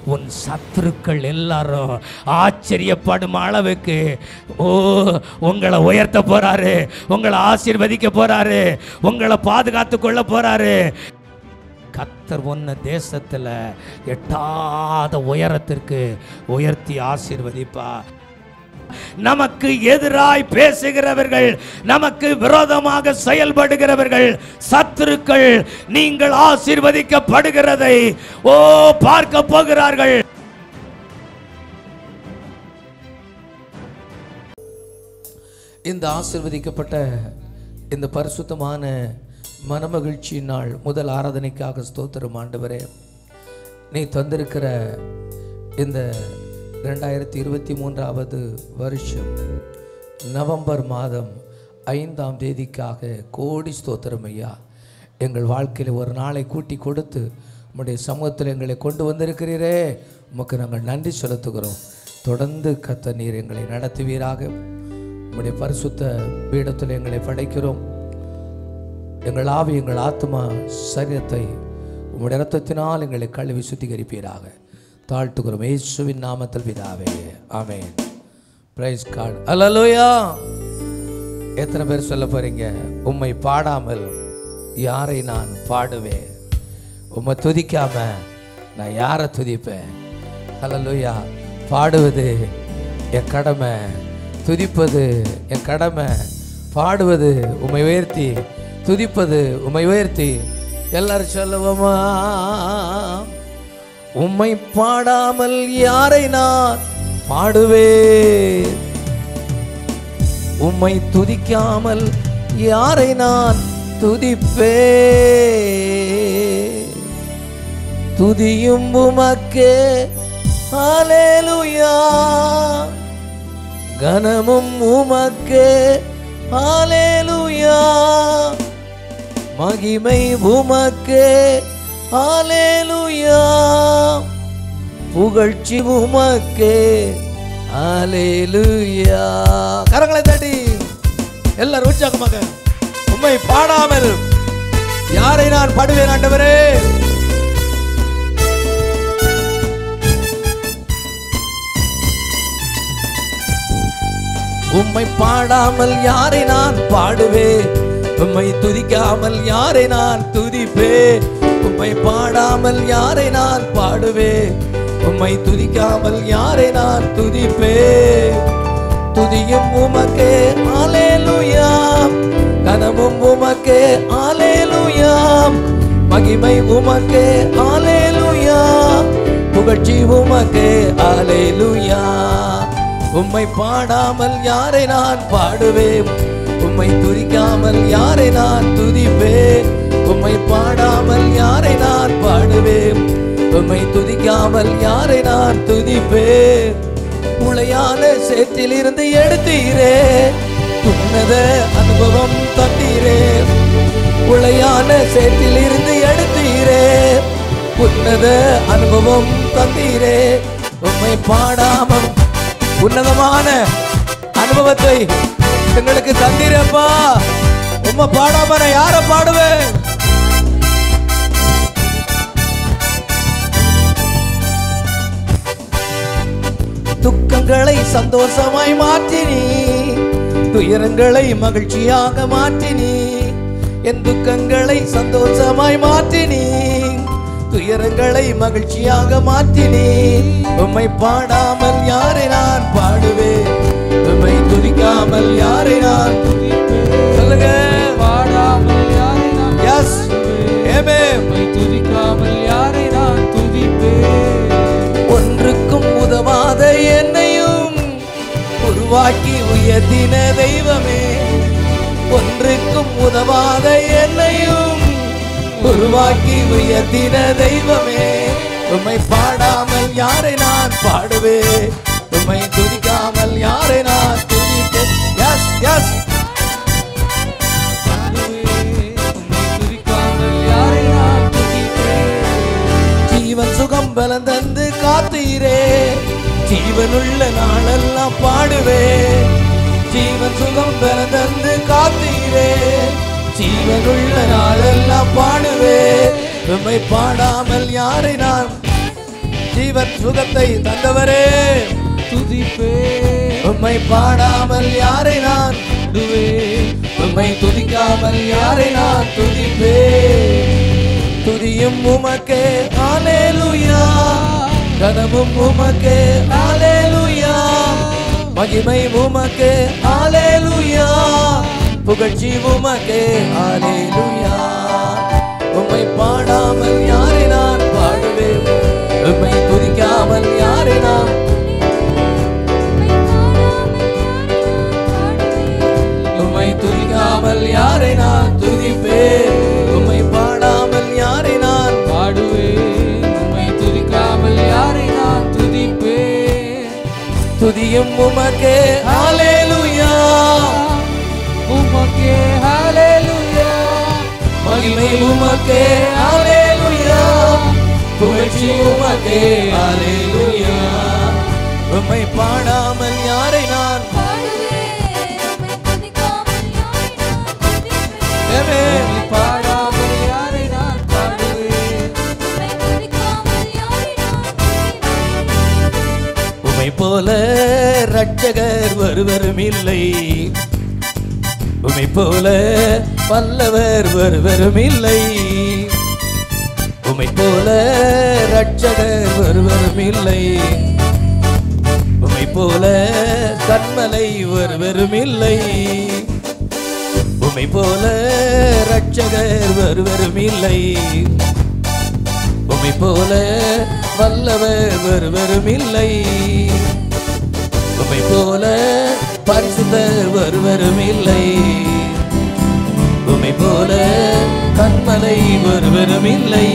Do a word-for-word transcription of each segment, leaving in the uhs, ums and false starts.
உன் சத்துருக்கள் எல்லாரும் ஆச்சரியப்படும் அளவுக்கு ஓ உங்களை உயர்த்த போறாரு, உங்களை ஆசீர்வதிக்க போறாரு, உங்களை பாதுகாத்து கொள்ள போறாரு. கர்த்தர் உன்னை தேசத்துல எட்டாத உயரத்திற்கு உயர்த்தி ஆசீர்வதிப்பா. நமக்கு எதிராய் பேசுகிறவர்கள், நமக்கு விரோதமாக செயல்படுகிறவர்கள், சத்துருக்கள் நீங்கள் ஆசீர்வதிக்கப்படுகிறதை ஓ பார்க்க போகிறார்கள். இந்த ஆசீர்வதிக்கப்பட்ட இந்த பரிசுத்தமான மனமகிழ்ச்சி நாள் முதல் ஆராதனைக்காக ஸ்தோத்திரம் ஆண்டவரே. நீ தந்திருக்கிற இந்த ரெண்டாயிரத்தி இருபத்தி மூன்றாவது வருஷம் நவம்பர் மாதம் ஐந்தாம் தேதிக்காக கோடி ஸ்தோத்திரம் ஐயா. எங்கள் வாழ்க்கையில் ஒரு நாளை கூட்டி கொடுத்து உம்முடைய சமூகத்தில் எங்களை கொண்டு வந்திருக்கிறீரே, உமக்கு நாங்கள் நன்றி செலுத்துகிறோம். தொடர்ந்து கர்த்தர் நீர் எங்களை நடத்துவீராக. உம்முடைய பரிசுத்த பீடத்தில் எங்களை படைக்கிறோம். எங்கள் ஆவி, எங்கள் ஆத்மா, சரீரத்தை உம்முடைய இரத்தத்தினால் எங்களை கழுவி சுத்திகரிப்பீராக. தாழ்த்துகிறோம் இயேசுவின் நாமத்தில் பிதாவே, ஆமென். Price God. அல்லேலூயா. எத்தனை பேர் சொல்ல போறீங்க, உம்மை பாடாமல் யாரை நான் பாடுவேன், உம்மை துதிக்காம நான் யாரை துதிப்பேன்? அல்லேலூயா. பாடுவது என் கடமை, துதிப்பது என் கடமை. பாடுவது உம்மை உயர்த்தி, துதிப்பது உம்மை உயர்த்தி. எல்லாரும் சொல்லுவோமா, உம்மை பாடாமல் யாரை நான் பாடுவேன், உம்மை துதிக்காமல் யாரை நான் துதிப்பேன். துதியும் உமக்கே ஹல்லேலூயா, கனமும் உமக்கே ஹல்லேலூயா, மகிமை உமக்கே ஹல்லேலூயா, புகழ்ச்சி உமக்கே ஹல்லேலூயா. கரங்களை தட்டி எல்லாரும் உற்சாகமாக, உம்மை பாடாமல் யாரை நான் பாடுவேன் ஆண்டவரே. உம்மை பாடாமல் யாரை நான் பாடுவேன், உம்மை துதிக்காமல் யாரை நான் துதிப்பேன். உம்மை பாடாமல் யாரை நான் பாடுவேன், உம்மை துதிக்காமல் யாரை நான் துதிப்பேன். துதியும் உமக்கே ஹல்லேலூயா, கனமும் உமக்கே ஹல்லேலூயா, மகிமை உமக்கே ஹல்லேலூயா, புகழ்ச்சி உமக்கே ஹல்லேலூயா. உம்மை பாடாமல் யாரை நான் பாடுவேன், உம்மை துதிக்காமல் யாரை நான் துதிப்பேன். உம்மை பாடாமல் யாரை நான் பாடுவேன், உம்மை துதிக்காமல் யாரை நான் துதிப்பேன். உளையான சேற்றிலிருந்து எடுத்தீரே, உன்னத அனுபவம் தந்தீரே. உளையான சேற்றிலிருந்து எடுத்தீரே, உன்னத அனுபவம் தந்தீரே. உம்மை பாடாமல் உன்னதமான அனுபவத்தை எங்களுக்கு தந்தீரப்பா. உம்மை பாடாம நான் யாரை பாடுவேன்? துக்கங்களை சந்தோஷமாய் மாற்றினி, துயரங்களை மகிழ்ச்சியாக மாற்றினி. என் துக்கங்களை சந்தோஷமாய் மாற்றினி, துயரங்களை மகிழ்ச்சியாக மாற்றினி. உம்மை பாடாமல் யாரை நான் பாடுவேன், உம்மை துதிக்காமல் யாரை நான் துதிப்பேன். சொல்லுங்க, பாடாமல் யாரை நான் எஸ் ஆமென், உம்மை துதிக்காமல் யாரை நான் துதிப்பேன். ஒன்றுக்கும் உதவாத என்னையும் உருவாக்கி உயர்த்தின தெய்வமே, ஒன்றுக்கும் உதவாத என்னையும் உருவாக்கி உயர்த்தின தெய்வமே. உம்மை பாடாமல் யாரை நான் பாடுவேன், உம்மை துதிக்காமல் யாரை நான் துதிப்பேன். எஸ் எஸ், உம்மை துதிக்காமல் யாரை நான் துதிப்பேன். ஜீவன் சுகம் பலம் தந்து காத்தீரே, ஜீவனுள்ள நாளெல்லாம் பாடுவேன். ஜீவன் சுகம் பலம் தந்து காத்தீரே, ஜீவனுள்ள நாளெல்லாம் பாடுவேன். உம்மை பாடாமல் யாரை நான் ஜீவன் சுகத்தை தந்தவரே துதிப்பே. உம்மை பாடாமல் யாரை நான் துதிப்பேன், உம்மை துதிக்காமல் யாரை நான் துதிப்பேன். துதியும் உமக்கே ஹல்லேலூயா, கனமும் உமக்கே ஹல்லேலூயா, மகிமை உமக்கே ஹல்லேலூயா, புகழ்ச்சி உமக்கே ஹல்லேலூயா. உம்மை பாடாமல் யாரை நான் பாடுவேன், உம்மை துதிக்காமல் யாரை நான் உம்மை துதிக்காமல் யாரை நான் துதிப்பேன், உம்மை பாடாமல் யாரை நான் பாடுவேன், உம்மை துதிக்காமல் யாரை நான் துதிப்பேன். துதியும் உமக்கே ஹல்லேலூயா, உமக்கே ஹல்லேலூயா, மகிமை உமக்கே ஹல்லேலூயா, புகழ்ச்சி உமக்கே ஹல்லேலூயா. உம்மை பாடாமல் யாரை நான் உம்மை பாடாமல் யாரை நான் பாடுவேன். உம்மை போல இரட்சகர் ஒருவரும் இல்லை, உம்மை போல வல்லவர் ஒருவரும் இல்லை, உம்மை போல இரட்சகர் ஒருவரும் இல்லை, உம்மை போல கன்மலை ஒருவரும் இல்லை, உம்மை போல இரட்சகர் ஒருவரும் இல்லை, உம்மை போல வல்லவர் ஒருவரும் இல்லை, உம்மை போல பரிசுத்தர் ஒருவரும் இல்லை, உம்மை போல கன்மலை ஒருவரும் இல்லை.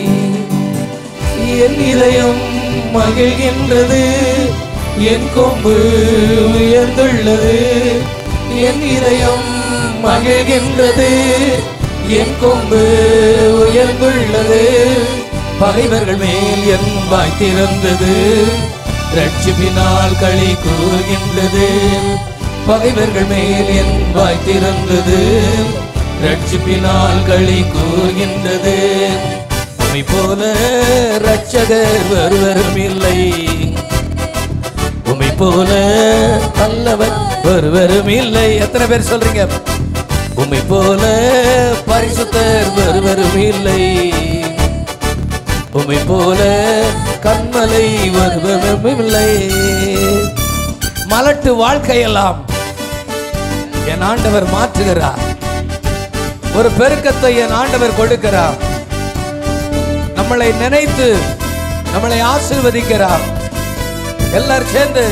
என் இதயம் மகிழ்கின்றது, என் கொம்பு உயர்ந்துள்ளது, என் இதயம் மகிழ்கின்றது, என் கொம்பு உயர்ந்துள்ளது, பகைவர்கள் மேல் என் வாய் திறந்தது, ரட்சிப்பினால் களி கூறுகின்றது, பகைவர்கள் மேல் என் வாய் திறந்தது, ரட்சிப்பினால் களி கூறுகின்றது. உம்மை போல இரட்சகர் ஒருவரும் இல்லை, உம்மை போல நல்லவர் ஒருவரும் இல்லை. எத்தனை பேர் சொல்றீங்க? உம்மை போல பரிசுத்தர் ஒருவரும் இல்லை, உம்மை போல கன்மலை ஒருவரும் இல்லை. மலட்டு வாழ்க்கையெல்லாம் என் ஆண்டவர் மாற்றுகிறார், ஒரு பெருக்கத்தை என் ஆண்டவர் கொடுக்கிறார், நம்மளை நினைத்து நம்மளை ஆசீர்வதிக்கிறார். எல்லாரும் சேர்ந்து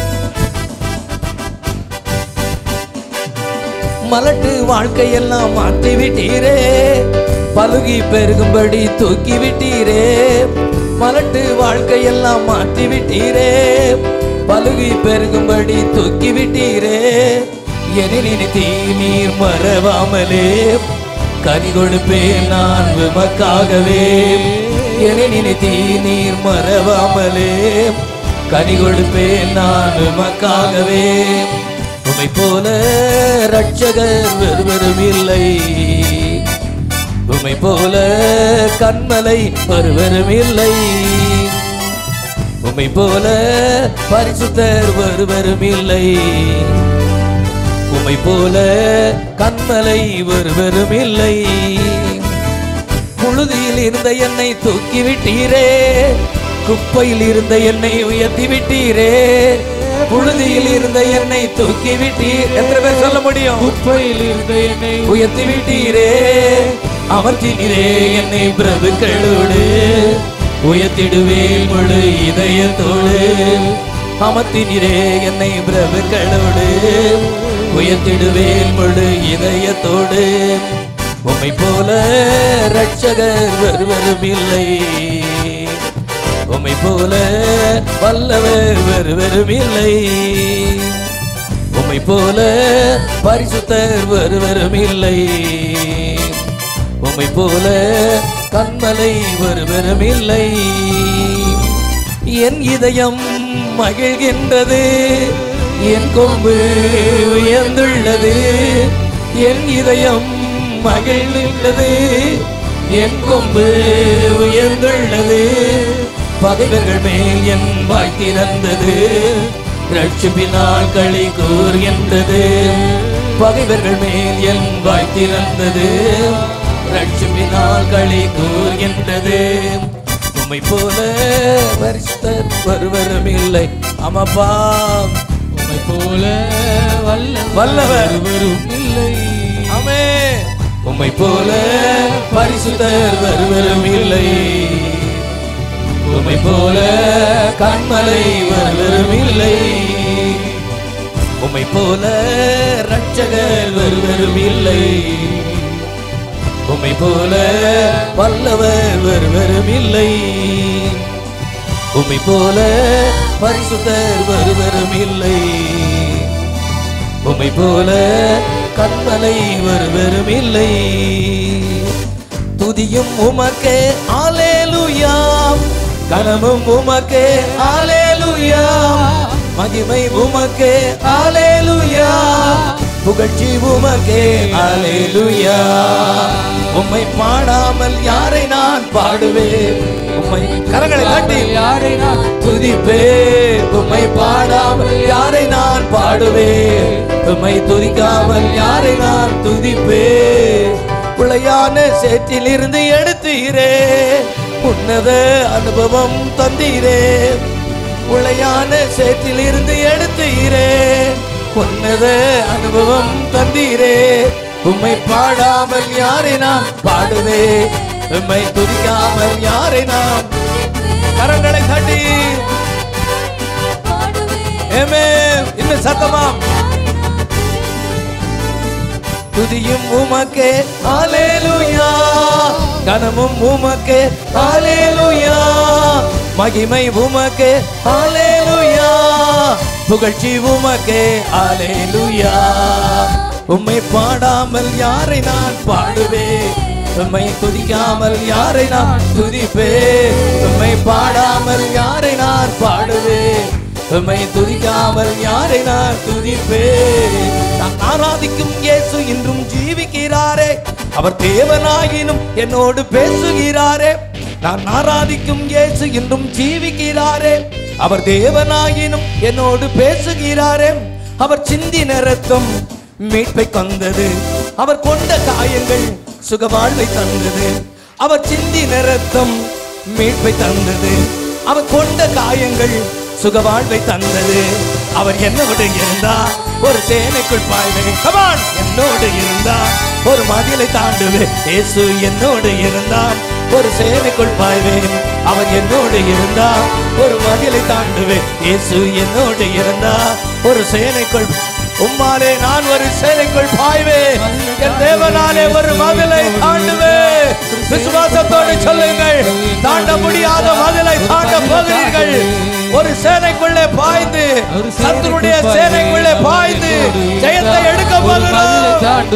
மலட்டு வாழ்க்கையெல்லாம் மாற்றி விட்டீரே, பலுகி பெருகும்படி தூக்கி விட்டீரே, மலட்டு வாழ்க்கையெல்லாம் மாற்றி விட்டீரே, பலுகி பெருகும்படி தூக்கி விட்டீரே. எனில் தீ நீர் மறவாமலே கனி கொடுப்பேன் நான் உமக்காகவே, எனில் தீ நீர் மறவாமலே கனி கொடுப்பேன் நான் உமக்காகவே. உம்மை போல இரட்சகர் ஒருவரும் இல்லை, உம்மை போல கன்மலை ஒருவரும் இல்லை, உம்மை போல பரிசுத்தர் ஒருவரும் இல்லை, உம்மை போல கன்மலை ஒருவரும் இல்லை. புழுதியில் இருந்த என்னை தூக்கி விட்டீரே, குப்பையில் இருந்த என்னை உயர்த்தி விட்டீரே, புழுதியில் இருந்த என்னை தூக்கி விட்டீர். எத்தனை பேர் சொல்ல முடியும்? குப்பையில் இருந்த என்னை உயர்த்தி விட்டீரே, அமர்த்தினீரே என்னை பிரபுக்களோடு, உயர்த்திடுவேன் முழு இதயத்தோடு, அமர்த்தினீரே என்னை பிரபுக்களோடு, உயர்த்திடுவேன் முழு இதயத்தோடு. உம்மை போல இரட்சகர் ஒருவரும் இல்லை, உம்மை போல வல்லவர் ஒருவரும் இல்லை, உம்மை போல பரிசுத்தர் ஒருவரும் இல்லை, உம்மை போல கன்மலை ஒருவரும் இல்லை. என் இதயம் மகிழ்கின்றது, என் கொம்பு உயர்ந்துள்ளது, என் இதயம் மகிழ்ந்துள்ளது, என் கொம்பு உயர்ந்துள்ளது, பகைவர்கள் மேல் என் வாய் திறந்தது, ரட்சிப்பினால் களி கூர்கின்றது. பகைவர்கள் மேல் என் வாய் திறந்தது, ரட்சிப்பினால் களி கூர்கின்றது. உம்மை போல பரிசுத்தர் ஒருவரும் இல்லை. ஆமாப்பா, உம்மை போல வல்லவர் ஒருவரும் இல்லை. ஆமென். உம்மை போல பரிசுத்தர் ஒருவரும் இல்லை. உம்மை போல கண்மலை ஒருவரும் இல்லை. உம்மை போல ரட்சகர் ஒருவரும் இல்லை. உம்மை போல வல்லவர் ஒருவரும் இல்லை. உம்மை போல பரிசுத்தர் ஒருவரும் இல்லை. உம்மை போல கண்மலை ஒருவரும் இல்லை. துதியும் உமக்கே அல்லேலூயா, கனமும் உமக்கே அல்லேலூயா, மகிமை உமக்கே அல்லேலூயா, புகழ்ச்சி உமக்கே அல்லேலூயா. உம்மை பாடாமல் யாரை நான் பாடுவேன்? உம்மை கரங்களை தட்டி யாரை நான் துதிப்பேன். உம்மை பாடாமல் யாரை நான் பாடுவேன்? உம்மை துதிக்காமல் யாரை நான் துதிப்பேன்? பிழையான சேற்றில் இருந்து எடுத்தீரே, உன்னத அனுபவம் தந்தீரே. பிழையான சேற்றில் இருந்து எடுத்தீரே, உன்னத அனுபவம் தந்தீரே. உம்மை பாடாமல் யாரை நான் பாடுவேன்? உம்மை துதிக்காமல் யாரை நான் கரங்களை தட்டி ஆமென். இன்னும் சத்தமாம் துதியும் உமக்கே அல்லேலூயா, கனமும் உமக்கே அல்லேலூயா, மகிமை உமக்கே அல்லேலூயா, புகழ்ச்சி உமக்கே அல்லேலூயா. உம்மை பாடாமல் யாரை நான் பாடுவேன்? உம்மை துதிக்காமல் யாரை நான் துதிப்பேன்? உம்மை பாடாமல் யாரை நான் பாடுவேன்? உம்மை துதிக்காமல் யாரை நான் துதிப்பேன்? நான் ஆராதிக்கும் இயேசு இன்றும் ஜீவிக்கிறாரே, அவர் தேவனாயினும் என்னோடு பேசுகிறாரே. நான் ஆராதிக்கும் இயேசு இன்றும் ஜீவிக்கிறாரே, அவர் தேவனாயினும் என்னோடு பேசுகிறாரே. அவர் சிந்தின இரத்தம் மீட்பை தந்தது, அவர் கொண்ட காயங்கள் சுகவாழ்வை தந்தது. அவர் சிந்தின இரத்தம் மீட்பை தந்தது, அவர் கொண்ட காயங்கள் சுகவாழ்வை தந்தது. அவர் என்னோடு இருந்தா ஒரு சேனைக்குள் பாய்வேன். கமான், என்னோடு இருந்தா ஒரு மதிலை தாண்டுவேன். இயேசு என்னோடு இருந்தான், ஒரு சேனைக்குள் பாய்வேன். அவர் என்னோடு இருந்தா ஒரு மதிலை தாண்டுவேன். இயேசு என்னோடு இருந்தா ஒரு சேனைக்குள், உம்மாலே நான் ஒரு சேனைக்குள் பாய்வேன். என் தேவனாலே ஒரு மதிலை தாண்டுவேன். விசுவாசத்தோடு சொல்லுங்கள், தாண்ட முடியாத மதிலை தாண்ட போகிறீர்கள். ஒரு சேனைக்குள்ளே பாய்ந்து, சத்துருடைய சேனைக்குள்ளே பாய்ந்து ஜெயத்தை எடுக்க போகிறோம்.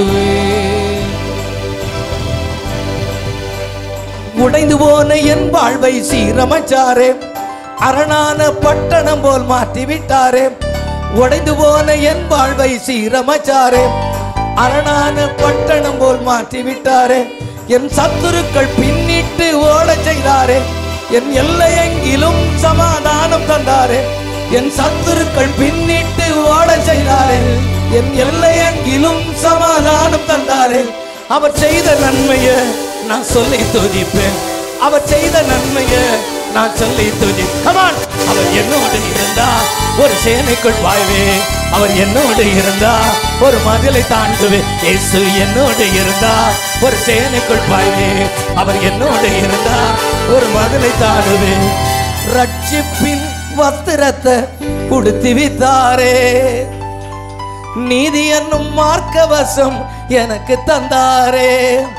உடைந்து போன என் வாழ்வை சீரமைச்சாரே, அரணான பட்டணம் போல் மாற்றி விட்டாரே. உடைந்து போன என் வாழ்வை சீரமைச்சாரே, அரணான பட்டணம் போல் மாற்றி விட்டாரே. என் சத்துருக்கள் பின்னிட்டு ஓட செய்தாரே, என் எல்லையெங்கிலும் சமாதானம் தந்தாரே. என் சத்துருக்கள் பின்னிட்டு ஓட செய்தாரே, என் எல்லையெங்கிலும் சமாதானம் தந்தாரே. அவர் செய்த நன்மைய நான் சொல்லி துதிப்பேன். அவர் செய்த நன்மைய நான் சொல்லி துதி. கமான், அவர் என்னோடு இருந்தா ஒரு சேனைக்குள் பாய்வே. அவர் என்னோடு இருந்தா ஒரு மதிலை தாண்டுவே. இயேசு என்னோடு இருந்தா ஒரு சேனைக்குள் பாய்வே. அவர் என்னோடு இருந்தா ஒரு மதிலை தாண்டுவே. ரட்சிப்பின் வஸ்திரத்தை உடுத்தி வித்தாரே, நீதி என்னும் மார்க்கவசம் எனக்கு தந்தாரே.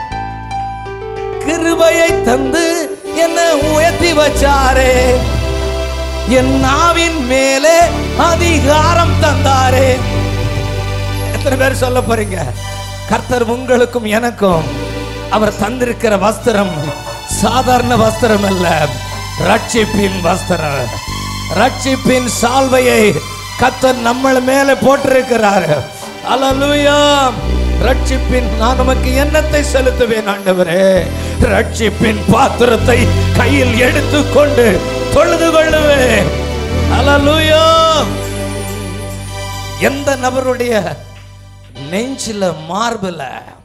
கிருபையை தந்து என்ன உயர்த்தி வச்சாரே, என் நாவின் மேலே அதிகாரம் தந்தாரே. எத்தனை பேர் சொல்ல போறீங்க? கர்த்தர் உங்களுக்கும் எனக்கும் அவர் தந்திருக்கிற வஸ்திரம் சாதாரண வஸ்திரம் அல்ல, ரட்சிப்பின் வஸ்திரம். ரட்சிப்பின் சால்வையை கர்த்தர் நம்ம மேலே போட்டிருக்கிறார். அல்லேலூயா. ரட்சிப்பின் நான் நமக்கு எண்ணத்தை செலுத்துவேன் ஆண்டவரே. ரட்சிப்பின் பாத்திரத்தை கையில் எடுத்துக்கொண்டு தொழுது கொள்ளுவேன். அல்லேலூயா. எந்த நபருடைய நெஞ்சில மார்புல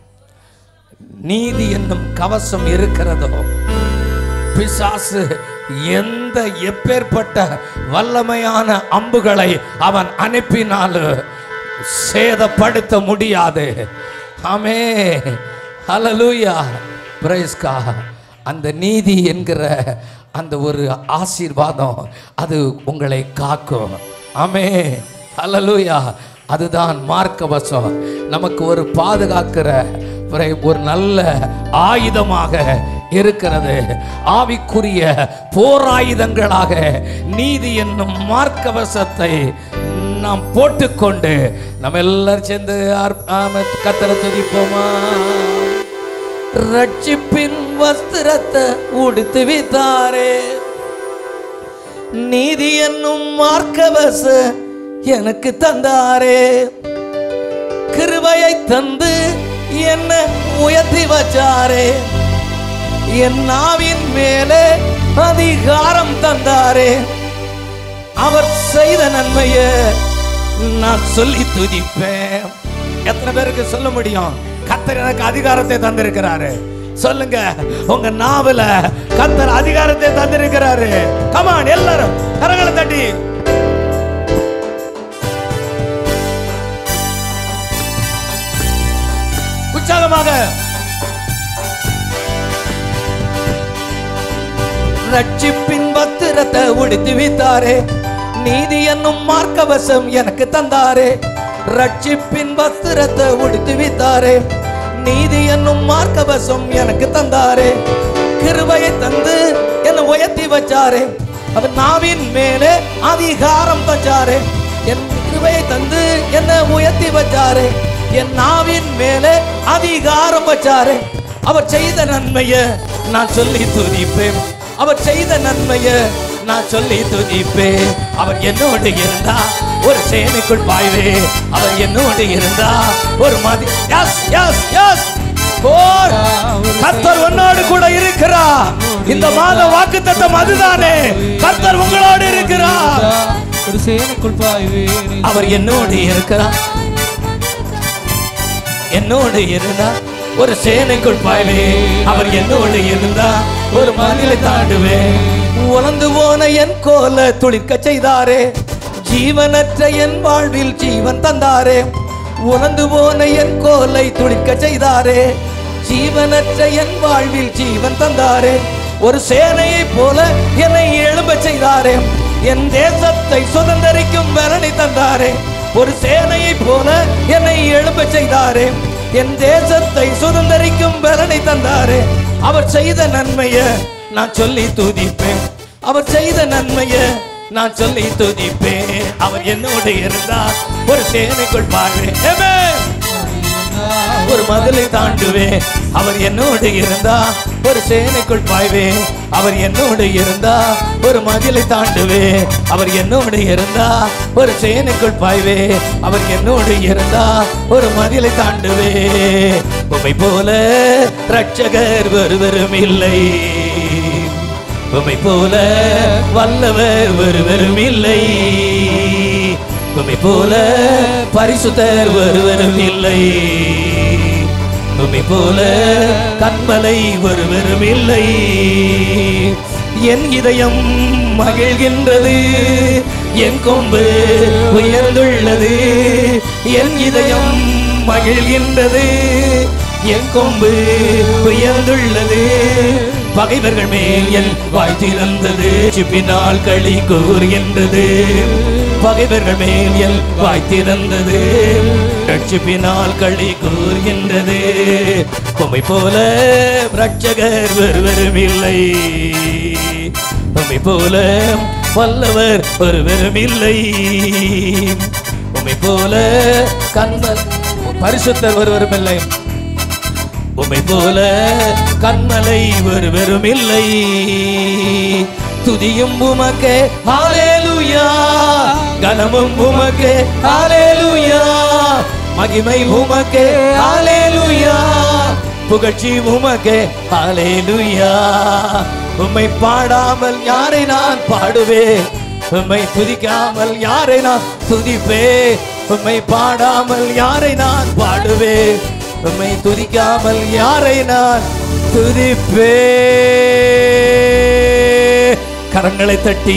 நீதி என்னும் கவசம் இருக்கிறதோ, பிசாசு எந்த எப்பேற்பட்ட வல்லமையான அம்புகளை அவன் அனுப்பினாலும் சேதப்படுத்த முடியாது. ஆமென். ஹல்லேலூயா. Praise God. அந்த நீதி என்கிற அந்த ஒரு ஆசீர்வாதம் அது உங்களை காக்கும். ஆமென். ஹல்லேலூயா. அதுதான் மார்க்கவசம். நமக்கு ஒரு பாதுகாக்கிற ஒரு நல்ல ஆயுதமாக இருக்கிறது. ஆவிக்குரிய போராயுதங்களாக நீதி என்னும் மார்க்கவசத்தை நாம் போட்டுக்கொண்டு நம்ம எல்லாரும் சேர்ந்து கர்த்தரை துதிப்போமா. ரட்சிப்பின் வஸ்திரத்தை உடுத்து வித்தாரே, நீதி என்னும் மார்க்கவச எனக்கு தந்தாரே, கிருபையை தந்து என்ன உயர்த்தி வச்சாரே, என் நாவின் மேலே அதிகாரம் தந்தாரே, அவர் செய்த நன்மைய நான் சொல்லி துதிப்பேன். எத்தனை பேருக்கு சொல்ல முடியும்? கர்த்தர் எனக்கு அதிகாரத்தை தந்திருக்கிறாரு. சொல்லுங்க, உங்க நாவல கர்த்தர் அதிகாரத்தை தந்திருக்கிறாரு. கமான், எல்லாரும் கரங்களை தட்டி உற்சாகமாக. ரட்சிப்பின் வஸ்திரத்தை உடுத்தி வித்தாரே, நீதி என்னும் மார்க்கவசம் எனக்கு தந்தாரே, ரட்சிப்பின் வஸ்திரத்தை உடுத்தி வித்தாரே, நீதி என்னும் மார்க்கவசம் எனக்கு தந்தாரே, கிருபையை தந்து என்னை உயர்த்தி வச்சாரே, அவர் நாவின் மேலே அதிகாரம் தந்தாரே, என் கிருபையை தந்து என்னை உயர்த்தி வச்சாரே, என் நாவின் மேலே அதிகாரம் வச்சாரே, அவர் செய்த நன்மைய நான் சொல்லி துதிப்பேன், அவர் செய்த நன்மைய நான் சொல்லி துதிப்பேன். அவர் என்னோடு இருந்தா ஒரு சேனைக்குள் பாய்வே, அவர் என்னோடு இருந்தா ஒரு மதி. எஸ் எஸ் எஸ் கர்த்தர் உன்னோடு கூட இருக்கிறார். இந்த மாத வாக்குத்தத்தம் அதுதானே, கர்த்தர் உங்களோடு இருக்கிறார். ஒரு சேனைக்குள் பாய்வே, அவர் என்னோடு இருக்கிறார். என்னோடு இருந்தா ஒரு சேனைக்குள் பாய்வே, அவர் என்னோடு இருந்தா ஒரு மதிலை தாண்டுவேன். உலர்ந்து போன என் கோல துளிர்க்க செய்தாரே, ஜீவனற்ற என் வாழ்வில் ஜீவன் தந்தாரே, உலர்ந்து போன என் கோலை துளிர்க்க செய்தாரே, ஜீவனற்ற என் வாழ்வில் ஜீவன் தந்தாரே, ஒரு சேனையை போல என்னை எழும்ப செய்தாரே, என் தேசத்தை சுதந்தரிக்கும் பலனை தந்தாரே, ஒரு சேனையை போல என்னை எழும்ப செய்தாரே, என் தேசத்தை சுதந்தரிக்கும் பலனை தந்தாரே, அவர் செய்த நன்மைய நான் சொல்லி துதிப்பேன், அவர் செய்த நன்மைய நான் சொல்லி துதிப்பேன். அவர் என்னோடு இருந்தா ஒரு சேனைக்குள் பாடுவேன், ஒரு மதிலை தாண்டுவேன். அவர் என்னோடு இருந்தா ஒரு சேனைக்குள் பாய்வேன், அவர் என்னோடு இருந்தா ஒரு மதிலை தாண்டுவேன், அவர் என்னோடு இருந்தா ஒரு சேனைக்குள் பாய்வேன், அவர் என்னோடு இருந்தா ஒரு மதிலை தாண்டுவேன். உம்மை போல ரட்சகர் ஒருவரும் இல்லை, உம்மை போல வல்லவர் ஒருவரும் இல்லை, உம்மை போல பரிசுத்தர் ஒருவரும் இல்லை, உம்மை போல கண்மலை ஒருவரும் இல்லை. என் இதயம் மகிழ்கின்றது, என் கொம்பு உயர்ந்துள்ளது, என் இதயம் மகிழ்கின்றது, என் கொம்பு உயர்ந்துள்ளது, பகைவர்கள் மேல் என் வாய் திறந்தது, சிப்பினால் களி கூறுகின்றது, பகைவர்கள் மேல் என் வாய் திறந்தது, ரட்சிப்பினால் களி கூறுகின்றது. உம்மை போல ரட்சகர் ஒருவரும் இல்லை, உம்மை போல வல்லவர் ஒருவரும் இல்லை, உம்மை போல கண்ம பரிசுத்தர் ஒருவரும் இல்லை, உம்மை போல கண்மலை ஒருவரும் இல்லை. துதியும் உமக்கே ஹல்லேலூயா, கனமும் உமக்கே ஹல்லேலூயா, மகிமை உமக்கே ஹல்லேலூயா, புகழ்ச்சி உமக்கே ஹல்லேலூயா. உம்மை பாடாமல் யாரை நான் பாடுவேன், உம்மை துதிக்காமல் யாரை நான் துதிப்பேன், உம்மை பாடாமல் யாரை நான் பாடுவேன், உம்மை துதிக்காமல் யாரை நான் துதிப்பேன். கரங்களை தட்டி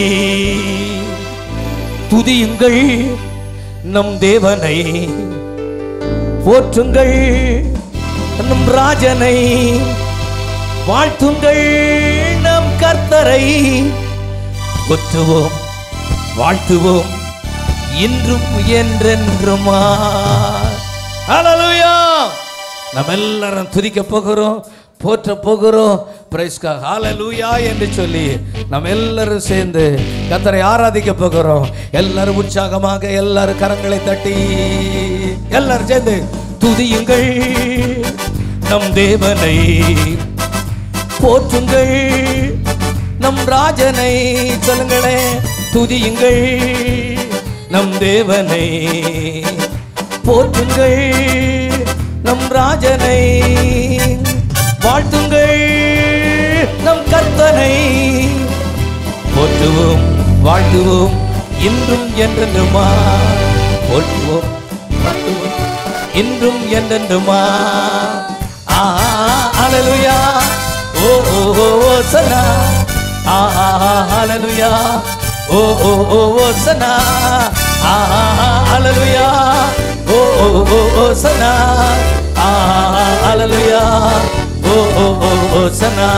துதியுங்கள் நம் தேவனை, போற்றுங்கள் நம் ராஜனை, வாழ்த்துங்கள் நம் கர்த்தரை, போற்றுவோம் வாழ்த்துவோம் இன்றும் என்றென்றுமா. ஹல்லேலூயா. நம்ம எல்லாரும் துதிக்க போகிறோம், போற்ற போகிறோம். பிரைஸ் காட், ஹல்லேலூயா என்று சொல்லி நம்ம எல்லாரும் சேர்ந்து கர்த்தரை ஆராதிக்க போகிறோம். எல்லாரும் உற்சாகமாக எல்லாரும் கரங்களை தட்டி எல்லாரும் சேர்ந்து துதியுங்கள் நம் தேவனை, போற்றுங்கள் நம் ராஜனை. சொல்லுங்களே, துதியுங்கள் நம் தேவனை, போற்றுங்கள் நம் ராஜனை, வாழ்த்துங்கள் நம் கர்த்தனை, போற்றுவோம் வாழ்த்துவோம் இன்றும் என்றென்றுமா, போற்றுவோம் வாழ்த்துவோம் இன்றும் என்றென்றுமா. ஆ ஹல்லேலூயா, ஓ ஓ ஓ சனா, ஆ ஹல்லேலூயா, ஓ ஓ ஓ சனா, ஆ ஹல்லேலூயா, ஓ ஓ ஓ சனா, ஆ ஹல்லேலூயா, ஓ ஓ ஓ சனா.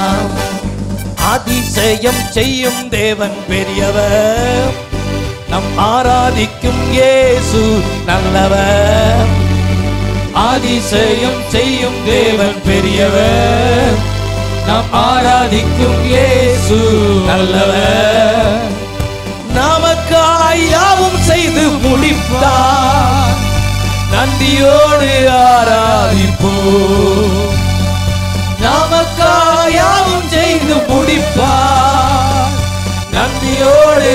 அதிசயம் செய்யும் தேவன் பெரியவர், நம் ஆராதிக்கும் இயேசு நல்லவர். அதிசயம் செய்யும் தேவன் பெரியவர், நாம் ஆராதிக்கும் இயேசு நல்லவர். நமக்காய் யாவும் செய்து முடித்தார், நன்றியோடு ஆராதிப்போம். நமக்காய் யாவும் செய்து முடிப்பார், நன்றியோடு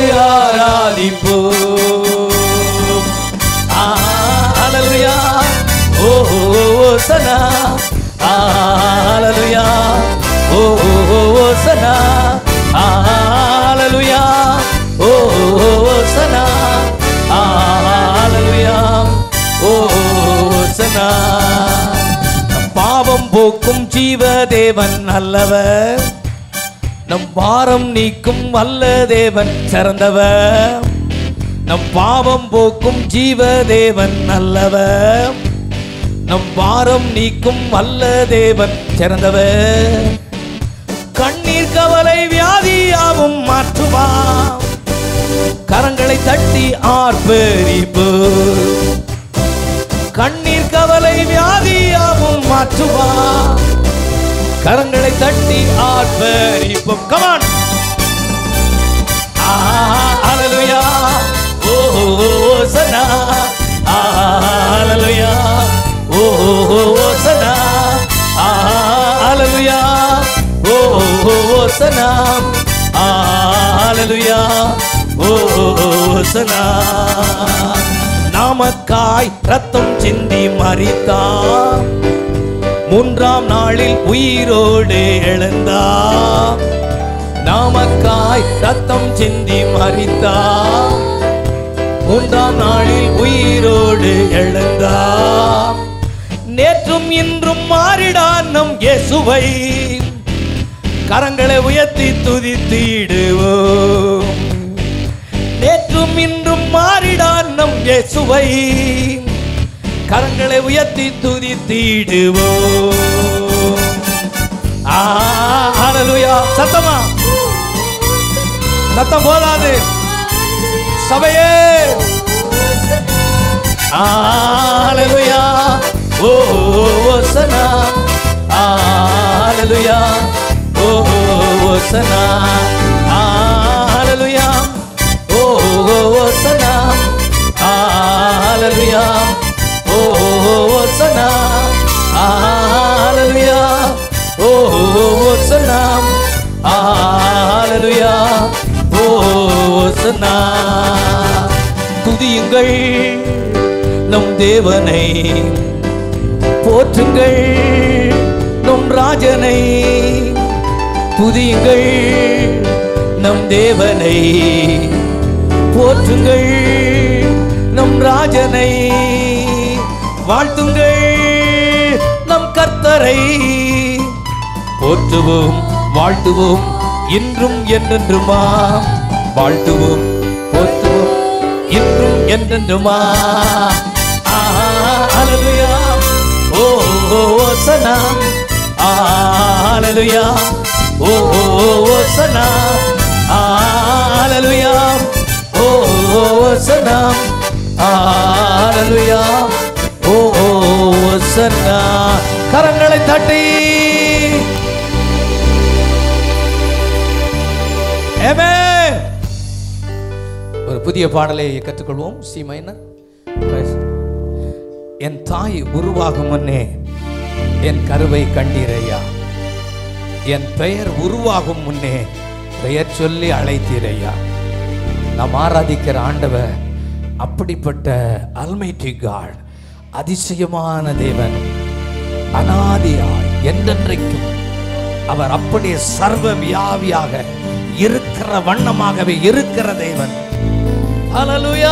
ஆராதிப்போம். ஹல்லேலூயா, ஓ சனா, ஹல்லேலூயா, ஓ சனா, ஹல்லேலூயா, ஓ சனா, ஹல்லேலூயா, ஓ சனா. பாவம் போக்கும் ஜீவதேவன் நல்லவர், நம் பாரம் நீக்கும் வல்ல தேவன் சிறந்தவர். நம் பாவம் போக்கும் ஜீவதேவன் நல்லவர், நம் பாரம் நீக்கும் வல்ல தேவன் சிறந்தவர். கண்ணீர் கவலை வியாதியாவும் மாற்றுவார், கரங்களை தட்டி ஆர்ப்பரிப்போம். கண்ணீர் கவலை வியாதியாவும் மாற்றுவார், கரங்களை தட்டி ஆர்ப்பரிப்போம். கமான். ஹல்லேலூயா, ஓ சனா, ஹல்லேலூயா, ஓ சனா, ஹல்லேலூயா, ஓ சனா, ஹல்லேலூயா, ஓ சனா. நமக்காய் ரத்தம் சிந்தி மரித்தார், மூன்றாம் நாளில் உயிரோடு எழுந்தார். நமக்காய் ரத்தம் சிந்தி மரித்தார், மூன்றாம் நாளில் உயிரோடு எழுந்தார். நேற்றும் இன்றும் மாறிடான் நம் இயேசுவை, கரங்களை உயர்த்தி துதித்திடுவோம். நேற்றும் இன்றும் மாறிடான் நம் இயேசுவை, கரங்களை உயர்த்தி துதித்திடுவோம். ஹல்லேலூயா. சத்தமா, சத்தம் போதாது சபையே. ஹல்லேலூயா, ஓ சனா, ஹல்லேலூயா, ஓ சனா, ஹல்லேலூயா, ஓ சனா, ஹல்லேலூயா, ஓ சனா, ஹல்லேலூயா, ஓ சனா, ஹல்லேலூயா, ஓ சனா. துதியுங்கள் நம் தேவனை, போற்றுங்கள் நம் ராஜனை, துதியுங்கள் நம் தேவனை, போற்றுங்கள் நம் ராஜனை, வாழ்த்துங்கள் நம் கர்த்தரை. போற்றுவோம் வாழ்த்துவோம் இன்றும் என்றென்றுமா, வாழ்த்துவோம் போற்றுவோம் இன்றும் என்றென்றுமா. ஹல்லேலூயா ஓ ஓசனா, ஹல்லேலூயா ஓ ஓசனா, ஹல்லேலூயா ஓ ஓசனா, ஹல்லேலூயா ஓ ஓசனா. கரங்களை தட்டி ஆமென். ஒரு புதிய பாடலை கற்றுக்கொள்வோம். C minor. என் தாய் உருவாகும் முன்னே என் கருவை கண்டீரையா, என் பெயர் உருவாகும் முன்னே பெயர் சொல்லி அழைத்தீரையா. நாம் ஆராதிக்கிற ஆண்டவர் அப்படிப்பட்ட அல்மைட்டி காட், அதிசயமான தேவன், அனாதியாய் என்றென்றைக்கும் அவர் அப்படியே சர்வ வியாபியாக இருக்கிற வண்ணமாகவே இருக்கிற தேவன். ஹல்லேலூயா.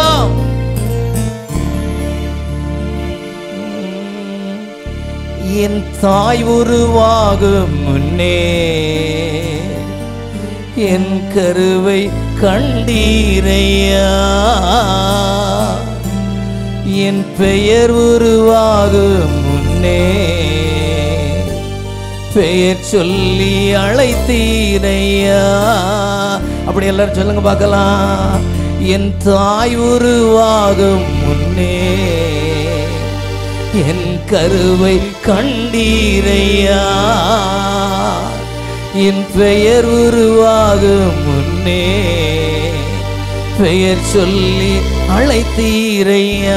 என் தாய் உருவாகும் முன்னே என் கருவை கண்டீரையா, என் பெயர் உருவாகும் முன்னே பெயர் சொல்லி அழைத்தீரையா. அப்படி எல்லாரும் சொல்லுங்க பார்க்கலாம். என் தாய் உருவாகும் முன்னே என் கருவை கண்டீரையா, என் பெயர் உருவாகும் முன்னே பெயர் சொல்லி அழைத்தீரையா.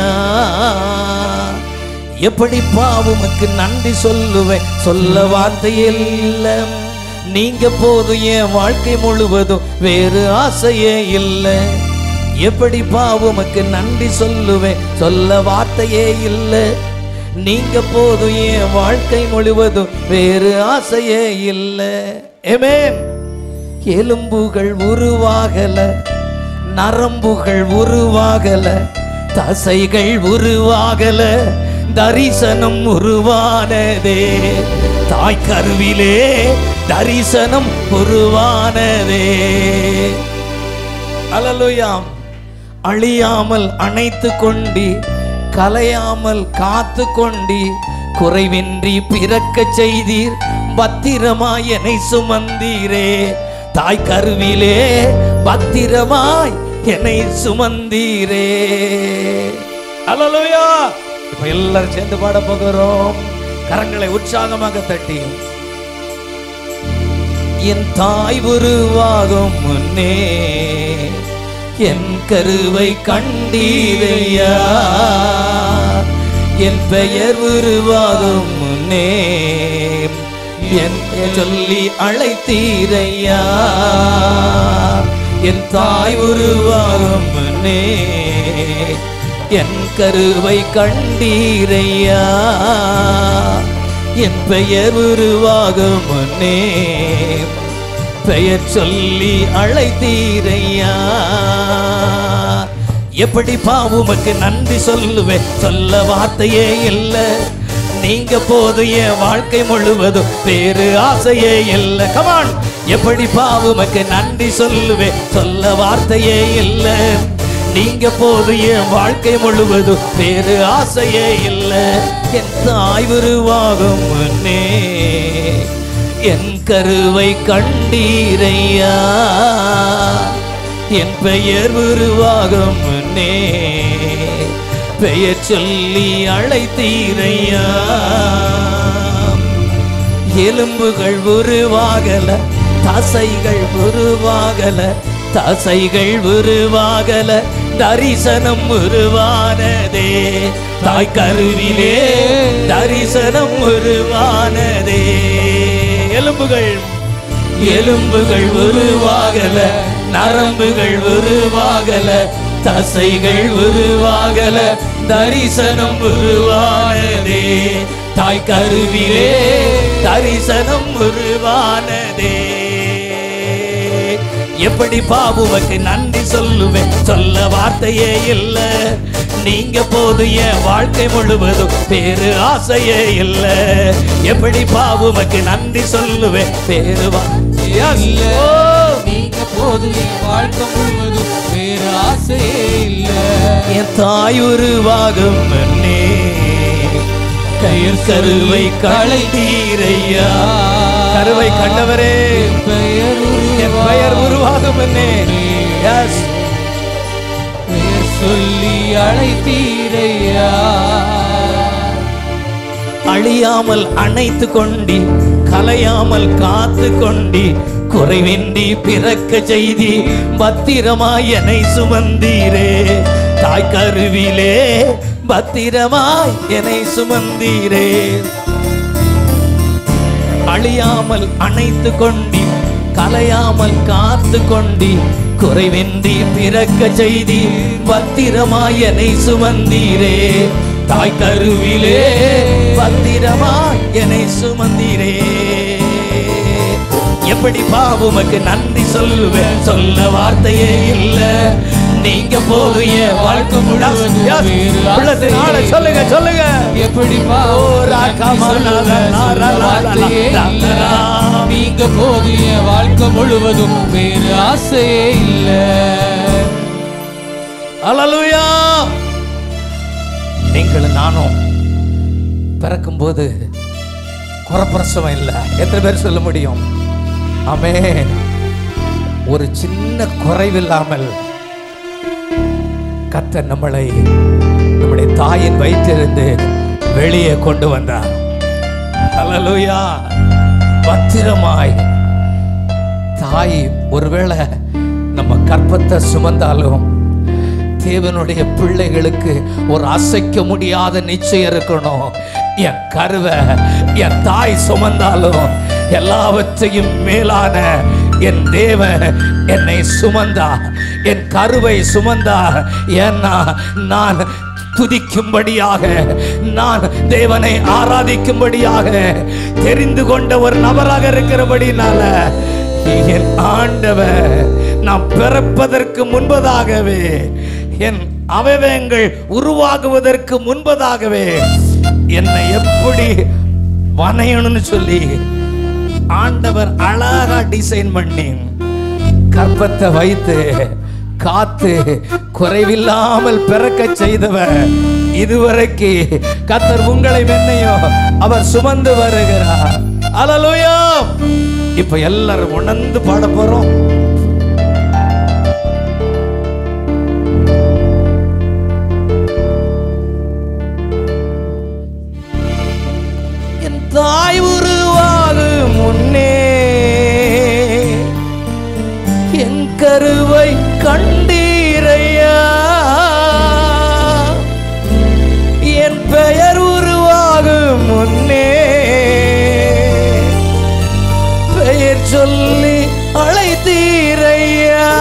எப்படி பாவுமக்கு நன்றி சொல்லுவேன், சொல்ல வார்த்தையில் இல்லை. நீங்க போதும் என் வாழ்க்கை முழுவதும், வேறு ஆசையே இல்லை. எப்படி பாவுமக்கு நன்றி சொல்லுவேன், சொல்ல வார்த்தையே இல்லை. நீங்க போதும் என் வாழ்க்கை முழுவதும், வேறு ஆசையே இல்லை. ஆமென். எலும்புகள் உருவாகல, நரம்புகள் உருவாகல, தசைகள் உருவாகல, தரிசனம் உருவானதே. தாய் கருவிலே தரிசனம் உருவானதே. அல்லேலூயா. அழியாமல் அணைத்து கொண்டி, கலையாமல் காத்து கொண்டி, குறைவின்றி பிறக்க செய்தீர், பத்திரமாய் என்னை சுமந்தீரே. தாய் கருவிலே பத்திரமாய் என்னை சுமந்தீரே. அல்லேலூயா. இப்ப எல்லாரும் சேர்ந்து பாட போகிறோம். கரங்களை உற்சாகமாக தட்டி. என் தாய் உருவாகும் முன்னே என் கருவை கண்டீரையா, என் பெயர் உருவாகும் முன்னே என் சொல்லி அழைத்தீரையா. என் தாய் உருவாகும் முன்னே என் கருவை கண்டீரையா, என் பெயர் உருவாகும் முன்னே பெயர் சொல்லி அழைத்தீரையா. எப்படி பாவுமக்கு நன்றி சொல்லுவேன், சொல்ல வார்த்தையே இல்லை. நீங்க போதும் என் வாழ்க்கை முழுவதும், வேறு ஆசையே இல்லை. கமான். எப்படி பாவுமக்கு நன்றி சொல்லுவேன், சொல்ல வார்த்தையே இல்லை. நீங்க போதும் என் வாழ்க்கை முழுவதும், வேறு ஆசையே இல்லை. என் தாய் உருவாகும் முன்னே என் கருவை கண்டீரையா, என் பெயர் உருவாகும் முன்னே பெயர் சொல்லி அழைத்தீரையா. எலும்புகள் உருவாகல, தசைகள் உருவாகல, தசைகள் உருவாகல, தரிசனம் உருவானதே. தாய் கருவிலே தரிசனம் உருவானதே. எலும்புகள் எலும்புகள் உருவாகல, நரம்புகள் உருவாகல, தசைகள் உருவாகல, தரிசனம் உருவானதே. தாய் கருவிலே தரிசனம் உருவானதே. எப்படி பாவுமக்கு நன்றி சொல்லுவேன், சொல்ல வார்த்தையே இல்ல. நீங்க போது என் வாழ்க்கை முழுவதும் வேறு ஆசையே இல்ல. எப்படி பாவுமக்கு நன்றி சொல்லுவேன், வேறு வார்த்தையே இல்ல. நீங்க போது என் வாழ்க்கை முழுவதும் வேறு ஆசையே இல்ல. என் தாய் உருவாகும் முன்னே கயிர் கருவை களைத்தீரையா. கருவை கண்டவரே, என் பெயர் உருவாகும் முன்னே எஸ் பெயர் சொல்லி அழைத்தீரையா. அழியாமல் அணைத்து கொண்டி, கலையாமல் காத்து கொண்டி, குறைவின்றி பிறக்க செய்தி பத்திரமாய் என்னை சுமந்தீரே. தாய் கருவிலே பத்திரமாய் என்னை சுமந்தீரே. அழியாமல் அணைத்து கொண்டி, கலையாமல் காத்து கொண்டி, குறைவின்றி பிறக்க செய்தி பத்திரமாய் என்னை சுமந்தீரே. தாய் கருவிலே பத்திரமாய் என்னை சுமந்தீரே. எப்படி பாவுமக்கு நன்றி சொல்லுவேன், சொல்ல வார்த்தையே இல்ல. நீங்க போகிய வாழ்க்கை உள்ளத்தினால சொல்லுங்க சொல்லுங்க. எப்படி நீங்க போகிய வாழ்க்கை முழுவதும் வேறு ஆசையே இல்ல. அல்லேலூயா. நீங்களும் நானும் பிறக்கும் போது குறப்பிரசவம் இல்ல. எத்தனை பேர் சொல்ல முடியும்? ஆமென். ஒரு சின்ன குறைவில்லாமல் கர்த்தர் நம்மளை நம்முடைய தாயின் வயிற்றிலிருந்து வெளியே கொண்டு வந்தார். அல்லேலூயா. பத்திரமாய் தாய் ஒருவேளை நம்ம கற்பத்தை சுமந்தாலும் தேவனுடைய பிள்ளைகளுக்கு ஒரு அசைக்க முடியாத நிச்சயம் இருக்கணும். என் கருவை என் தாய் சுமந்தாலும் எல்லாவற்றையும் மேலான என் தேவன் என்னை சுமந்தா, என் கருவை சுமந்தா. ஏன்னா நான் துதிக்கும்படியாக, நான் தேவனை ஆராதிக்கும்படியாக தெரிந்து கொண்ட ஒரு நபராக இருக்கிறபடினால என் ஆண்டவர் நான் பிறப்பதற்கு முன்பதாகவே, என் அவயவங்கள் உருவாகுவதற்கு முன்பதாகவே என்னை எப்படி வணையணும்னு சொல்லி ஆண்டவர் அழகா டிசைன் பண்ணி கற்பத்தை வைத்து காத்து குறைவில்லாமல் பிறக்க செய்தவர். இதுவரைக்கு கர்த்தர் உங்களை என்னையும் அவர் சுமந்து வருகிறார். அல்லேலூயா. இப்ப எல்லாரும் உணர்ந்து பாட போறோம். என் தாய் உருவாகும் முன்னே என் கருவை கண்டீரையா. என் பெயர் உருவாகும் முன்னே பெயர் சொல்லி அழைத்தீரையா.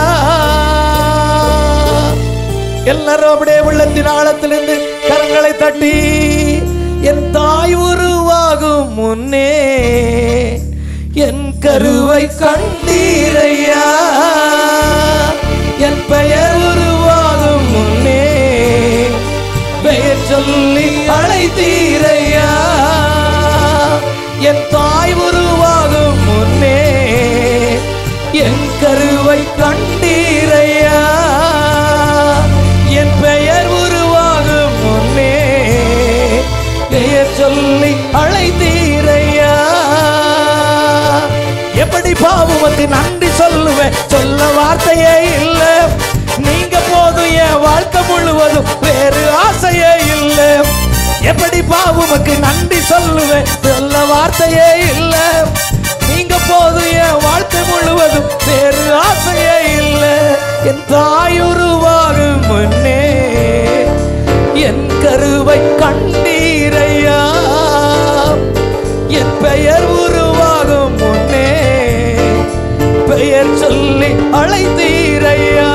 எல்லாரும் அப்படியே உள்ளத்தின் ஆழத்திலிருந்து கரங்களை தட்டி, என் தாய் உருவாகும் முன்னே என் கருவை கண்டீரையா. என் பெயர் உருவாகும் முன்னே பெயர் சொல்லி அழைத்தீரையா. என் தாய் உருவாகும் முன்னே என் கருவை கண்டீரையா. என் பெயர் உருவாகும் முன்னே பெயர் சொல்லி அழைத்தீரையா. எப்படி பாவுமக்கு நன்றி சொல்லுவேன், சொல்ல வார்த்தையே இல்ல. நீங்க போதும் என் வாழ்க்கை முழுவதும் வேறு ஆசையே இல்ல. எப்படி பாவுமக்கு நன்றி சொல்லுவேன், சொல்ல வார்த்தையே இல்ல. நீங்க போதும் என் வாழ்க்கை முழுவதும் வேறு ஆசையே இல்ல. என் தாய் உருவாகும் முன்னே என் கருவை கண்டீரையா. என் பெயர் உருவாகும் முன்னே பெயர் சொல்லி அழைத்தீரையா.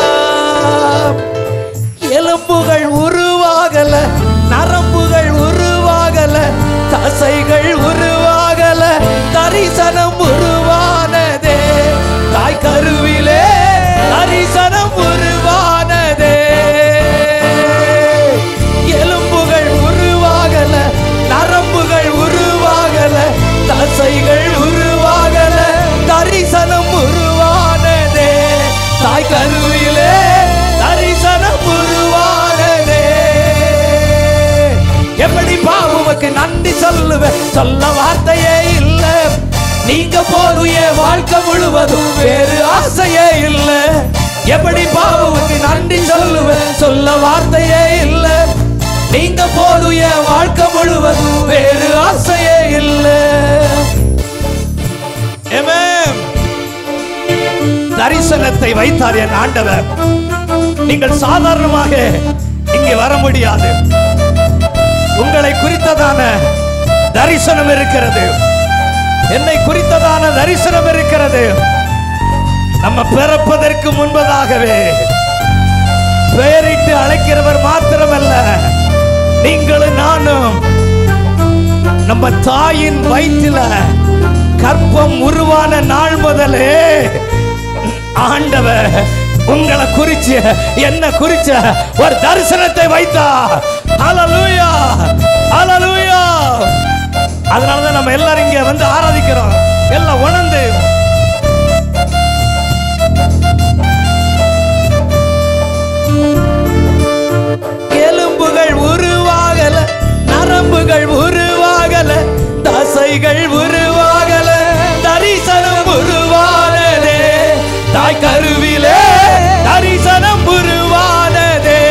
எலும்புகள் உருவாகல, நரம்புகள் உருவாகல, தசைகள் உருவாகல, தரிசனம் உருவானதே தாய் கருவிலே கருவிலே தரிசனம் உருவானதே. எப்படி பாவுமக்கு நன்றி சொல்லுவேன், சொல்ல வார்த்தையே இல்ல. நீங்க போதும் என் வாழ்க்கை முழுவதும், வேறு ஆசையே இல்ல. எப்படி பாவுமக்கு நன்றி சொல்லுவேன், சொல்ல வார்த்தையே இல்ல. நீங்க போதும் என் வாழ்க்கை முழுவதும், வேறு ஆசையே இல்ல. ஆமென். தரிசனத்தை வைத்தார் என் ஆண்டவர். நீங்கள் சாதாரணமாக இங்கே வர முடியாது. உங்களை குறித்ததான தரிசனம் இருக்கிறது, என்னை குறித்ததான தரிசனம் இருக்கிறது. நம்ம பிறப்பதற்கு முன்பதாகவே பெயரிட்டு அழைக்கிறவர் மாத்திரமல்ல, நீங்களும் நானும் நம்ம தாயின் வயிற்றில கற்பம் உருவான நாள் முதலே ஆண்டவர் உங்களை குறிச்சு என்ன குறிச்ச ஒரு தரிசனத்தை வைத்தா. ஹல்லேலூயா, ஹல்லேலூயா. அதனாலதான் நம்ம எல்லாரும் இங்க வந்து ஆராதிக்கிறோம், எல்லாம் உணர்ந்து. எலும்புகள் உருவாகல, நரம்புகள் உருவாகல, தசைகள் உருவாகல, தரிசனம் உருவானதே. தாய் கருவிலே தரிசனம் உருவானதே.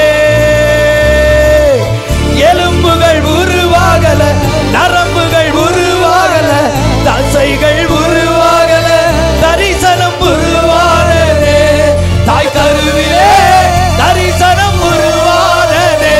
எலும்புகள் உருவாகல, நரம்புகள் உருவாகல, தசைகள் உருவாகல, தரிசனம் உருவானதே. தாய் கருவிலே தரிசனம் உருவானதே.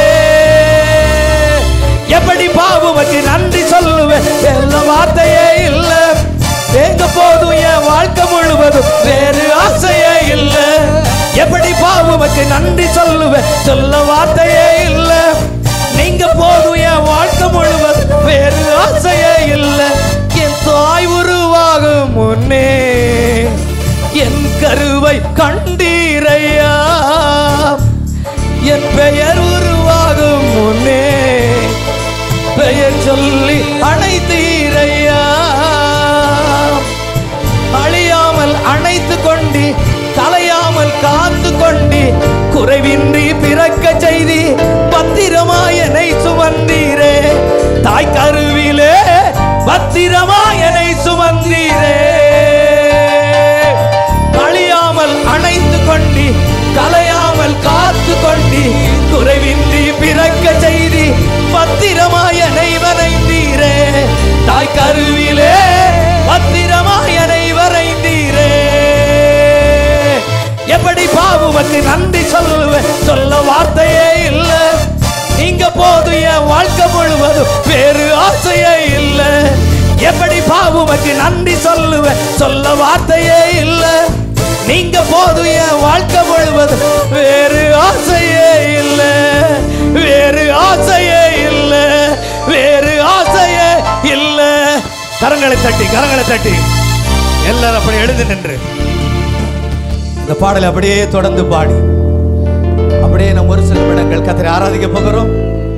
எப்படி பாவுமக்கு நன்றி சொல்லுவேன், எல்லா வார்த்தையே இல்ல. எங்க போதும் என் வாழ்க்கை முழுவதும், வேறு ஆசையே இல்ல. எப்படி பாவுமக்கு நன்றி சொல்லுவேன், சொல்ல வார்த்தையே இல்ல. நீங்க போதும் என் வாழ்க்கை முழுவதும், வேறு ஆசையே இல்ல. என் தாய் உருவாகும் முன்னே என் கருவை கண்டீரையா. என் பெயர் உருவாகும் முன்னே பெயர் சொல்லி அழைத்தீரையா. அழியாமல் அணைத்து கொண்டி, கலையாமல் காத்து கொண்டி, குறைவின்றி பிறக்க செய்தி பத்திரமாயனை சுமந்தீரே. தாய் கருவிலே பத்திரமாயனை சுமந்தீரே. அழியாமல் அணைத்து கொண்டி, கலையாமல் காத்து கொண்டி, குறைவின்றி பிறக்க செய்தி பத்திரமாயனை வரைந்தீரே. தாய் கருவிலே பத்திரமாயனை வரைந்தீரே. எப்படி பாவுமக்கு நன்றி சொல்லுவேன், சொல்ல வார்த்தையே இல்ல. நீங்க போதும் என் வாழ்க்கை முழுவதும், வேறு ஆசையே இல்ல. எப்படி பாவுமக்கு நன்றி சொல்லுவேன், சொல்ல வார்த்தையே இல்ல. நீங்க போதும் என் வாழ்க்கை முழுவதும், வேறு ஆசையே இல்ல, வேறு ஆசையே இல்ல, வேறு ஆசையே இல்ல. கரங்களை தட்டி, கரங்களை தட்டி எல்லாரும் அப்படி எழுந்து நின்று இந்த பாடலை அப்படியே தொடர்ந்து பாடி, அப்படியே நம்ம ஒரு சில நிமிடங்கள் கர்த்தரை ஆராதிக்க போகிறோம்.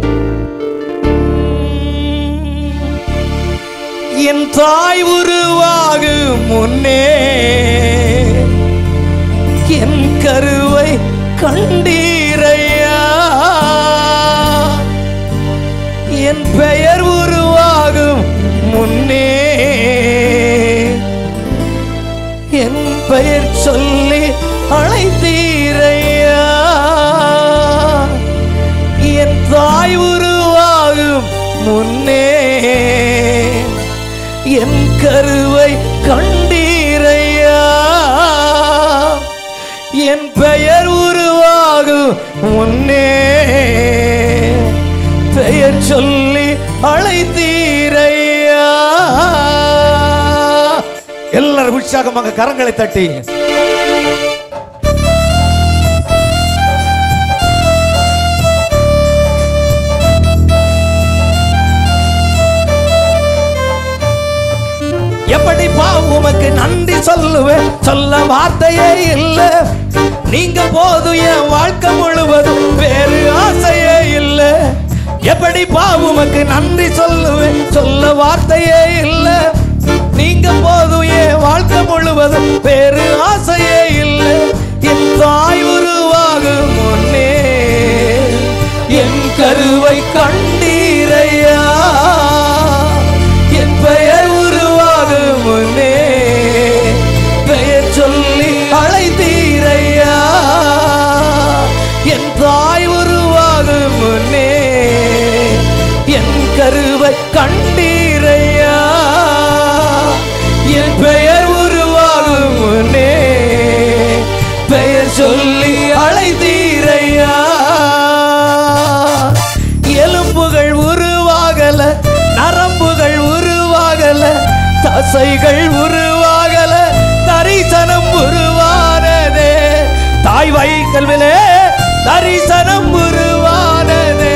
என் தாய் உருவாகும் முன்னே என் கருவை கண்டீரையா. என் பெயர் உருவாகும் முன்னே என் பெயர் சொல்லி அழைத்தீரையா. என் தாய் உருவாகும் முன்னே என் கருவை கண்டீரையா. என் பெயர் உருவாகும் முன்னே பெயர் சொல்லி அழைத்தீரையா. எல்லாரும் உற்சாகமாக கரங்களை தட்டி எப்படி உமக்கு நன்றி சொல்லுவேன், சொல்ல வார்த்தையே இல்ல. நீங்க போதும் என் வாழ்க்கை முழுவதும், வேறு ஆசையே இல்ல. எப்படி உமக்கு நன்றி சொல்லுவேன், சொல்ல வார்த்தையே இல்ல. நீங்க போதும் என் வாழ்க்கை முழுவதும், வேறு ஆசையே இல்ல. என் தாய் கருவை கண்டீரையா என் பெயர் உருவாகும் முன்னே பெயர் சொல்லி அழைத்தீரையா எலும்புகள் உருவாகல நரம்புகள் உருவாகல தசைகள் உருவாகல தரிசனம் உருவானதே தாய் வைக்கல்விலே தரிசனம் உருவானதே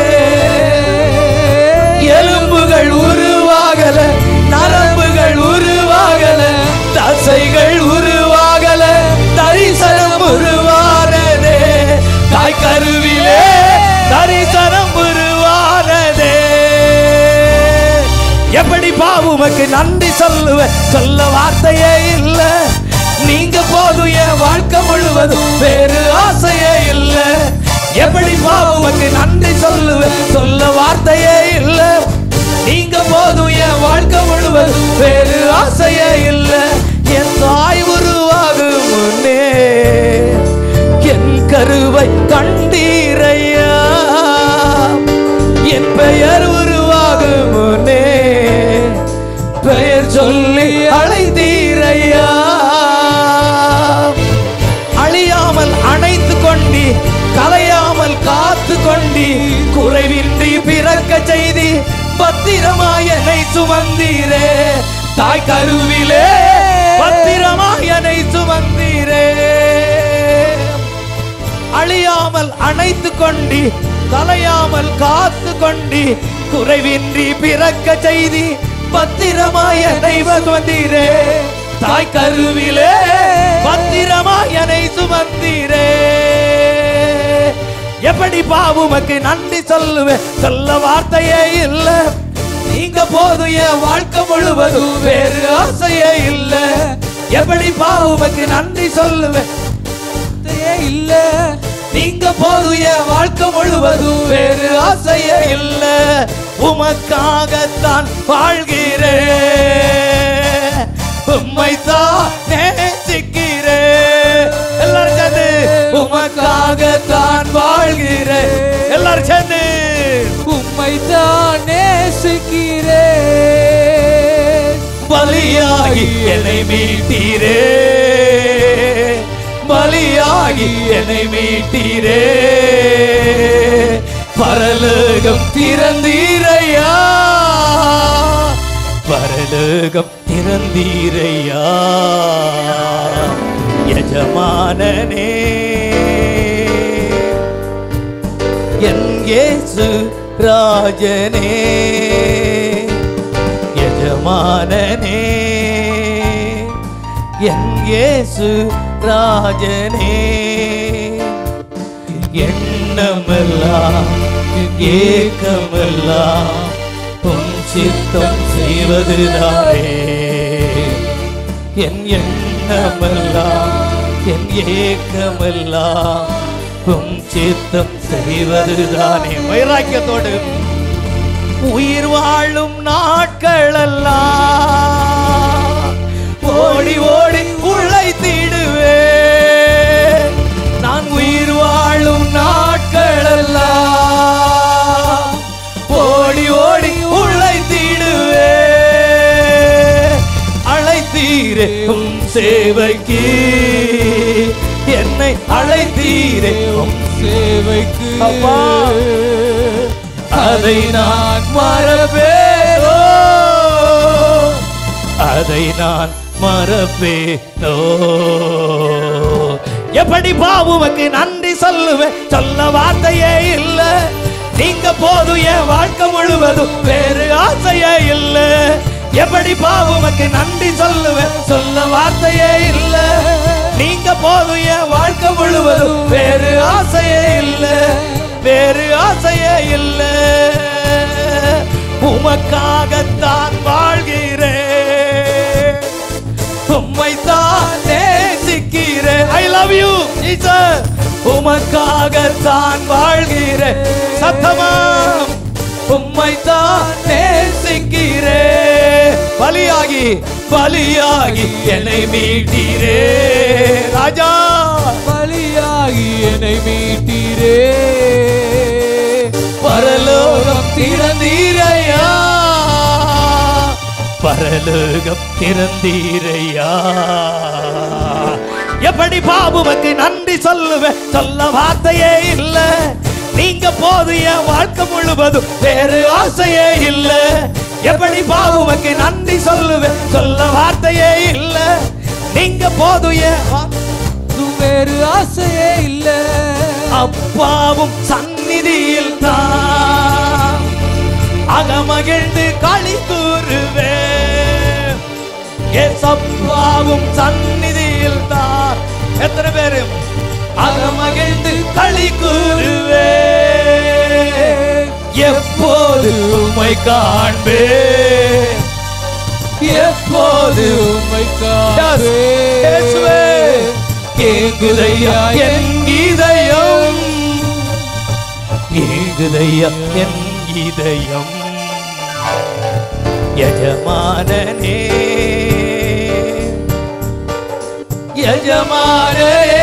எலும்புகள் உருவாகல நரம்புகள் உருவாகல தசைகள் உருவாகல தரிசனம் உருவானதே தாய் கருவிலே தரிசனம் உருவானதே எப்படி பாவுமக்கு நன்றி சொல்லுவேன் சொல்ல வார்த்தையே இல்ல நீங்க போதும் என் வாழ்க்கை முழுவதும் வேறு ஆசையே இல்ல எப்படி பாவுமக்கு நன்றி சொல்லுவேன் சொல்ல வார்த்தையே இல்ல நீங்க போதும் என் வாழ்க்கை முழுவதும் வேறு ஆசையே இல்ல என் தாய் உருவாகும் முன்னே என் கருவை கண்டீரையா என் பெயர் உருவாகும் முன்னே பெயர் சொல்லி அழைத்தீரையா அழியாமல் அணைத்து கொண்டி கலையாமல் காத்து கொண்டி குறைவின்றி பிறக்க செய்தி பத்திரமாய் என்னை சுமந்தீரே தாய் கருவிலே பத்திரமாய் என்னை சுமந்தீரே அழியாமல் அணைத்து கொண்டி கலையாமல் காத்து கொண்டி குறைவின்றி பிறக்க செய்தி பத்திரமாய் என்னை சுமந்தீரே தாய் கருவிலே பத்திரமாய் என்னை சுமந்தீரே எப்படி பாவுமக்கு நன்றி சொல்லுவேன் சொல்ல வார்த்தையே இல்ல நீங்க போதும் என் வாழ்க்கை முழுவதும் வேறு ஆசையே இல்ல எப்படி பாவுமக்கு நன்றி சொல்லுவேன் இல்ல நீங்க போதும் என் வாழ்க்கை முழுவதும் வேறு ஆசையே இல்ல உமக்காகத்தான் வாழ்கிறேன் உம்மைத்தான் நேசிக்கிறேன் எல்லாரும் சேர்ந்து உமக்காகத்தான் வாழ்கிறேன் எல்லாரும் சேர்ந்து உம்மைத்தான் நேசிக்கிறேன் பலியாகி என்னை மீட்டீரே பலியாகி என்னை மீட்டீரே பரலோகம் திறந்தீரையா பரலோகம் திறந்தீரையா எஜமானனே என் இயேசு ராஜனே எஜமானனே என் இயேசு ராஜனே எண்ணமெல்லாம் ஏக்கமெல்லாம் உன் சித்தம் செய்வதுதானே என் எண்ணமெல்லாம் என் ஏக்கமெல்லாம் உன் சித்தம் செய்வதுதானே வைராக்கியத்தோடு உயிர் வாழும் நாட்களெல்லாம் ஓடி ஓடி உழைத்திடுவேன் நான் உயிர் வாழும் நாட்களெல்லாம் ஓடி ஓடி உழைத்திடுவேன் அழைத்தீரே உம் சேவைக்கு என்னை அழைத்தீரே உம் சேவைக்கு அப்பா அதை நான் மறப்பேனோ அதை நான் மறப்பேனோ எப்படி பாவுமக்கு நன்றி சொல்லுவேன் சொல்ல வார்த்தையே இல்ல நீங்க போதும் என் வாழ்க்கை முழுவதும் வேறு ஆசையே இல்ல எப்படி பாவுமக்கு நன்றி சொல்லுவேன் சொல்ல வார்த்தையே இல்ல நீங்க போதும் என் வாழ்க்கை முழுவதும் வேறு ஆசையே இல்ல வேறு ஆசையே இல்ல உமக்காகத்தான் வாழ்கிறேன் உம்மைத்தான் நேசிக்கிறேன் I love you Jesus உமக்காகத்தான் வாழ்கிறேன் சத்தமா உம்மைத்தான் நேசிக்கிறேன் பலியாகி பலியாகி என்னை மீட்டீரே ராஜா பலியாகி என்னை மீட்டீரே பரலோகம் திறந்தீரையா, பரலோகம் திறந்தீரையா. எப்படி பாபுவுக்கு நன்றி சொல்லுவேன், சொல்ல வார்த்தையே இல்ல. நீங்க போது என் வாழ்க்கை முழுவதும் வேறு ஆசையே இல்ல. எப்படி பாபுவுக்கு நன்றி சொல்லுவேன், சொல்ல வார்த்தையே இல்ல. நீங்க போது என் வேறு ஆசையே இல்ல. அப்பாவும் சந்நிதியில் தான் அகமகிழ்ந்து களி கூறுவேன். அப்பாவும் சந்நிதியில் தான் எத்தனை பேரு அகமகிழ்ந்து களி கூறுவேன். எப்போது உம்மை காண்பேன், எப்போது உம்மை காண்பேன். ஏங்குதையா என் இதயம், ஏங்குதையா என் இதயம். எஜமானனே எஜமானனே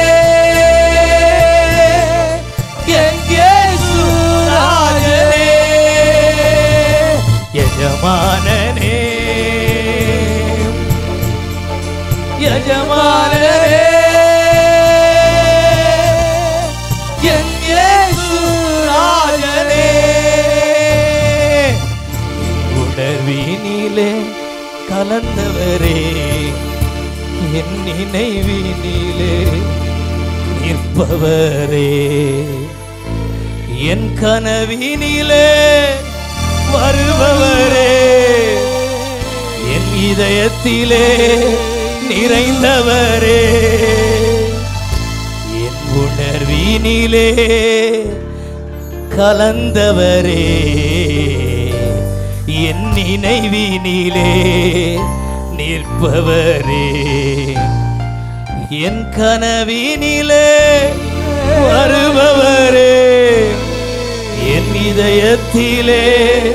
என் இயேசு ராஜனே. எஜமானனே எஜமானனே என் இயேசு ராஜனே. உணர்வினிலே கலந்தவரே, என் நினைவினிலே நிற்பவரே, என் கனவினிலே வருபவரே, என் இதயத்திலே நிறைந்தவரே, என் உணர்வினிலே கலந்தவரே, என் நினைவினிலே நிற்பவரே, என் கனவினிலே வருபவரே, என் இதயத்திலே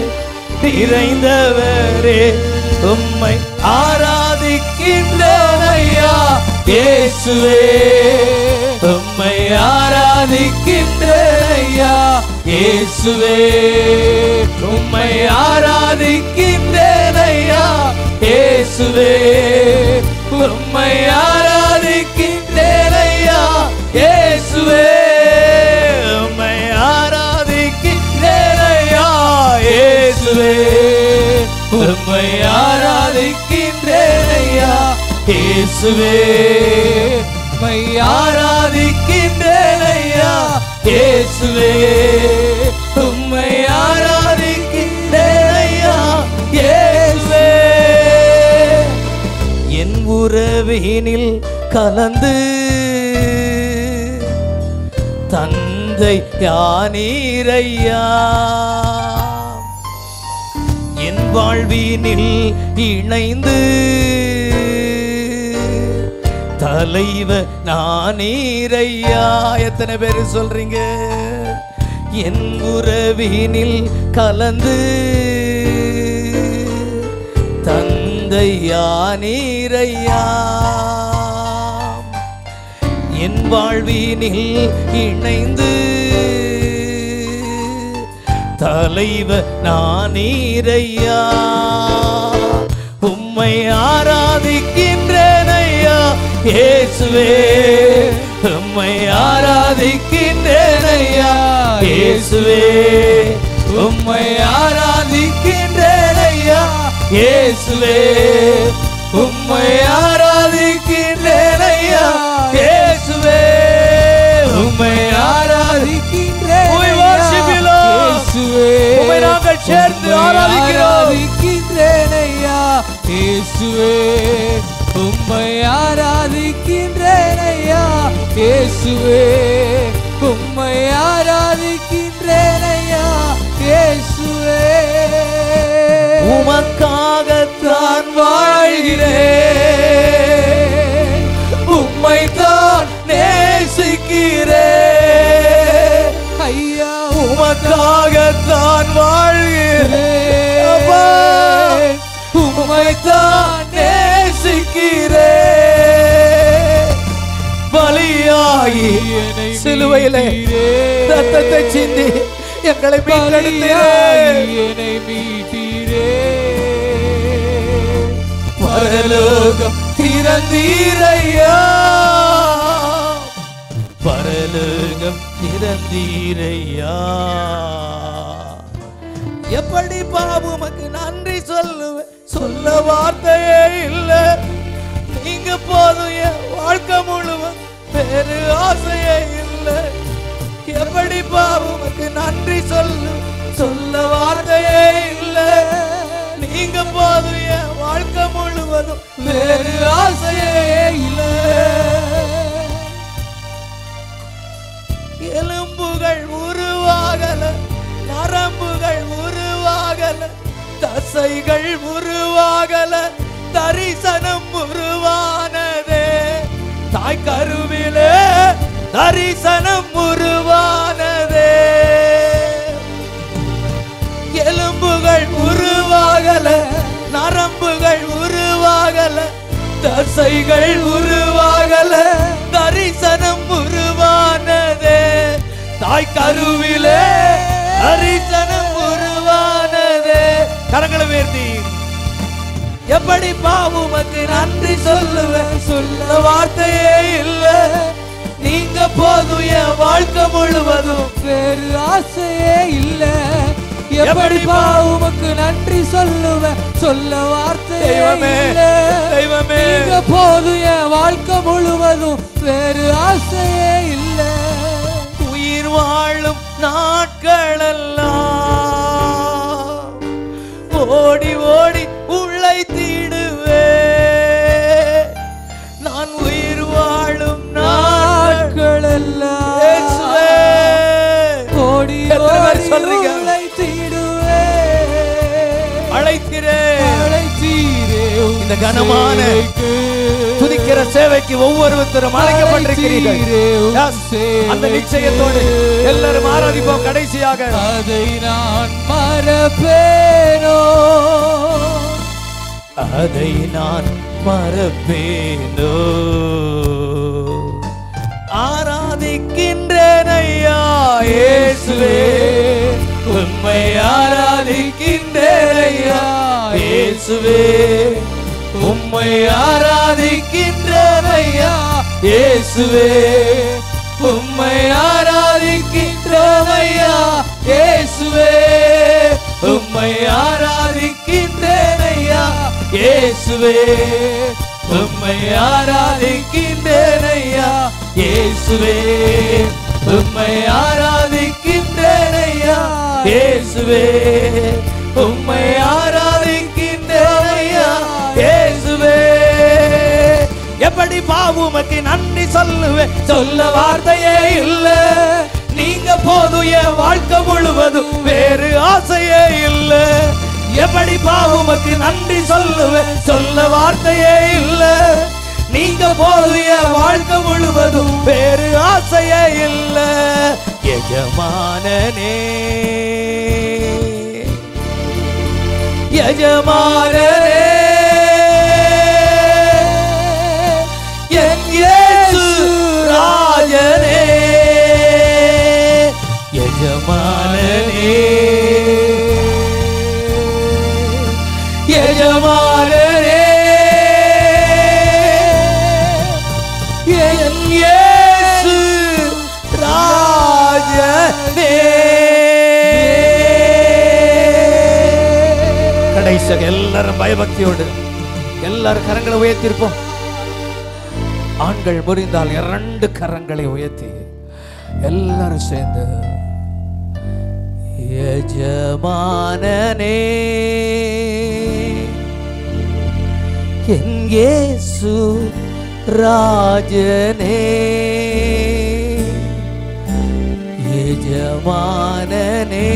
நிறைந்தவரே. உம்மை ஆராதிக்கின்றேன் ஐயா இயேசுவே, உம்மை ஆராதிக்கின்றேன் ஐயா இயேசுவே, உம்மை ஆராதிக்கின்றேன் ஐயா இயேசுவே, உம்மை ஆராதிக்கின்றேன் ஐயா இயேசுவே, உம்மை ஆராதிக்கின்றேன் ஐயா இயேசுவே, உம்மை ஆராதிக்கின்றேன் ஐயா இயேசுவே, உம்மை ஆராதிக்கின்றேன் ஐயா இயேசுவே, உம்மை ஆராதிக்கின்றேன் ஐயா இயேசுவே. என் உறவினில் கலந்து தந்தை யானீரையா, என் வாழ்வினில் இணைந்து தலைவர் நானீரையா. எத்தனை பேர் சொல்றீங்க? என் உறவினில் கலந்து தந்தை யானீரையா, என் வாழ்வினில் இணைந்து தலைவர் நானீரையா. உம்மை ஆராதிக்கின்றேன் ஐயா இயேசுவே, உம்மை ஆராதிக்கின்றேன் ஐயா இயேசுவே, உம்மை ஆராதிக்கின்றேன் ஐயா இயேசுவே, உம்மை ஆராதிக்கின்றேன் ஐயா இயேசுவே, உம்மை ஆராதிக்கின்றேன் இயேசுவே, உம்மை நாங்கள் சேர்ந்து ஆராதிக்கின்றேன் ஐயா இயேசுவே, உம்மை ஆராதிக்கின்றேன் ஐயா இயேசுவே, உம்மை ஆராதிக்கின்றேன் ஐயா இயேசுவே. உமக்காகத்தான் வாழ்கிறேன், உம்மைத்தான் நேசிக்கிறேன் ஐயா, உமக்காகத்தான் வாழ்கிறேன், உம்மைத்தான் நேசிக்கிறேன். பலியாகி சிலுவையிலே ரத்தத்தை சிந்தி எங்களை மீட்டெடுத்தீரே, என்னை மீட்டீரே. பரலோகம் திறந்தீரையா, பரலோகம் திறந்தீரையா. எப்படி பாவுமக்கு நன்றி சொல்லுவேன், சொல்ல வார்த்தையே இல்லை. நீங்க போதும் என் வாழ்க்கை முழுவதும், வேறு ஆசையே இல்லை. எப்படி பாவுமக்கு நன்றி சொல்லு, சொல்ல வார்த்தையே இல்லை. நீங்க போதும் என் வாழ்க்கை முழுவதும், வேறு ஆசையே இல்லை. எலும்புகள் உருவாகல, நரம்புகள் உருவாகல, தசைகள் உருவாகல, தரிசனம் உருவானதே. தாய் கருவிலே தரிசனம் உருவானதே. எலும்புகள் உருவாகல, நரம்புகள் உருவாகல, தசைகள் உருவாகல, தரிசனம் உருவானதே. தாய் கருவிலே தரிசனம் உருவானதே. கரங்களை உயர்த்தி எப்படி பாவுமக்கு நன்றி சொல்லுவேன், சொல்ல வார்த்தையே இல்லை. நீங்க போதும் என் வாழ்க்கை முழுவதும், வேறு ஆசையே இல்ல. எப்படி பாவுமக்கு நன்றி சொல்லுவேன், சொல்ல வார்த்தையே தெய்வமே, இல்ல. தெய்வமே. நீங்க போதும் என் வாழ்க்கை முழுவதும், வேறு ஆசையே இல்ல. உயிர் வாழும் நாட்களெல்லாம் ஓடி ஓடி உழைத்திடுவே. நான் உயிர் வாழும் நாட்களெல்லாம் இயேசுவே. ஓடி எத்தனை பேர் ஓடி சொல்றீங்க? உழைத்திடுவே. அழைக்கிறே, அழைத்தீரே இந்த கனமான துதிக்கிற சேவைக்கு ஒவ்வொருத்தரும் அழைக்கப்பட்டிருக்கிறீர்கள். Yes. அந்த நிச்சயத்தோடு எல்லாரும் ஆராதிப்போம். கடைசியாக அதை நான் மறப்பேனோ, அதை நான் மறப்பேனோ. ஆராதிக்கின்றேன் ஐயா இயேசுவே, உம்மை ஆராதிக்கின்றேன் ஐயா இயேசுவே, உம்மை ஆராதிக்கின்றேன் ஐயா இயேசுவே, உம்மை ஆராதிக்கின்றேன் ஐயா இயேசுவே, உம்மை ஆராதிக்கின்றேன் ஐயா இயேசுவே, உம்மை ஆராதிக்கின்றேன் ஐயா இயேசுவே, உம்மை ஆராதிக்கின்றேன் ஐயா இயேசுவே, உம்மை ஆராதிக்கின்றேன் ஐயா இயேசுவே. எப்படி பாவுமக்கு நன்றி சொல்லுவேன், சொல்ல வார்த்தையே இல்லை. நீங்க போதும் என் வாழ்க்கை முழுவதும், வேறு ஆசையே இல்லை. எப்படி பாவுமக்கு நன்றி சொல்லுவேன், சொல்ல வார்த்தையே இல்லை. நீங்க போதும் என் வாழ்க்கை முழுவதும், வேறு ஆசையே இல்லை. எஜமானனே, எஜமானனே, என் இயேசு ராஜனே, எஜமானனே, எஜமானனே, என் இயேசு ராஜனே. கடைசியாக எல்லாரும் பயபக்தியோடு எல்லாரும் கரங்களை உயர்த்திருப்போம். ஆண்கள் புரிந்தால் இரண்டு கரங்களை உயர்த்தி எல்லாரும் சேர்ந்து எஜமானனே, என் இயேசு ராஜனே, எஜமானனே,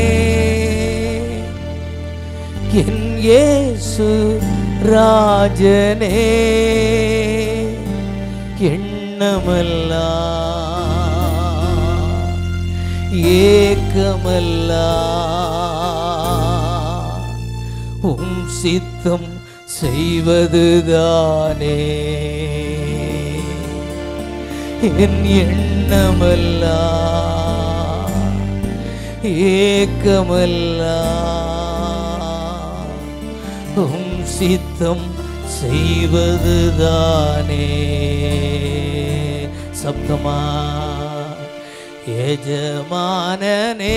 என் இயேசு ராஜனே. எண்ணமெல்லாம் ஏக்கமெல்லாம் உம் சித்தம் செய்வதுதானே. என் எண்ணமெல்லாம் ஏக்கமெல்லாம் உம் சித்தம் செய்வதுதானே. சப்தமா எஜமானனே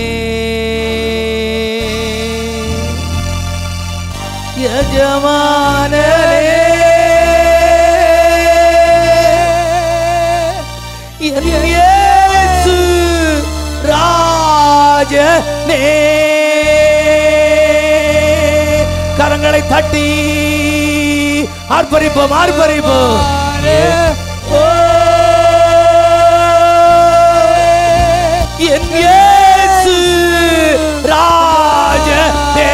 எஜமானனே இயேசு ராஜனே. கரங்களை தட்டி ஆர்ப்பரிப்போம் ஆர்ப்பரிப்போம். என் இயேசு ராஜனே.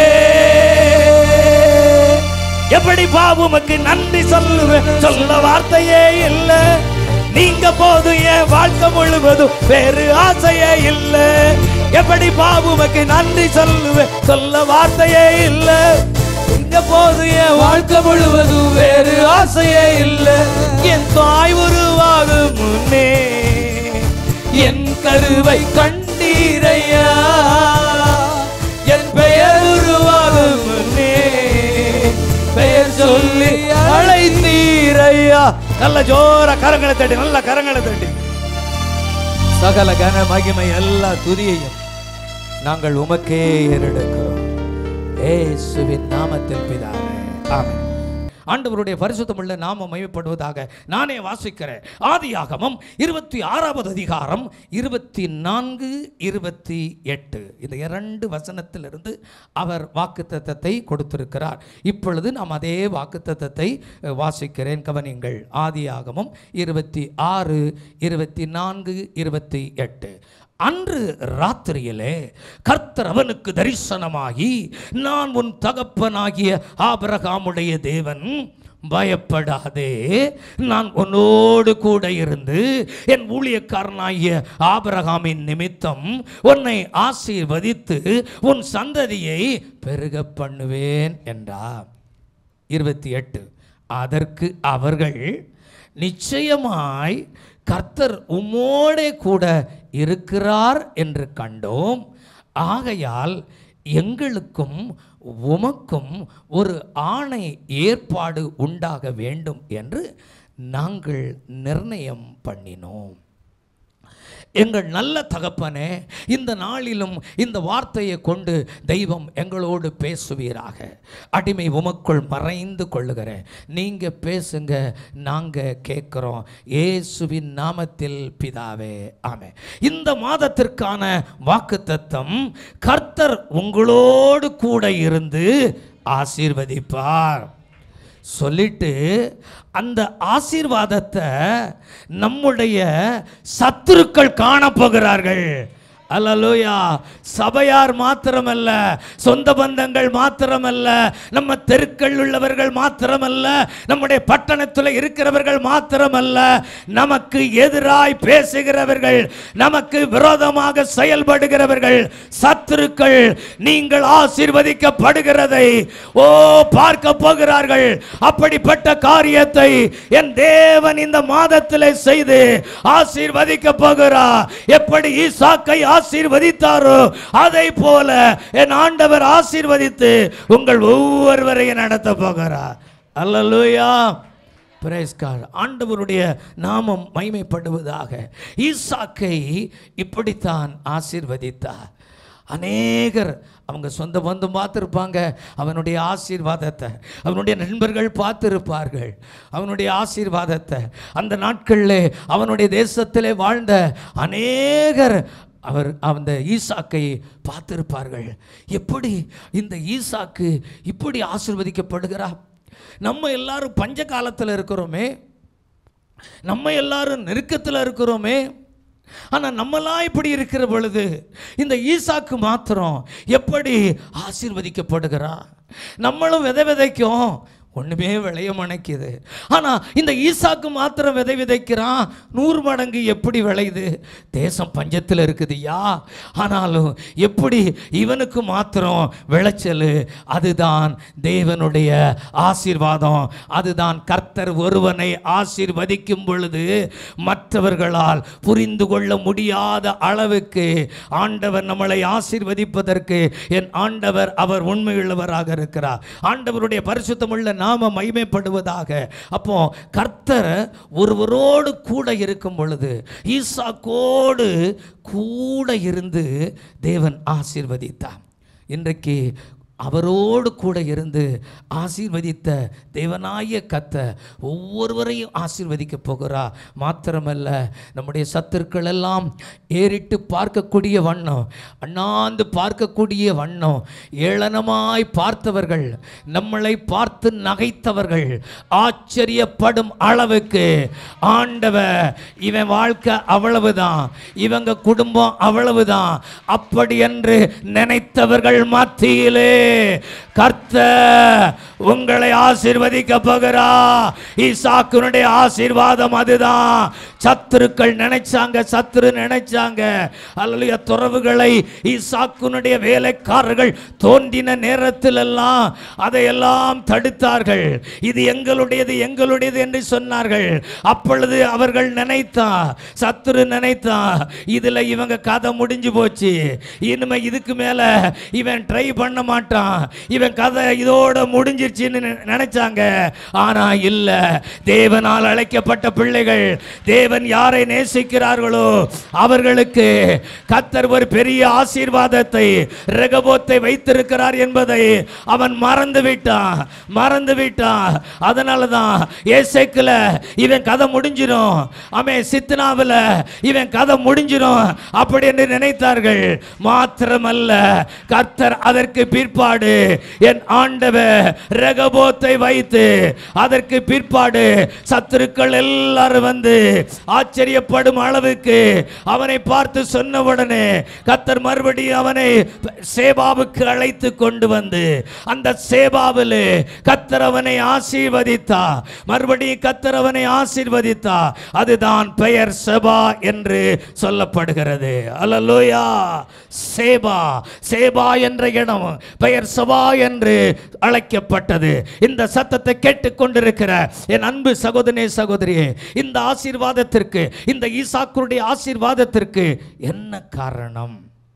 எப்படி பாவுமக்கு நன்றி சொல்லுவேன், சொல்ல வார்த்தையே இல்லை. நீங்க போது என் வாழ்க்கை முழுவதும் வேறு ஆசையே இல்லை. எப்படி பாவுமக்கு நன்றி சொல்லுவேன், சொல்ல வார்த்தையே இல்லை. நீங்க போது என் வாழ்க்கை முழுவதும் வேறு ஆசையே இல்லை. என் தாய் உருவாகும் முன்னே என் கருவை கண்டீரையா, என் பெயர் உருவாகும் முன்னே பெயர் சொல்லி அழைத்தீரையா. நல்ல ஜோர கரங்களை தட்டி, நல்ல கரங்களை தட்டி. சகல கன மகிமை எல்லா துதியையும் நாங்கள் உமக்கே ஏறெடுக்கிறோம், இயேசுவின் நாமத்தில் பிதாவே, ஆமென். ஆண்டவருடைய பரிசுத்தமுள்ள நாமம் மகிமைப்படுவதாக. நானே வாசிக்கிறேன். ஆதியாகமம் இருபத்தி ஆறாவது அதிகாரம் இருபத்தி நான்கு இருபத்தி எட்டு இந்த இரண்டு வசனத்திலிருந்து அவர் வாக்குத்தத்தத்தை கொடுத்திருக்கிறார். இப்பொழுது நாம் அதே வாக்குத்தத்தத்தை வாசிக்கிறேன், கவனியுங்கள். ஆதியாகமம் இருபத்தி ஆறு இருபத்தி நான்கு இருபத்தி எட்டு. அன்று ராத்திரியிலே கர்த்தர் அவனுக்கு தரிசனமாகி, நான் உன் தகப்பனாகிய ஆபிரகாமுடைய தேவன், பயப்படாதே, நான் உன்னோடு கூட இருந்து என் ஊழியக்காரனாகிய ஆபிரகாமின் நிமித்தம் உன்னை ஆசீர்வதித்து உன் சந்ததியை பெருக பண்ணுவேன் என்றார். இருபத்தி எட்டு. அதற்கு அவர்கள், நிச்சயமாய் கர்த்தர் உம்மோடே கூட இருக்கிறார் என்று கண்டோம். ஆகையால் எங்களுக்கும் உமக்கும் ஒரு ஆணை ஏற்பாடு உண்டாக வேண்டும் என்று நாங்கள் நிர்ணயம் பண்ணினோம். எங்கள் நல்ல தகப்பனே, இந்த நாளிலும் இந்த வார்த்தையை கொண்டு தெய்வம் எங்களோடு பேசுவீராக. அடிமை உமக்குள் மறைந்து கொள்ளுகிறேன், நீங்கள் பேசுங்க, நாங்கள் கேட்குறோம், இயேசுவின் நாமத்தில் பிதாவே, ஆமென். இந்த மாதத்திற்கான வாக்குத்தத்தம், கர்த்தர் உங்களோடு கூட இருந்து ஆசீர்வதிப்பார் சொல்லிட்டு, அந்த ஆசீர்வாதத்தை நம்முடைய சத்துருக்கள் காணப்போகிறார்கள். அல்லேலூயா. சபையார் மாத்திரமல்ல, சொந்த பந்தங்கள் மாத்திரமல்ல, நம்ம தெருக்கள் உள்ளவர்கள் மாத்திரமல்ல, நம்முடைய பட்டணத்தில் இருக்கிறவர்கள் மாத்திரமல்ல, நமக்கு எதிராய் பேசுகிறவர்கள், நமக்கு விரோதமாக செயல்படுகிறவர்கள், சத்துருக்கள் நீங்கள் ஆசீர்வதிக்கப்படுகிறதை ஓ பார்க்க போகிறார்கள். அப்படிப்பட்ட காரியத்தை என் தேவன் இந்த மாதத்தில் செய்து ஆசீர்வதிக்க போகிறார். எப்படி ஈசாக்கை ஆசீர்வதித்தாரோ அதை போல என் ஆண்டவர் ஆசீர்வதித்து உங்கள் ஒவ்வொருவரையும் நடத்த போகிறார். அல்லேலூயா. Praise God. ஆண்டவருடைய நாமம் மகிமைப்படுவதாக. ஈசாக்கை இப்படித்தான் ஆசீர்வதித்தார். அநேகர் அவங்க சொந்த பந்தம் பார்த்துருப்பாங்க அவனுடைய ஆசீர்வாதத்தை, அவனுடைய நண்பர்கள் பார்த்துருப்பார்கள் அவனுடைய ஆசீர்வாதத்தை. அந்த நாட்களில் அவனுடைய தேசத்திலே வாழ்ந்த அநேகர் அவர் அந்த ஈசாக்கை பார்த்திருப்பார்கள். எப்படி இந்த ஈசாக்கு இப்படி ஆசீர்வதிக்கப்படுகிறார்? நம்ம எல்லாரும் பஞ்ச காலத்தில் இருக்கிறோமே, நம்ம எல்லாரும் நெருக்கத்தில் இருக்கிறோமே, ஆனால் நம்மளாம் இப்படி இருக்கிற பொழுது இந்த ஈசாக்கு மாத்திரம் எப்படி ஆசீர்வதிக்கப்படுகிறார்? நம்மளும் விதை விதைக்கும், ஒன்றுமே விளைய மணைக்குது. ஆனால் இந்த ஈசாக்கு மாத்திரம் விதை விதைக்கிறான், நூறு மடங்கு எப்படி விளையுது? தேசம் பஞ்சத்தில் இருக்குதுயா, ஆனாலும் எப்படி இவனுக்கு மாத்திரம் விளைச்சல்? அதுதான் தேவனுடைய ஆசீர்வாதம். அதுதான் கர்த்தர் ஒருவனை ஆசீர்வதிக்கும் பொழுது மற்றவர்களால் புரிந்து கொள்ள முடியாத அளவுக்கு ஆண்டவர் நம்மளை ஆசீர்வதிப்பதற்கு என் ஆண்டவர் அவர் உண்மையுள்ளவராக இருக்கிறார். ஆண்டவருடைய பரிசுத்தமுள்ள நாம மகிமைப்படுவதாக. அப்போ கர்த்தர் ஒருவரோடு கூட இருக்கும் பொழுது, ஈசாக்கோடு கூட இருந்து தேவன் ஆசீர்வதித்தார். இன்றைக்கு அவரோடு கூட இருந்து ஆசீர்வதித்த தேவனாய கர்த்தர் ஒவ்வொருவரையும் ஆசீர்வதிக்க போகிறார். மாத்திரமல்ல, நம்முடைய சத்துருக்கள் எல்லாம் ஏறிட்டு பார்க்கக்கூடிய வண்ணம், அண்ணாந்து பார்க்கக்கூடிய வண்ணம், ஏளனமாய் பார்த்தவர்கள், நம்மளை பார்த்து நகைத்தவர்கள் ஆச்சரியப்படும் அளவுக்கு ஆண்டவர் இவன் வாழ்க்கை அவ்வளவுதான், இவங்க குடும்பம் அவ்வளவுதான், அப்படி என்று நினைத்தவர்கள் மத்தியிலே கர்த்தர் உங்களை ஆசீர்வதிக்க போகிறார். ஈசாக்குனுடைய ஆசீர்வாதம் அதுதான். சத்துருக்கள் நினைச்சாங்க, சத்துரு நினைச்சாங்க, அல்லது துறவுகளை ஈசாக்குனுடைய வேலைக்காரர்கள் தோன்றின நேரத்தில் எல்லாம் அதையெல்லாம் தடுத்தார்கள். இது எங்களுடையது எங்களுடையது என்று சொன்னார்கள். அப்பொழுது அவர்கள் நினைத்தா, சத்துரு நினைத்தா, இதுல இவங்க கதை முடிஞ்சு போச்சு, இனிமே இதுக்கு மேல இவன் ட்ரை பண்ண மாட்டான், இவன் கதை இதோட முடிஞ்சிருச்சுன்னு நினைச்சாங்க. ஆனா இல்ல, தேவனால் அழைக்கப்பட்ட பிள்ளைகள், தேவன் யாரை நேசிக்கிறார்களோ அவர்களுக்கு கர்த்தர் ஒரு பெரிய ஆசீர்வாதத்தை, ரெகோபோத்தை வைத்திருக்கிறார் என்பதை அவன் மறந்து விட்டான் மறந்து விட்டான் அதனாலதான் ஏசேக்கில இவன் கதை முடிஞ்சிடும், அவன் சித்னாவில் இவன் கதை முடிஞ்சிடும் அப்படி என்று நினைத்தார்கள். மாத்திரமல்ல, கர்த்தர் அதற்கு பிற்பாடு என் ஆண்டவர் ரெகோபோத்தை வைத்து அதற்கு பிற்பாடு சத்துருக்கள் எல்லாரும் வந்து ஆச்சரியப்படும் அளவுக்கு அவனை பார்த்து சொன்னவுடனே கர்த்தர் மறுபடியும் அவனை சேபாவுக்கு அழைத்து கொண்டு வந்து அந்த சேபாவிலே கர்த்தர் அவனை ஆசீர்வதித்தா. மறுபடியும் கர்த்தர் அவனை ஆசீர்வதித்தா. அதுதான் பெயர் செபா என்று சொல்லப்படுகிறது. அல்லேலூயா. சேபா, சேபா என்ற இடம் பெயர் செபா என்று அழைக்கப்பட்டது. இந்த சத்தத்தை கேட்டுக்கொண்டிருக்கிற என் அன்பு சகோதரனே, சகோதரியே, இந்த ஆசீர்வாதத்திற்கு, இந்த ஈசாக்குடைய ஆசீர்வாதத்திற்கு என்ன காரணம்?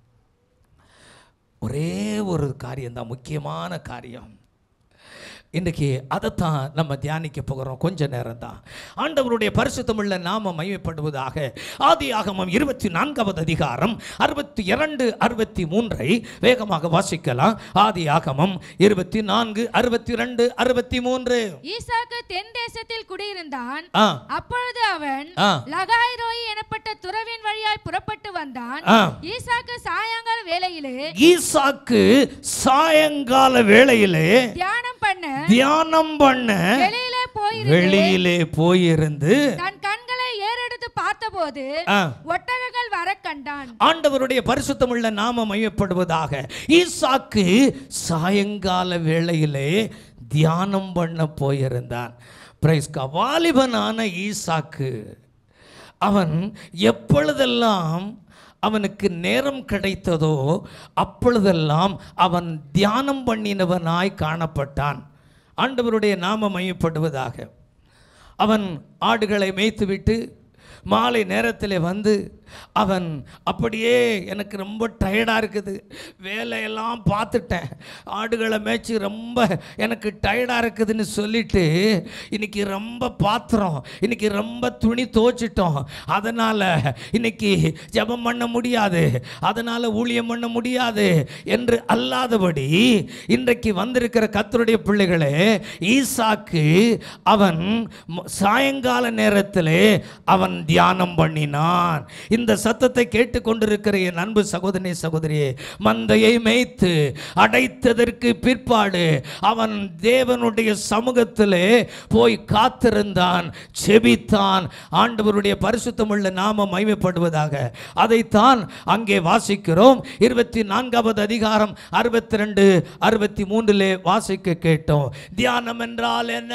ஒரே ஒரு காரியம் தான், முக்கியமான காரியம். இன்றைக்கி அதைத்தான் நம்ம தியானிக்க போகிறோம். கொஞ்ச நேரம் தான். ஆண்டவருடைய பரிசுத்தமுள்ள நாம மகிமைப்படுவதாக. ஆதியாகமம் இருபத்தி நான்காவது அதிகாரம் அறுபத்தி இரண்டு அறுபத்தி மூன்றை வேகமாக வாசிக்கலாம். ஆதியாகமம் இருபத்தி நான்கு அறுபத்தி இரண்டு அறுபத்தி மூன்று. ஈசாக்கு தென் தேசத்தில் குடியிருந்தான். அப்பொழுது அவன் லகாய் ரோயி எனப்பட்ட துறவின் வழியாய் புறப்பட்டு வந்தான். ஈசாக்கு சாயங்கால வேளையிலே ஈசாக்கு சாயங்கால வேளையிலே தியானம் பண்ண தியானம் பண்ண வெளியிலே போயிருந்து தன் கண்களை ஏறெடுத்து பார்த்தபோது ஒட்டகங்கள் வர கண்டான். ஆண்டவருடைய பரிசுத்தமுள்ள நாமம் மகிமைப்படுவதாக. ஈசாக்கு சாயங்கால வேளையிலே தியானம் பண்ண போயிருந்தான். Price God. வாலிபனான ஈசாக்கு அவன் எப்பொழுதெல்லாம் அவனுக்கு நேரம் கிடைத்ததோ அப்பொழுதெல்லாம் அவன் தியானம் பண்ணினவனாய் காணப்பட்டான். ஆண்டவருடைய நாம மகிமைப்படுவதாக. அவன் ஆடுகளை மேய்த்துவிட்டு மாலை நேரத்தில் வந்து அவன் அப்படியே எனக்கு ரொம்ப டயர்டாக இருக்குது, வேலையெல்லாம் பார்த்துட்டேன், ஆடுகளை மேய்ச்சி ரொம்ப எனக்கு டயர்டாக இருக்குதுன்னு சொல்லிட்டு இன்னைக்கு ரொம்ப பாத்திரம், இன்னைக்கு ரொம்ப துணி துவைச்சிட்டோம், அதனால் இன்னைக்கு ஜெபம் பண்ண முடியாது, அதனால் ஊழியம் பண்ண முடியாது என்று அல்லாதபடி இன்றைக்கு வந்திருக்கிற கர்த்தருடைய பிள்ளைகளே, ஈசாக்கு அவன் சாயங்கால நேரத்தில் அவன் தியானம் பண்ணினான். இந்த சத்தத்தை கேட்டுக்கொண்டிருக்கிற என் அன்பு சகோதரனே சகோதரியே, மந்தையை மேய்த்து அடைத்ததற்கு பிற்பாடு அவன் தேவனுடைய சமூகத்திலே போய் காத்திருந்தான், செபித்தான். ஆண்டவருடைய பரிசுத்தமுள்ள நாமம் மகிமைப்படுவதாக. அதைத்தான் அங்கே வாசிக்கிறோம். இருபத்தி நான்காவது அதிகாரம் அறுபத்தி ரெண்டு அறுபத்தி மூன்றிலே வாசிக்க கேட்டோம். தியானம் என்றால் என்ன?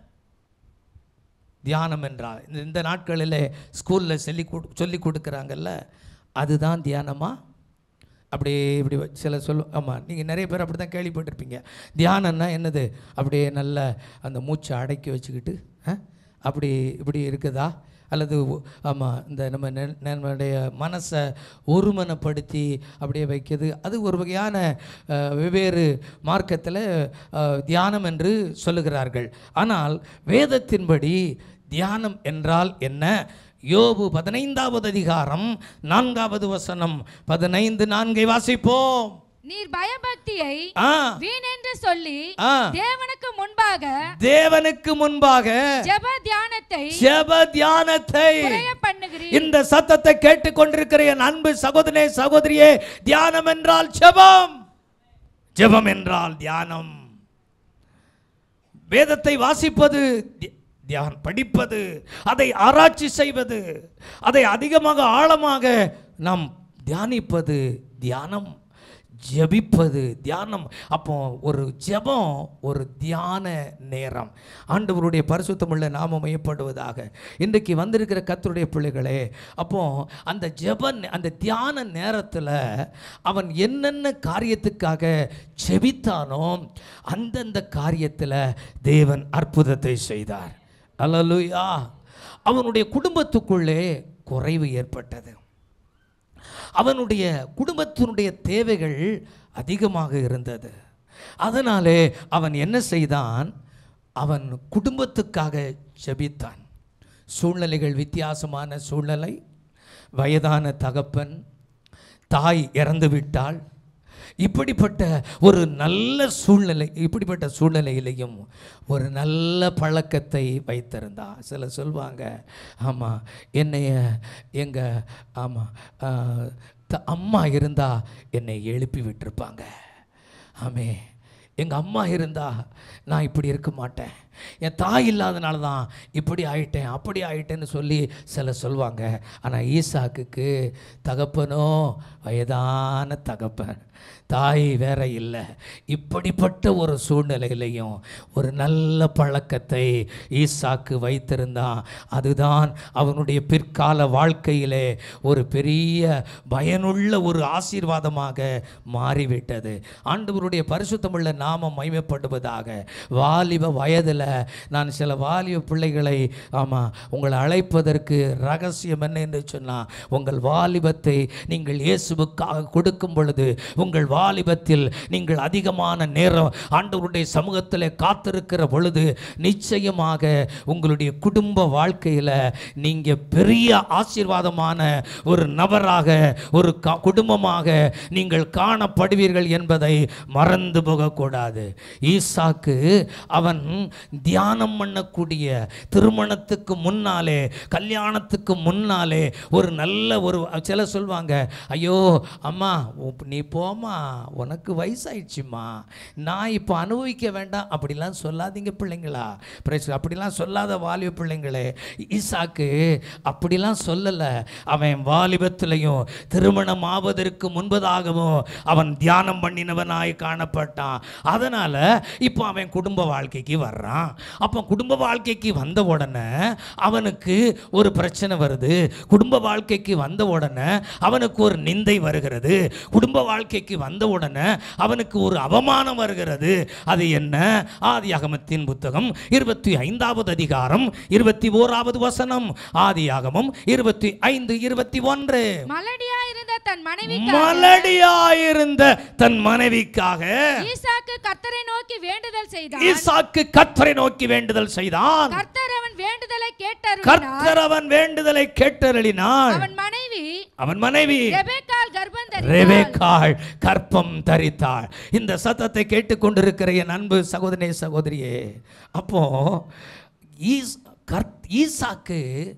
தியானம் என்றால் இந்த நாட்களில் ஸ்கூலில் சொல்லி சொல்லி கொடுக்குறாங்கல்ல, அதுதான் தியானமா? அப்படியே இப்படி சில சொல்ல. ஆமாம், நீங்கள் நிறைய பேர் அப்படி தான் கேள்விப்பட்டிருப்பீங்க. தியானம்னா என்னது? அப்படியே நல்ல அந்த மூச்சை அடக்கி வச்சுக்கிட்டு அப்படி இப்படி இருக்குதா? அல்லது ஆமாம், இந்த நம்ம நம்மளுடைய மனசை ஒருமனப்படுத்தி அப்படியே வைக்கிறது, அது ஒரு வகையான வெவ்வேறு மார்க்கத்தில் தியானம் என்று சொல்லுகிறார்கள். ஆனால் வேதத்தின்படி தியானம் என்றால் என்ன? யோபு பதினைந்தாவது அதிகாரம் நான்காவது வசனம், பதினைந்து நான்கை வாசிப்போம். நீர் பயபக்தியை வீண் என்று சொல்லி தேவனுக்கு முன்பாக தேவனுக்கு முன்பாக ஜெப தியானத்தை ஜெப தியானத்தை பண்ணுகிறீர். இந்த சத்தத்தை கேட்டுக்கொண்டிருக்கிற என் அன்பு சகோதரனே சகோதரியே, தியானம் என்றால் ஜெபம், ஜெபம் என்றால் தியானம். வேதத்தை வாசிப்பது, தியானம் படிப்பது, அதை ஆராய்ச்சி செய்வது, அதை அதிகமாக ஆழமாக நாம் தியானிப்பது தியானம். ஜெபிப்பது தியானம். அப்போ ஒரு ஜெபம் ஒரு தியான நேரம். ஆண்டவருடைய பரிசுத்தமுள்ள நாமம் மையப்படுவதாக. இன்றைக்கு வந்திருக்கிற கர்த்தருடைய பிள்ளைகளே, அப்போ அந்த ஜெப அந்த தியான நேரத்தில் அவன் என்னென்ன காரியத்துக்காக ஜெபித்தானோ அந்தந்த காரியத்தில் தேவன் அற்புதத்தை செய்தார். அல்லேலூயா. அவனுடைய குடும்பத்துக்குள்ளே குறைவு ஏற்பட்டது. அவனுடைய குடும்பத்தினுடைய தேவைகள் அதிகமாக இருந்தது. அதனாலே அவன் என்ன செய்தான்? அவன் குடும்பத்துக்காக ஜெபித்தான். சூழ்நிலைகள் வித்தியாசமான சூழ்நிலை. வயதான தகப்பன், தாய் இறந்து விட்டாள். இப்படிப்பட்ட ஒரு நல்ல சூழ்நிலை, இப்படிப்பட்ட சூழ்நிலையிலையும் ஒரு நல்ல பழக்கத்தை வைத்திருந்தா. சில சொல்வாங்க, ஆமாம் என்னைய எங்கள் ஆமாம் அம்மா இருந்தால் என்னை எழுப்பி விட்டுருப்பாங்க. ஆமே, எங்கள் அம்மா இருந்தால் நான் இப்படி இருக்க மாட்டேன், என் தாய் இல்லாதனால தான் இப்படி ஆயிட்டேன் அப்படி ஆயிட்டேன்னு சொல்லி சில சொல்லுவாங்க. ஆனால் ஈசாக்குக்கு தகப்பனோ வயதான தகப்பன், தாய் வேற இல்லை. இப்படிப்பட்ட ஒரு சூழ்நிலையிலையும் ஒரு நல்ல பழக்கத்தை ஈசாக்கு வைத்திருந்தான். அதுதான் அவனுடைய பிற்கால வாழ்க்கையிலே ஒரு பெரிய பயனுள்ள ஒரு ஆசீர்வாதமாக மாறிவிட்டது. ஆண்டவருடைய பரிசுத்தமுள்ள நாமம் மகிமைப்படுவதாக. வாலிப வயதில் நான் சில வாலிப பிள்ளைகளை ஆமாம் உங்களை அழைப்பதற்கு ரகசியம் என்ன என்று சொன்னால், உங்கள் வாலிபத்தை நீங்கள் இயேசுவுக்காக கொடுக்கும் பொழுது, உங்கள் வாலிபத்தில் நீங்கள் அதிகமான நேரம் ஆண்டவருடைய சமூகத்தில் காத்திருக்கிற பொழுது, நிச்சயமாக உங்களுடைய குடும்ப வாழ்க்கையில் நீங்கள் பெரிய ஆசீர்வாதமான ஒரு நபராக, ஒரு குடும்பமாக நீங்கள் காணப்படுவீர்கள் என்பதை மறந்து போகக்கூடாது. ஈசாக்கு அவன் தியானம் பண்ணக்கூடிய, திருமணத்துக்கு முன்னாலே கல்யாணத்துக்கு முன்னாலே ஒரு நல்ல ஒரு சில சொல்வாங்க, ஐயோ அம்மா நீ போமா, உனக்கு வயசாயிடுச்சுமா, நான் இப்போ அனுபவிக்க வேண்டாம் அப்படிலாம் சொல்லாதீங்க பிள்ளைங்களா. அப்படிலாம் சொல்லாத வாலிப பிள்ளைங்களே. ஈசாக்கு அப்படிலாம் சொல்லலை. அவன் வாலிபத்திலையும் திருமணம் ஆவதற்கு முன்பதாகவும் அவன் தியானம் பண்ணினவனாய் காணப்பட்டான். அதனால இப்போ அவன் குடும்ப வாழ்க்கைக்கு வர்றான். அப்போ குடும்ப வாழ்க்கைக்கு வந்த உடனே அவனுக்கு ஒரு பிரச்சனை வருது. குடும்ப வாழ்க்கைக்கு வந்த உடனே அவனுக்கு ஒரு நிந்தை வருகிறது. குடும்ப வாழ்க்கைக்கு வந்த உடனே அவனுக்கு ஒரு அவமானம் வருகிறது. அது என்ன? ஆதியாகமத்தின் புத்தகம் இருபத்தி ஐந்தாவது அதிகாரம் இருபத்தி ஓராவது வசனம். ஆதியாகமம் இருபத்தி ஐந்து இருபத்தி ஒன்று. மலடியாயிருந்த தன் மனைவி மலடியாயிருந்த தன் மனைவிக்காக ஈசாக்கு கர்த்தரை நோக்கி வேண்டுதல் செய்தான். ஈசாக்கு கர்த்தரை நோக்கி வேண்டுதல் செய்தான். கர்த்தர் அவன் வேண்டுதலை கேட்டருளினார். கர்த்தர் அவன் வேண்டுதலை கேட்டருளினார். அவன் மனைவி அவன் மனைவி ரெபெக்காள் கர்ப்பம் தரித்தாள். ரெபெக்காள் கர்ப்பம் தரித்தாள். இந்த சத்தத்தை கேட்டுக்கொண்டிருக்கிற என் அன்பு சகோதரனே சகோதரியே, அப்போ ஈசாக்கு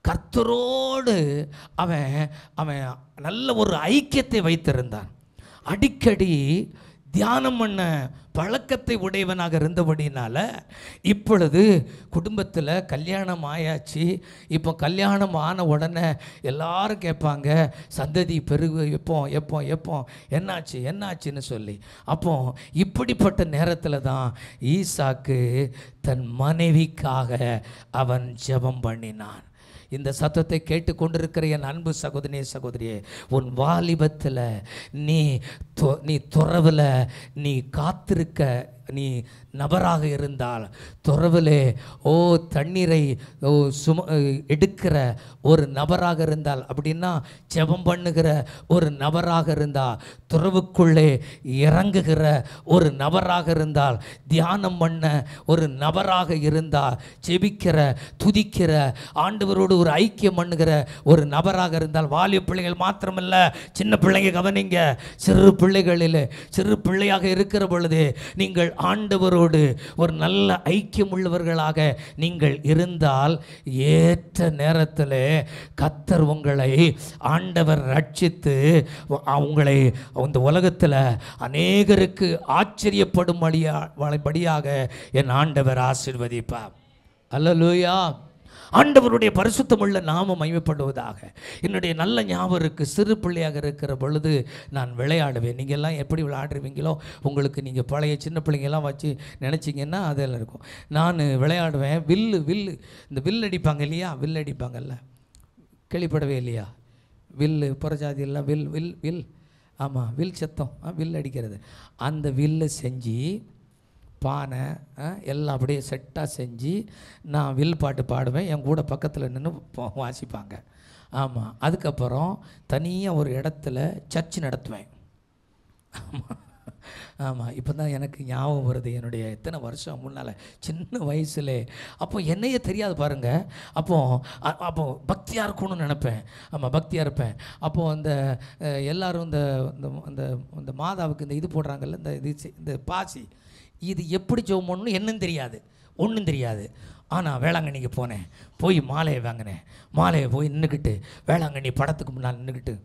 கர்த்தரோடு அவன் அவன் நல்ல ஒரு ஐக்கியத்தை வைத்திருந்தான். அடிக்கடி தியானம் பண்ண பழக்கத்தை உடையவனாக இருந்தபடினால இப்பொழுது குடும்பத்தில் கல்யாணம் ஆயாச்சு. இப்போ கல்யாணம் ஆன உடனே எல்லாரும் கேட்பாங்க, சந்ததி பெருகு எப்போ எப்போ எப்போ என்னாச்சு என்னாச்சுன்னு சொல்லி. அப்போ இப்படிப்பட்ட நேரத்தில் தான் ஈசாக்கு தன் மனைவிக்காக அவன் ஜெபம் பண்ணினான். இந்த சத்தத்தை கேட்டுக்கொண்டிருக்கிற என் அன்பு சகோதரியே சகோதரியே, உன் வாலிபத்தில் நீ நீ துறவில் நீ காத்திருக்க நீ நபராக இருந்தால், துறவிலே ஓ தண்ணீரை ஓ சும எடுக்கிற ஒரு நபராக இருந்தால், அப்படின்னா ஜெபம் பண்ணுகிற ஒரு நபராக இருந்தால், துறவுக்குள்ளே இறங்குகிற ஒரு நபராக இருந்தால், தியானம் பண்ண ஒரு நபராக இருந்தால், ஜெபிக்கிற துதிக்கிற ஆண்டவரோடு ஒரு ஐக்கியம் பண்ணுகிற ஒரு நபராக இருந்தால், வாலிய பிள்ளைகள் மாத்திரமல்ல, சின்ன பிள்ளைங்க கவனிங்க. சிறு பிள்ளைகளில் சிறு பிள்ளையாக இருக்கிற பொழுது நீங்கள் ஆண்டவரோடு ஒரு நல்ல ஐக்கியம் உள்ளவர்களாக நீங்கள் இருந்தால், ஏற்ற நேரத்தில் கர்த்தர் உங்களை ஆண்டவர் ரட்சித்து உங்களை இந்த உலகத்தில் அநேகருக்கு ஆச்சரியப்படும்படியாக என் ஆண்டவர் ஆசீர்வதிப்பார். அல்லேலூயா. ஆண்டவருடைய பரிசுத்தமுள்ள நாமம் மகிமைப்படுவதாக. என்னுடைய நல்ல ஞாபகம் இருக்குது, சிறு பிள்ளையாக இருக்கிற பொழுது நான் விளையாடுவேன். நீங்கள் எல்லாம் எப்படி விளையாடுவீங்களோ உங்களுக்கு நீங்கள் பழைய சின்ன பிள்ளைங்கெல்லாம் வச்சு நினச்சிங்கன்னா அதெல்லாம் இருக்கும். நான் விளையாடுவேன். வில்லு வில்லு இந்த வில் அடிப்பாங்க இல்லையா, வில் அடிப்பாங்கல்ல, கேள்விப்படவே இல்லையா? வில்லு புறஜாதியெல்லாம் வில் வில் வில் ஆமாம் வில் சத்தம், வில் அடிக்கிறது. அந்த வில்லை செஞ்சு பானை எல்லாம் அப்படியே செட்டாக செஞ்சு நான் வில் பாட்டு பாடுவேன். என் கூட பக்கத்தில் நின்று வாசிப்பாங்க. ஆமாம். அதுக்கப்புறம் தனியாக ஒரு இடத்துல சர்ச் நடத்துவேன். ஆமாம் ஆமாம் இப்போ தான் எனக்கு ஞாபகம் வருது, என்னுடைய எத்தனை வருஷம் முன்னால் சின்ன வயசுல. அப்போ என்னையே தெரியாது பாருங்கள். அப்போ அப்போ பக்தியாக இருக்கணும்னு நினப்பேன். ஆமாம் பக்தியாக இருப்பேன். அப்போது அந்த எல்லோரும் இந்த இந்த மாதாவுக்கு இந்த இது போடுறாங்கல்ல, இந்த இது இந்த பாசி, இது எப்படி ஜெபம் பண்ணணும் என்னன்னு தெரியாது, ஒன்றும் தெரியாது. ஆனால் வேளாங்கண்ணிக்கு போனேன், போய் மாலையை வாங்கினேன். மாலையை போய் நின்றுக்கிட்டு வேளாங்கண்ணி படத்துக்கு முன்னால் நின்றுக்கிட்டு,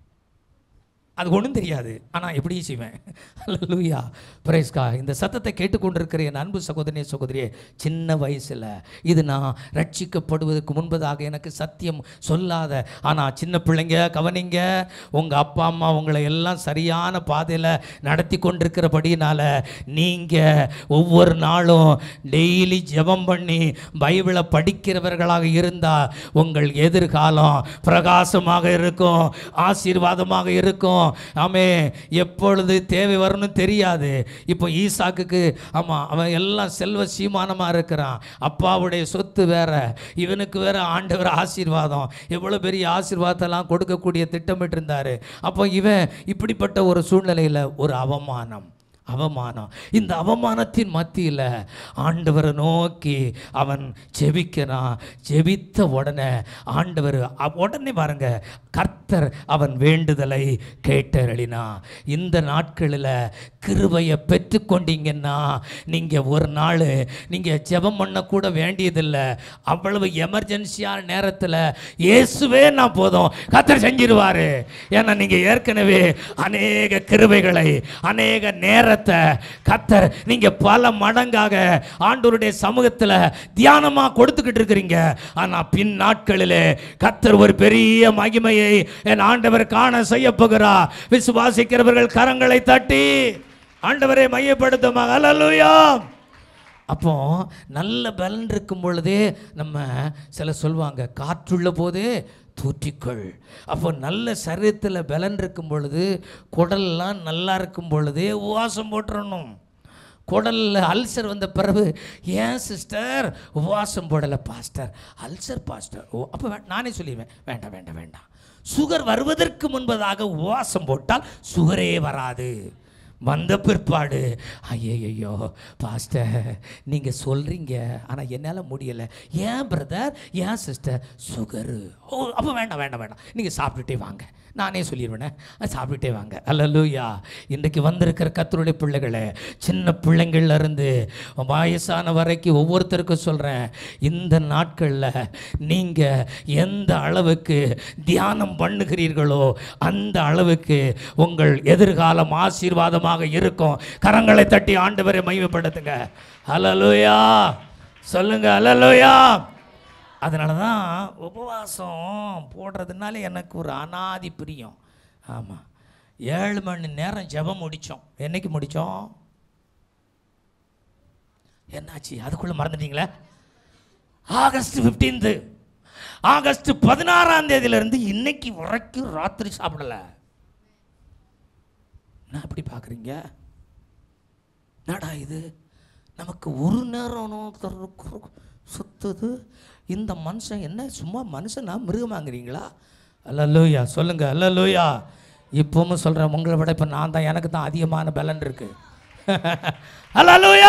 அது ஒன்றும் தெரியாது, ஆனால் எப்படி செய்வேன். Hallelujah, praise God. இந்த சத்தத்தை கேட்டுக்கொண்டிருக்கிற என் அன்பு சகோதரியே சகோதரியே, சின்ன வயசில் இது நான் ரட்சிக்கப்படுவதற்கு முன்பதாக எனக்கு சத்தியம் சொல்லாத, ஆனால் சின்ன பிள்ளைங்க கவனிங்க, உங்கள் அப்பா அம்மா உங்களை எல்லாம் சரியான பாதையில் நடத்தி கொண்டிருக்கிறபடினால நீங்கள் ஒவ்வொரு நாளும் டெய்லி ஜெபம் பண்ணி பைபிளை படிக்கிறவர்களாக இருந்தால் உங்கள் எதிர்காலம் பிரகாசமாக இருக்கும், ஆசீர்வாதமாக இருக்கும். ஆமே, எப்பொழுது தேவை வரும்னு தெரியாது. இப்போ ஈசாக்குக்கு ஆமாம் அவன் எல்லாம் செல்வ சீமானமாக இருக்கிறான். அப்பாவுடைய சொத்து வேற, இவனுக்கு வேற ஆண்டவர் ஆசீர்வாதம், எவ்வளோ பெரிய ஆசீர்வாதத்தெல்லாம் கொடுக்கக்கூடிய திட்டமிட்டு இருந்தார். அப்போ இவன் இப்படிப்பட்ட ஒரு சூழ்நிலையில் ஒரு அவமானம் அவமானம் இந்த அவமானத்தின் மத்தியில் ஆண்டவரை நோக்கி அவன் ஜெபிக்கிறான். ஜெபித்த உடனே ஆண்டவர் உடனே பாருங்க, கர்த்தர் அவன் வேண்டுதலை கேட்டருளினான். இந்த நாட்களில் கிருபையை பெற்றுக்கொண்டீங்கன்னா நீங்கள் ஒரு நாள் நீங்கள் ஜெபம் பண்ணக்கூட வேண்டியதில்லை. அவ்வளவு எமர்ஜென்சியான நேரத்தில் இயேசுவே நான் போதும், கர்த்தர் செஞ்சிருவார். ஏன்னா நீங்கள் ஏற்கனவே அநேக கிருபைகளை அநேக நேர கர்த்தர் நீங்க பல மடங்காக ஆண்டவருடைய சமூகத்தில் தியானமா கொடுத்துக்கிட்டு இருக்கிறீங்க. ஆனா பின் நாட்களிலே கர்த்தர் ஒரு பெரிய மகிமையை என் ஆண்டவர் காண செய்ய போகிறார். விசுவாசிக்கிறவர்கள் கரங்களை தட்டி ஆண்டவரை மையப்படுத்தும். அல்லேலூயா. அப்போ நல்ல பலன் இருக்கும் பொழுதே நம்ம சில சொல்லுவாங்க, காற்றுள்ள போதே தூற்றிக்கொள். அப்போ நல்ல சரீரத்தில் பலன் இருக்கும் பொழுது, குடல்லாம் நல்லா இருக்கும் பொழுதே உபவாசம் போட்டுறணும். குடலில் அல்சர் வந்த பிறகு, ஏன் சிஸ்டர் உபவாசம் போடலை பாஸ்டர்? Ulcer pastor. ஓ, அப்போ நானே சொல்லிடுவேன், வேண்டாம் வேண்டாம் வேண்டாம். சுகர் வருவதற்கு முன்பதாக உபவாசம் போட்டால் சுகரே வராது. வந்த பிற்பாடு ஐயோ பாஸ்டர் நீங்கள் சொல்கிறீங்க, ஆனால் என்னால் முடியலை. ஏன் பிரதர், ஏன் சிஸ்டர்? சுகரு. ஓ, அப்போ வேண்டாம் வேண்டாம் வேண்டாம், நீங்கள் சாப்பிட்டுட்டே வாங்க, நானே சொல்லிடுவேனே, சாப்பிட்டே வாங்க. அல்லேலூயா. இன்றைக்கு வந்திருக்கிற கர்த்தருடைய பிள்ளைகளே, சின்ன பிள்ளைங்கள்ல இருந்து வயசான வரைக்கும் ஒவ்வொருத்தருக்கும் சொல்கிறேன், இந்த நாட்களில் நீங்கள் எந்த அளவுக்கு தியானம் பண்ணுகிறீர்களோ அந்த அளவுக்கு உங்கள் எதிர்காலம் ஆசீர்வாதமாக இருக்கும். கரங்களை தட்டி ஆண்டவரை மகிமைப்படுத்துங்க. அல்லேலூயா சொல்லுங்க. அல்லேலூயா. அதனால தான் உபவாசம் போடுறதுனால எனக்கு ஒரு அனாதி பிரியம். ஆமாம், ஏழு மணி நேரம் ஜெபம் முடித்தோம். என்னைக்கு முடித்தோம்? என்னாச்சு? அதுக்குள்ளே மறந்துட்டீங்களே? ஆகஸ்ட் பிப்டீன்த்து ஆகஸ்ட் பதினாறாம் தேதியிலேருந்து இன்னைக்கு வரைக்கும் ராத்திரி சாப்பிடலை. நான் எப்படி பார்க்குறீங்க? நடா இது நமக்கு ஒரு நேரம் சுத்துது. இந்த மனுஷன் என்ன சும்மா மனுஷனா மிருகமாங்கிறீங்களா? அல்லேலூயா சொல்லுங்க. அல்லேலூயா. இப்பவும் சொல்கிறேன், உங்களை விட இப்போ நான் தான், எனக்கு தான் அதிகமான பலன் இருக்கு. அல்லேலூயா.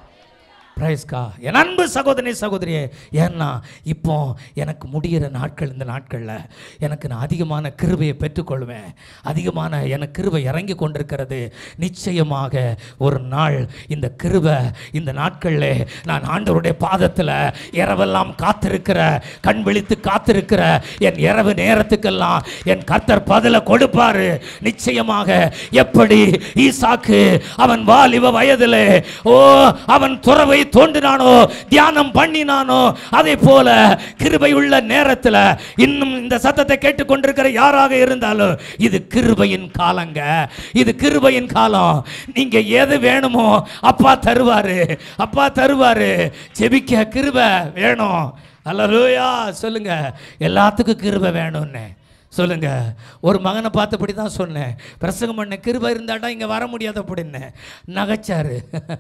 பிரைஸ்கா. என் அன்பு சகோதரி சகோதரியே, ஏன்னா இப்போ எனக்கு முடிகிற நாட்கள், இந்த நாட்களில் எனக்கு நான் அதிகமான கிருபையை பெற்றுக்கொள்வேன். அதிகமான எனக்கு கிருபை இறங்கி கொண்டிருக்கிறது. நிச்சயமாக ஒரு நாள் இந்த கிருபை, இந்த நாட்களில் நான் ஆண்டவருடைய பாதத்தில் இரவெல்லாம் காத்திருக்கிற, கண் விழித்து காத்திருக்கிற என் இரவு நேரத்துக்கெல்லாம் என் கர்த்தர் பதிலை கொடுப்பாரு. நிச்சயமாக எப்படி ஈசாக்கு அவன் வாலிப வயதிலே ஓ அவன் துறவை தோண்டினானோ, தியானம் பண்ணினானோ, அதே போல கிருபை உள்ள நேரத்தில் இன்னும் இந்த சத்தத்தை கேட்டுக்கொண்டிருக்கிற யாராக இருந்தாலும் இது கிருபையின் காலங்க. இது கிருபையின் காலம். நீங்க எது வேணுமோ அப்பா தருவாரு. அப்பா தருவாரு. ஜெபிக்க கிருபை வேணும். அல்லேலூயா சொல்லுங்க. எல்லாத்துக்கும் கிருபை வேணும்னு சொல்லுங்க. ஒரு மகனை பார்த்தபடி தான் சொன்னேன், பிரசங்கம் பண்ண கிருபை இருந்தாட்டா இங்கே வர முடியாது அப்படின்னு நகைச்சாரு.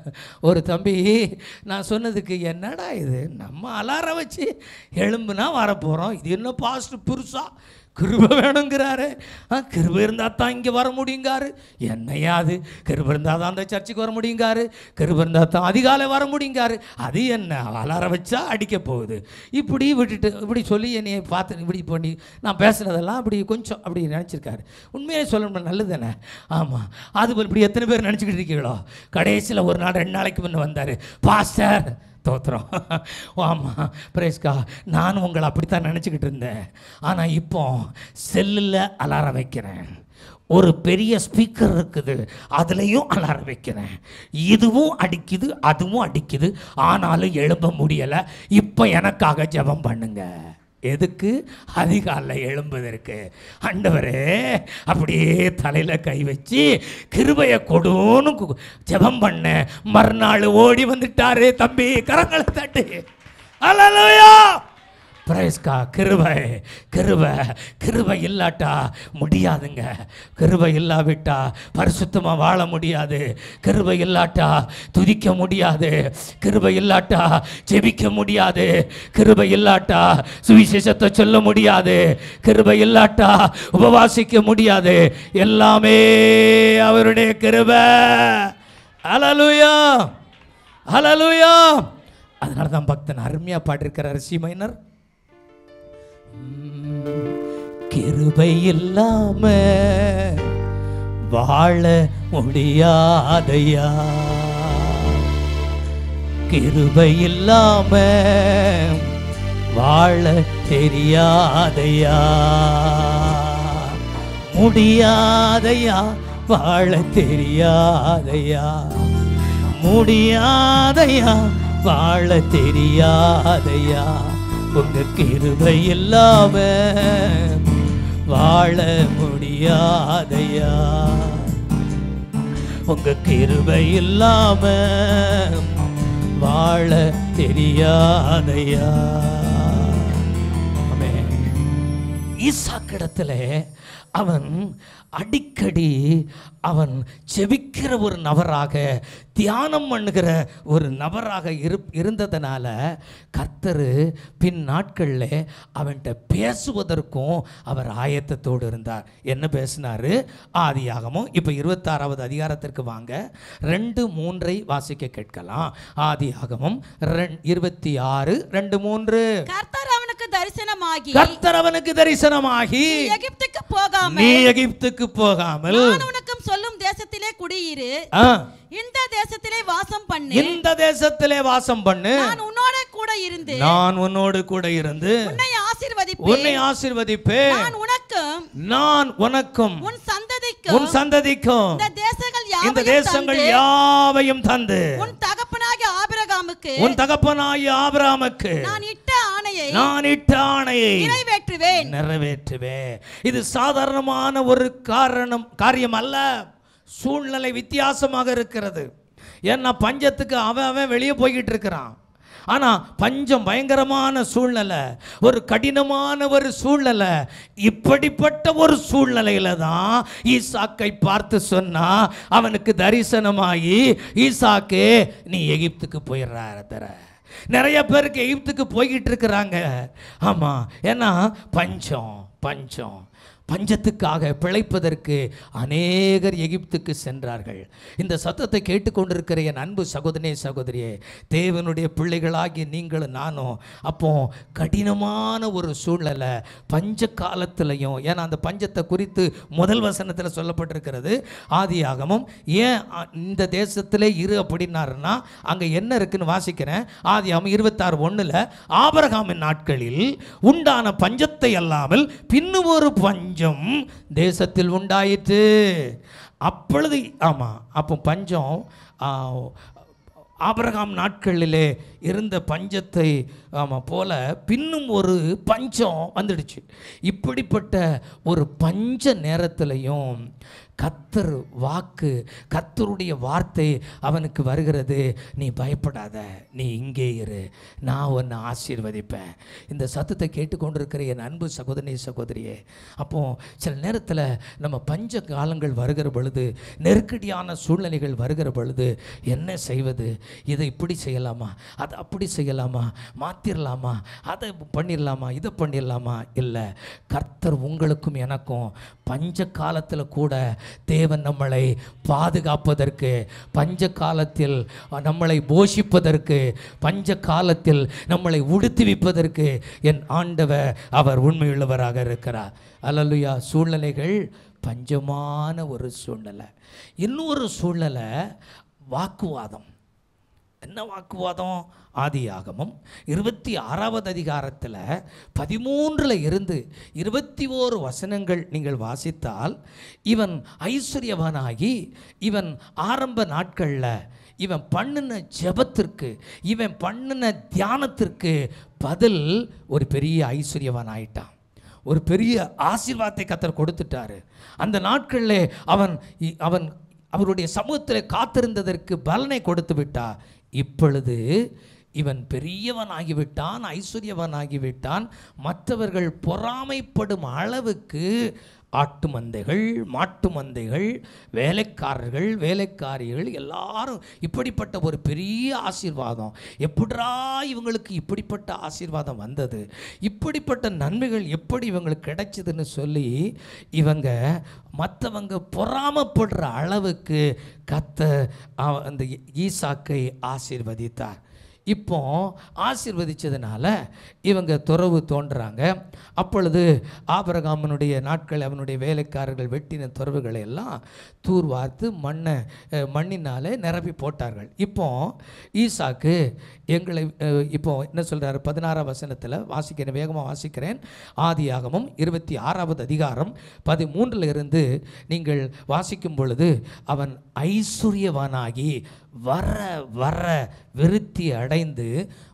ஒரு தம்பி நான் சொன்னதுக்கு, என்னடா இது நம்ம அலாரம் வச்சு எழும்புனா வரப்போகிறோம், இது என்ன பாஸ்ட் புருஷா கிருபை வேணுங்கிறாரு. ஆ கிருபை இருந்தால் தான் இங்கே வர முடியுங்காரு. என்னையா அது? கிருபை இருந்தால் தான் அந்த சர்ச்சுக்கு வர முடியுங்காரு. கிருபை இருந்தால் தான் அதிகாலை வர முடியுங்காரு. அது என்ன அலாரம் வச்சா அடிக்க போகுது. இப்படி விட்டுட்டு இப்படி சொல்லி என்னை பார்த்து இப்படி பண்ணி நான் பேசுனதெல்லாம் அப்படி கொஞ்சம் அப்படி நினச்சிருக்காரு. உண்மையாக சொல்லணும், நல்லது தானே? ஆமாம். அது இப்படி எத்தனை பேர் நினச்சிக்கிட்டு இருக்கீங்களோ? கடைசியில் ஒரு நாள் ரெண்டு நாளைக்கு முன்னே வந்தார், பாஸ்டர் தோத்திரம். ஆமாம் பிரேஸ்கா, நானும் உங்களை அப்படித்தான் நினச்சிக்கிட்டு இருந்தேன். ஆனால் இப்போ செல்லில் அலாரம் வைக்கிறேன், ஒரு பெரிய ஸ்பீக்கர் இருக்குது, அதுலேயும் அலாரம் வைக்கிறேன். இதுவும் அடிக்குது அதுவும் அடிக்குது, ஆனாலும் எழும்ப முடியலை. இப்போ எனக்காக ஜெபம் பண்ணுங்க. எதுக்கு? அதிகாலையில் எழும்புவதற்கு. ஆண்டவரே அப்படியே தலையில் கை வச்சு கிருபையை கொடுன்னு ஜெபம் பண்ண, மறுநாள் ஓடி வந்துட்டாரு தம்பி. கரங்களை தட்டி அல்லேலூயா. பிரைஸ்கா. கிருபை கிருபை கிருபை இல்லாட்டா முடியாதுங்க. கிருபை இல்லாவிட்டா பரிசுத்தமாக வாழ முடியாது. கிருபை இல்லாட்டா துதிக்க முடியாது. கிருபை இல்லாட்டா ஜெபிக்க முடியாது. கிருபை இல்லாட்டா சுவிசேஷத்தை சொல்ல முடியாது. கிருபை இல்லாட்டா உபவாசிக்க முடியாது. எல்லாமே அவருடைய கிருபை. அல்லேலூயா அல்லேலூயா. அதனால தான் பக்தன் அருமையாக பாடிருக்கிறார் சி மைனர். கிருபை இல்லாம வாழ முடியாதையா, கிருபை இல்லாம வாழ தெரியாதையா, முடியாதையா வாழ தெரியாதையா, முடியாதையா வாழ தெரியாதையா. உங்க கிருபை இல்லாம வாழ முடியாதையா, உங்க கிருபை இல்லாம வாழ தெரியாதையா. ஆமென். ஈசாக்கிடத்துல அவன் அடிக்கடி அவன் செபிக்கிற ஒரு நபராக, தியானம் பண்ணுகிற ஒரு நபராக இரு இருந்ததுனால கர்த்தர் பின் நாட்களில் அவன்கிட்ட பேசுவதற்கும் அவர் ஆயத்தத்தோடு இருந்தார். என்ன பேசினார்? ஆதியாகமம் இப்போ இருபத்தாறாவது அதிகாரத்திற்கு வாங்க, ரெண்டு மூன்றை வாசிக்க கேட்கலாம். ஆதியாகமம் இருபத்தி ஆறு ரெண்டு மூன்று. கர்த்தர் அவனுக்கு தரிசனமாகி கர்த்தர் அவனுக்கு தரிசனமாகி எகிப்துக்கு போகாமல் நீ எகிப்துக்கு போகாமல் நான் உனக்கு சொல்லும் தேசத்திலே குடியிரு, இந்த தேசத்திலே வாசம் பண்ணு, இந்த தேசத்திலே வாசம் பண்ணு, நான் உன்னோட கூட இருந்து நான் உன்னோடு கூட இருந்து உன்னை ஆசீர்வதிப்பேன், உன்னை ஆசீர்வதிப்பேன், நான் உனக்கும் நான் உனக்கும் உன் சந்ததிக்கும் உன் சந்ததிக்கும் இந்த தேசங்கள் இந்த யாவையும் தேசங்கள் தந்து யாவையும் தந்து உன் தகப்பனாகிய ஆபிரகாமுக்கு உன் தகப்பனாகிய ஆபிரகாமுக்கு நான் இட்ட ஆணையை நான் இட்ட ஆணையை நிறைவேற்றுவேன் நிறைவேற்றுவேன். இது சாதாரணமான ஒரு காரணம் காரியம் அல்ல. சூழ்நிலை வித்தியாசமாக இருக்கிறது. ஏன்னா பஞ்சத்துக்கு அவன் அவன் வெளியே போய்கிட்டு இருக்கிறான். ஆனா பஞ்சம் பயங்கரமான சூழ்நிலை, ஒரு கடினமான ஒரு சூழ்நிலை. இப்படிப்பட்ட ஒரு சூழ்நிலையில தான் ஈசாக்கை பார்த்து சொன்னா அவனுக்கு தரிசனமாகி, ஈசாக்கே நீ எகிப்துக்கு போயிடுறாரு தர. நிறைய பேருக்கு எகிப்துக்கு போய்கிட்டு இருக்கிறாங்க. ஆமா, ஏன்னா பஞ்சம் பஞ்சம் பஞ்சத்துக்காக பிழைப்பதற்கு அநேகர் எகிப்துக்கு சென்றார்கள். இந்த சத்தத்தை கேட்டுக்கொண்டிருக்கிற என் அன்பு சகோதரனே சகோதரியே, தேவனுடைய பிள்ளைகளாகி நீங்களும் நானும் அப்போ கடினமான ஒரு சூழ்நிலை பஞ்ச காலத்திலையும், ஏன்னா அந்த பஞ்சத்தை குறித்து முதல் வசனத்தில் சொல்லப்பட்டிருக்கிறது. ஆதியாகமம் ஏன் இந்த தேசத்திலே இரு அப்படின்னாருன்னா அங்கே என்ன இருக்குன்னு வாசிக்கிறேன். ஆதியாகமம் இருபத்தாறு ஒன்றில் ஆபிரகாமின் நாட்களில் உண்டான பஞ்சத்தை அல்லாமல் பின்னும் ஒரு பஞ்சம் தேசத்தில் உண்டாயிற்று. அப்பொழுது ஆமா, அப்போ பஞ்சம் ஆபிரகாம் நாட்களிலே இருந்த பஞ்சத்தை ஆமாம் போல பின்னும் ஒரு பஞ்சம் வந்துடுச்சு. இப்படிப்பட்ட ஒரு பஞ்ச நேரத்திலையும் கர்த்தர் வாக்கு, கர்த்தருடைய வார்த்தை அவனுக்கு வருகிறது. நீ பயப்படாத, நீ இங்கே இரு, நான் உன்னை ஆசீர்வதிப்பேன். இந்த சத்தத்தை கேட்டுக்கொண்டிருக்கிற என் அன்பு சகோதரி சகோதரியே, அப்போ சில நேரத்தில் நம்ம பஞ்ச காலங்கள் வருகிற பொழுது, நெருக்கடியான சூழ்நிலைகள் வருகிற பொழுது என்ன செய்வது? இதை இப்படி செய்யலாமா, அதை அப்படி செய்யலாமா, மாற்றிடலாமா, அதை பண்ணிடலாமா, இதை பண்ணிடலாமா? இல்லை, கர்த்தர் உங்களுக்கும் எனக்கும் பஞ்ச காலத்தில் கூட தேவன் நம்மளை பாதுகாப்பதற்கு, பஞ்ச காலத்தில் நம்மளை போஷிப்பதற்கு, பஞ்ச காலத்தில் நம்மளை உடுத்துவிப்பதற்கு என் ஆண்டவர் அவர் உண்மையுள்ளவராக இருக்கிறார். அல்லேலூயா. சூழ்நிலைகள் பஞ்சமான ஒரு சூழ்நிலை. இன்னொரு சூழ்நிலை வாக்குவாதம். என்ன வாக்குவாதம்? ஆதியாகமம் இருபத்தி ஆறாவது அதிகாரத்தில் பதிமூன்றில் இருந்து இருபத்தி ஓரு வசனங்கள் நீங்கள் வாசித்தால், இவன் ஐஸ்வர்யவானாகி இவன் ஆரம்ப நாட்களில் இவன் பண்ணின ஜெபத்திற்கு, இவன் பண்ணின தியானத்திற்கு பதில் ஒரு பெரிய ஐஸ்வர்யவான் ஆயிட்டான். ஒரு பெரிய ஆசீர்வாதத்தை கர்த்தர் கொடுத்துட்டாரு. அந்த நாட்களில் அவன் அவன் அவருடைய சமூகத்தில் காத்திருந்ததற்கு பலனை கொடுத்து விட்டார். இப்பொழுது இவன் பெரியவன் ஆகிவிட்டான், ஐஸ்வர்யவன் ஆகிவிட்டான். மற்றவர்கள் பொறாமைப்படும் அளவுக்கு ஆட்டு மந்தைகள், மாட்டு மந்தைகள், வேலைக்காரர்கள், வேலைக்காரிகள் எல்லாரும் இப்படிப்பட்ட ஒரு பெரிய ஆசீர்வாதம். எப்படிரா இவங்களுக்கு இப்படிப்பட்ட ஆசீர்வாதம் வந்தது, இப்படிப்பட்ட நன்மைகள் எப்படி இவங்களுக்கு கிடைச்சதுன்னு சொல்லி இவங்க மற்றவங்க பொறாமப்படுற அளவுக்கு கர்த்தர் அந்த ஈசாக்கை ஆசீர்வதித்தார். இப்போ ஆசீர்வதிச்சதுனால இவங்க துறவு தோன்றுறாங்க. அப்பொழுது ஆபிரகாமனுடைய நாட்கள் அவனுடைய வேலைக்காரர்கள் வெட்டின துறவுகளை எல்லாம் தூர்வார்த்து மண்ணை மண்ணினாலே நிரப்பி போட்டார்கள். இப்போ ஈசாக்கு எங்களை இப்போ என்ன சொல்கிறாரு? பதினாறாம் வசனத்தில் வாசிக்கிறேன், வேகமாக வாசிக்கிறேன். ஆதியாகமம் இருபத்தி ஆறாவது அதிகாரம் பதிமூன்றில் இருந்து நீங்கள் வாசிக்கும் பொழுது, அவன் ஐஸ்வர்யவானாகி வர வர விருத்தி அடைந்து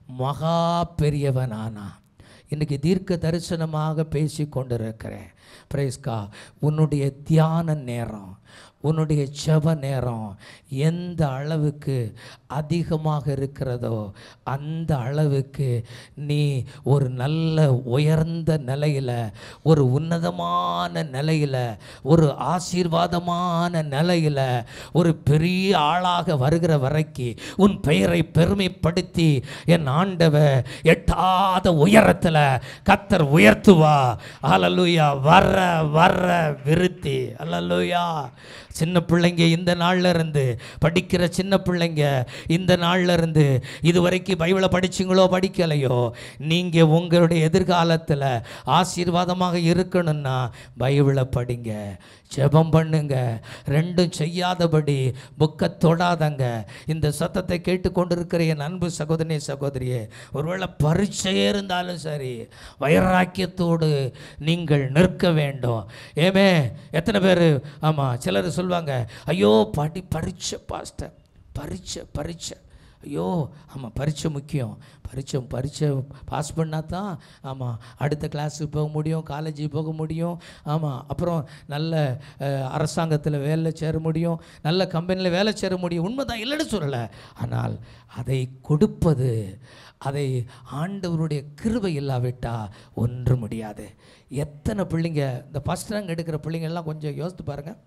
மகா பெரியவனானா. இன்றைக்கி தீர்க்க தரிசனமாக பேசி கொண்டிருக்கிறேன். பிரைஸ்கா, உன்னுடைய தியான நேரம், உன்னுடைய ஜெப நேரம் எந்த அளவுக்கு அதிகமாக இருக்கிறதோ அந்த அளவுக்கு நீ ஒரு நல்ல உயர்ந்த நிலையில், ஒரு உன்னதமான நிலையில், ஒரு ஆசீர்வாதமான நிலையில், ஒரு பெரிய ஆளாக வருகிற வரைக்கும் உன் பெயரை பெருமைப்படுத்தி என் ஆண்டவர் எட்டாத உயரத்தில் கர்த்தர் உயர்த்துவா. ஹல்லேலூயா. வர வர வர விருத்தி. அல்லேலூயா. சின்ன பிள்ளைங்க இந்த நாள்ல இருந்து படிக்கிற சின்ன பிள்ளைங்க இந்த நாள்ல இருந்து இதுவரைக்கும் பைபிளை படிச்சிங்களோ படிக்கலையோ, நீங்கள் உங்களுடைய எதிர்காலத்தில் ஆசீர்வாதமாக இருக்கணும்னா பைபிளை படிங்க, ஜெபம் பண்ணுங்க. ரெண்டும் செய்யாதபடி புக்கை தொடாதங்க. இந்த சத்தத்தை கேட்டுக்கொண்டிருக்கிற என் அன்பு சகோதரனே சகோதரியே, ஒருவேளை பரீட்சையே இருந்தாலும் சரி வைராக்கியத்தோடு நீங்கள் நிற்க வேண்டும். ஏமே எத்தனை பேர் ஆமாம் சிலர் சொல்லுவாங்க, ஐயோ பாட்டி பரீட்சை பாஸ்டர், பரீட்சை பரீட்சை ஐயோ ஆமாம் பரீட்சை முக்கியம், பரீட்சை பரீட்சை பாஸ் பண்ணால் தான் ஆமாம் அடுத்த கிளாஸுக்கு போக முடியும், காலேஜுக்கு போக முடியும், ஆமாம் அப்புறம் நல்ல அரசாங்கத்தில் வேலை சேர முடியும், நல்ல கம்பெனியில் வேலை சேர முடியும். உண்மைதான், இல்லைன்னு சொல்லலை. ஆனால் அதை கொடுப்பது, அதை ஆண்டவருடைய கிருபை இல்லாவிட்டால் ஒன்றும் முடியாது. எத்தனை பிள்ளைங்க இந்த ஃபஸ்ட் ரேங்க் எடுக்கிற பிள்ளைங்கள்லாம் கொஞ்சம் யோசித்து பாருங்கள்.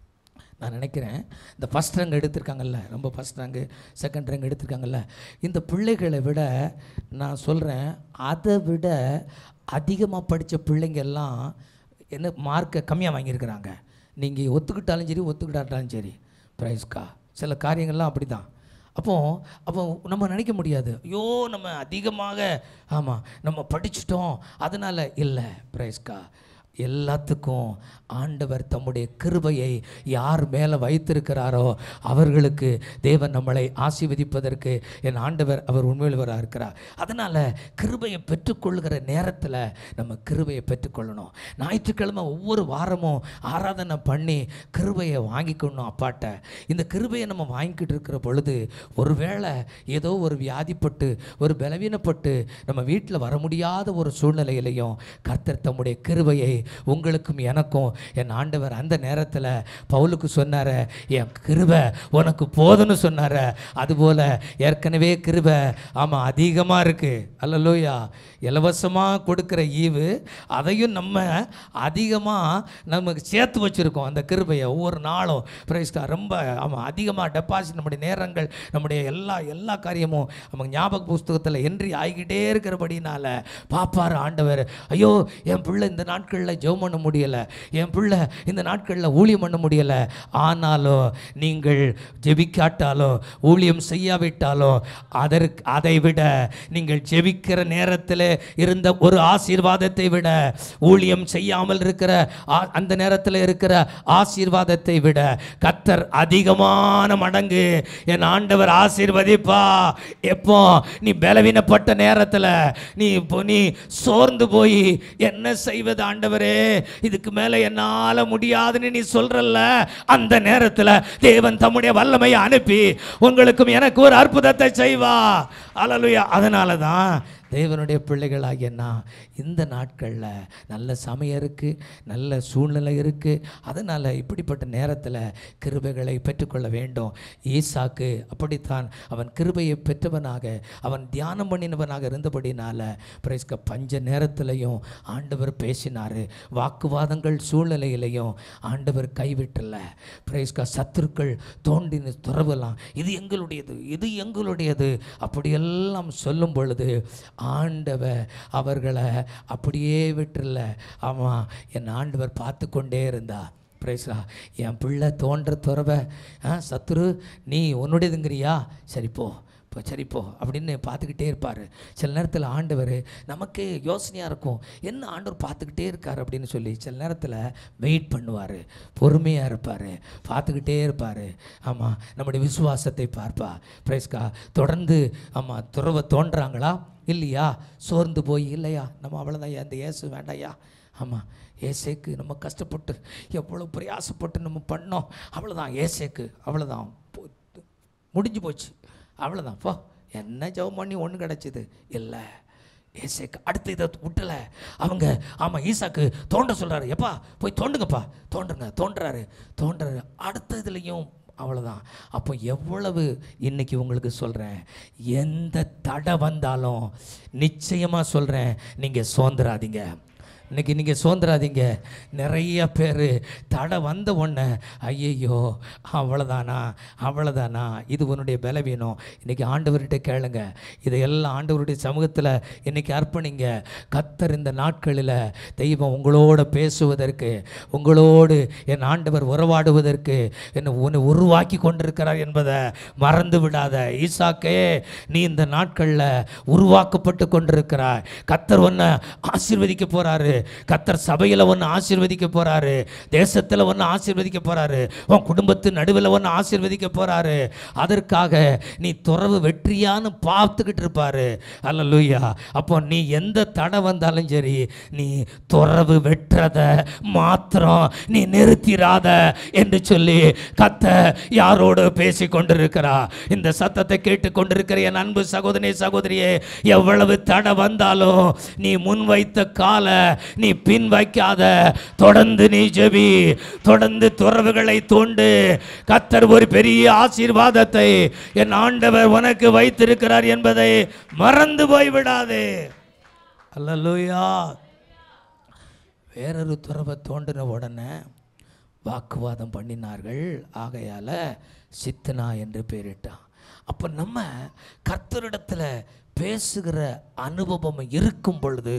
நான் நினைக்கிறேன் இந்த ஃபஸ்ட் ரேங்க் எடுத்திருக்காங்கல்ல, ரொம்ப ஃபஸ்ட் ரேங்கு செகண்ட் ரேங்க் எடுத்திருக்காங்கல்ல, இந்த பிள்ளைகளை விட நான் சொல்கிறேன் அதை விட அதிகமாக படித்த பிள்ளைங்கள்லாம் என்ன மார்க்கை கம்மியாக வாங்கியிருக்கிறாங்க. நீங்கள் ஒத்துக்கிட்டாலும் சரி ஒத்துக்கிட்டாட்டாலும் சரி ப்ரைஸ்க்கா சில காரியங்கள்லாம் அப்படி தான். அப்போ அப்போ நம்ம நினைக்க முடியாது, ஐயோ நம்ம அதிகமாக ஆமாம் நம்ம படிச்சிட்டோம் அதனால் இல்லை. ப்ரைஸ்க்கா எல்லாத்துக்கும் ஆண்டவர் தம்முடைய கிருபையை யார் மேலே வைத்திருக்கிறாரோ அவர்களுக்கு தேவன் நம்மளை ஆசீர்வதிப்பதற்கு என் ஆண்டவர் அவர் உண்மையுள்ளவராக இருக்கிறார். அதனால் கிருபையை பெற்றுக்கொள்கிற நேரத்தில் நம்ம கிருபையை பெற்றுக்கொள்ளணும். ஞாயிற்றுக்கிழமை ஒவ்வொரு வாரமும் ஆராதனை பண்ணி கிருபையை வாங்கிக்கணும் அப்பாட்ட. இந்த கிருபையை நம்ம வாங்கிக்கிட்டு இருக்கிற பொழுது ஒருவேளை ஏதோ ஒரு வியாதிப்பட்டு ஒரு பலவீனப்பட்டு நம்ம வீட்டில் வர முடியாத ஒரு சூழ்நிலையிலையும் கர்த்தர் தம்முடைய கிருபையை உங்களுக்கும் எனக்கும் என் ஆண்டவர் அந்த நேரத்தில் பவுலுக்கு சொன்னார, என் கிருபை உனக்கு போதுன்னு சொன்னார. அதுபோல் ஏற்கனவே கிருபை ஆமாம் அதிகமாக இருக்குது. அல்லேலூயா. இலவசமாக கொடுக்குற ஈவு அதையும் நம்ம அதிகமாக நமக்கு சேர்த்து வச்சுருக்கோம். அந்த கிருபையை ஒவ்வொரு நாளும் பிரைஸ்கா ரொம்ப ஆமாம் அதிகமாக டெபாசிட் நம்முடைய நேரங்கள் நம்முடைய எல்லா எல்லா காரியமும் நமக்கு ஞாபக புஸ்தகத்தில் என்ட்ரி ஆகிக்கிட்டே இருக்கிறபடினால பாப்பார் ஆண்டவர், ஐயோ என் பிள்ளை இந்த நாட்களில் ஜெபம் பண்ண முடியலை, என் பிள்ளை இந்த நாட்களில் ஊழியம் பண்ண முடியலை. ஆனாலும் நீங்கள் ஜெபிக்காட்டாலோ ஊழியம் செய்யாவிட்டாலோ அதற்கு அதை விட நீங்கள் ஜெபிக்கிற நேரத்தில் இருந்த ஒரு ஆசீர்வாதத்தை விட ஊழியம் செய்யாமல் இருக்கிற அந்த நேரத்தில் இருக்கிற ஆசீர்வாதத்தை விட கர்த்தர் அதிகமான மடங்கு என் ஆண்டவர் ஆசீர்வதிப்பா. எப்போ நீ பலவீனப்பட்ட நேரத்தில் நீ இப்போ நீ சோர்ந்து போய் என்ன செய்வது ஆண்டவரே இதுக்கு மேலே என்னால் முடியாதுன்னு நீ சொல்றல்ல, அந்த நேரத்தில் தேவன் தம்முடைய வல்லமையை அனுப்பி உங்களுக்கும் எனக்கு ஒரு அற்புதத்தை செய்வா. அல்லேலூயா. அதனால தான் தேவனுடைய பிள்ளைகளாகியன்னா இந்த நாட்களில் நல்ல சமயம் இருக்குது, நல்ல சூழ்நிலை இருக்குது. அதனால் இப்படிப்பட்ட நேரத்தில் கிருபைகளை பெற்றுக்கொள்ள வேண்டும். ஈசாக்கு அப்படித்தான் அவன் கிருபையை பெற்றவனாக அவன் தியானம் பண்ணினவனாக இருந்தபடினால பிரைஸ்க பஞ்ச நேரத்திலையும் ஆண்டவர் பேசினார். வாக்குவாதங்கள் சூழ்நிலையிலையும் ஆண்டவர் கைவிட்டல. பிரைஸ்க சத்துருக்கள் தோண்டின துறவலாம், இது எங்களுடையது இது எங்களுடையது அப்படியெல்லாம் சொல்லும் பொழுது ஆண்டவர் அவர்களை அப்படியே விட்டுறல. ஆமாம் என் ஆண்டவர் பார்த்து கொண்டே இருந்தா. பிரைஸ்லா. என் பிள்ளை தோன்ற துறவை சத்துரு நீ உன்னுடையதுங்கிறியா, சரிப்போ இப்போ சரிப்போ அப்படின்னு பார்த்துக்கிட்டே இருப்பார். சில நேரத்தில் ஆண்டவர் நமக்கு யோசனையாக இருக்கும், என்ன ஆண்டவர் பார்த்துக்கிட்டே இருக்கார் அப்படின்னு சொல்லி சில நேரத்தில் வெயிட் பண்ணுவார், பொறுமையாக இருப்பார், பார்த்துக்கிட்டே இருப்பார். ஆமாம் நம்முடைய விசுவாசத்தை பார்ப்பா. பிரைஸ்கா. தொடர்ந்து ஆமாம் துறவை தோன்றாங்களா இல்லையா, சோர்ந்து போய் இல்லையா நம்ம அவ்வளோதான் அந்த இயேசு வேண்டாயா. ஆமாம் ஏசேக்கு நம்ம கஷ்டப்பட்டு எவ்வளோ பிரயாசப்பட்டு நம்ம பண்ணோம், அவ்வளோதான் ஏசேக்கு அவ்வளோதான் முடிஞ்சு போச்சு, அவ்வளோதான் போ என்ன ஜெபம் பண்ணி ஒன்று கிடச்சிது இல்லை. ஏசேக்கு அடுத்து இதை விட்டலை அவங்க. ஆமாம் ஈசாக்கு தோண்ட சொல்கிறாரு, எப்பா போய் தோண்டுங்கப்பா, தோன்றுங்க தோன்றுறாரு தோன்றுறாரு அடுத்த இதுலேயும் அவ்வளோதான். அப்போ எவ்வளவு இன்னைக்கு உங்களுக்கு சொல்கிறேன், எந்த தடை வந்தாலும் நிச்சயமாக சொல்கிறேன் நீங்கள் சோர்ந்துடாதீங்க. இன்னைக்கு நீங்கள் சோர்ந்துடாதீங்க. நிறைய பேர் தடை வந்த உடனே ஐயையோ அவ்வளோதானா அவ்வளோதானா இது உன்னுடைய பலவீனம். இன்றைக்கி ஆண்டவர்கிட்ட கேளுங்க. இதையெல்லாம் ஆண்டவருடைய சமூகத்தில் இன்றைக்கி அர்ப்பணிங்க. கர்த்தர் இந்த நாட்களில் தெய்வம் உங்களோட பேசுவதற்கு, உங்களோடு என் ஆண்டவர் உறவாடுவதற்கு என்னை உன்னை உருவாக்கி கொண்டிருக்கிறார் என்பதை மறந்து விடாத. ஈசாக்கே, நீ இந்த நாட்களில் உருவாக்கப்பட்டு கொண்டிருக்கிறாய். கர்த்தர் உன்னை ஆசீர்வதிக்க போகிறாரு. கர்த்தர் சபையில் ஒன்று ஆசீர்வதிக்க போகிறாரு, தேசத்தில் ஒன்று ஆசீர்வதிக்க போகிறாரு, உன் குடும்பத்து நடுவில் ஒன்று ஆசீர்வதிக்க போகிறாரு. அதற்காக நீ துறவு வெற்றியான்னு பார்த்துக்கிட்டு இருப்பாரு. அல்லேலூயா. அப்போ நீ எந்த தடை வந்தாலும் சரி, நீ துறவு வெற்றத மாத்திரம் நீ நிறுத்திராத என்று சொல்லி கர்த்தர் யாரோடு பேசி கொண்டிருக்கிறா. இந்த சத்தத்தை கேட்டு கொண்டிருக்கிற என் அன்பு சகோதரனே சகோதரியே, எவ்வளவு தடை வந்தாலும் நீ முன்வைத்த கால நீ பின் வைக்காத. தொடர்ந்து நீ ஜெபி, தொடர்ந்து துறவுகளை தோண்டு. கர்த்தர் ஒரு பெரிய ஆசீர்வாதத்தை என் ஆண்டவர் உனக்கு வைத்திருக்கிறார் என்பதை மறந்து போய்விடாதே. அல்லேலூயா. வேறொரு துறவை தோண்டின உடனே வாக்குவாதம் பண்ணினார்கள். ஆகையால சித்தனா என்று பெயரிட்டான். அப்போ நம்ம கர்த்தரிடத்தில் பேசுகிற அனுபவம் இருக்கும் பொழுது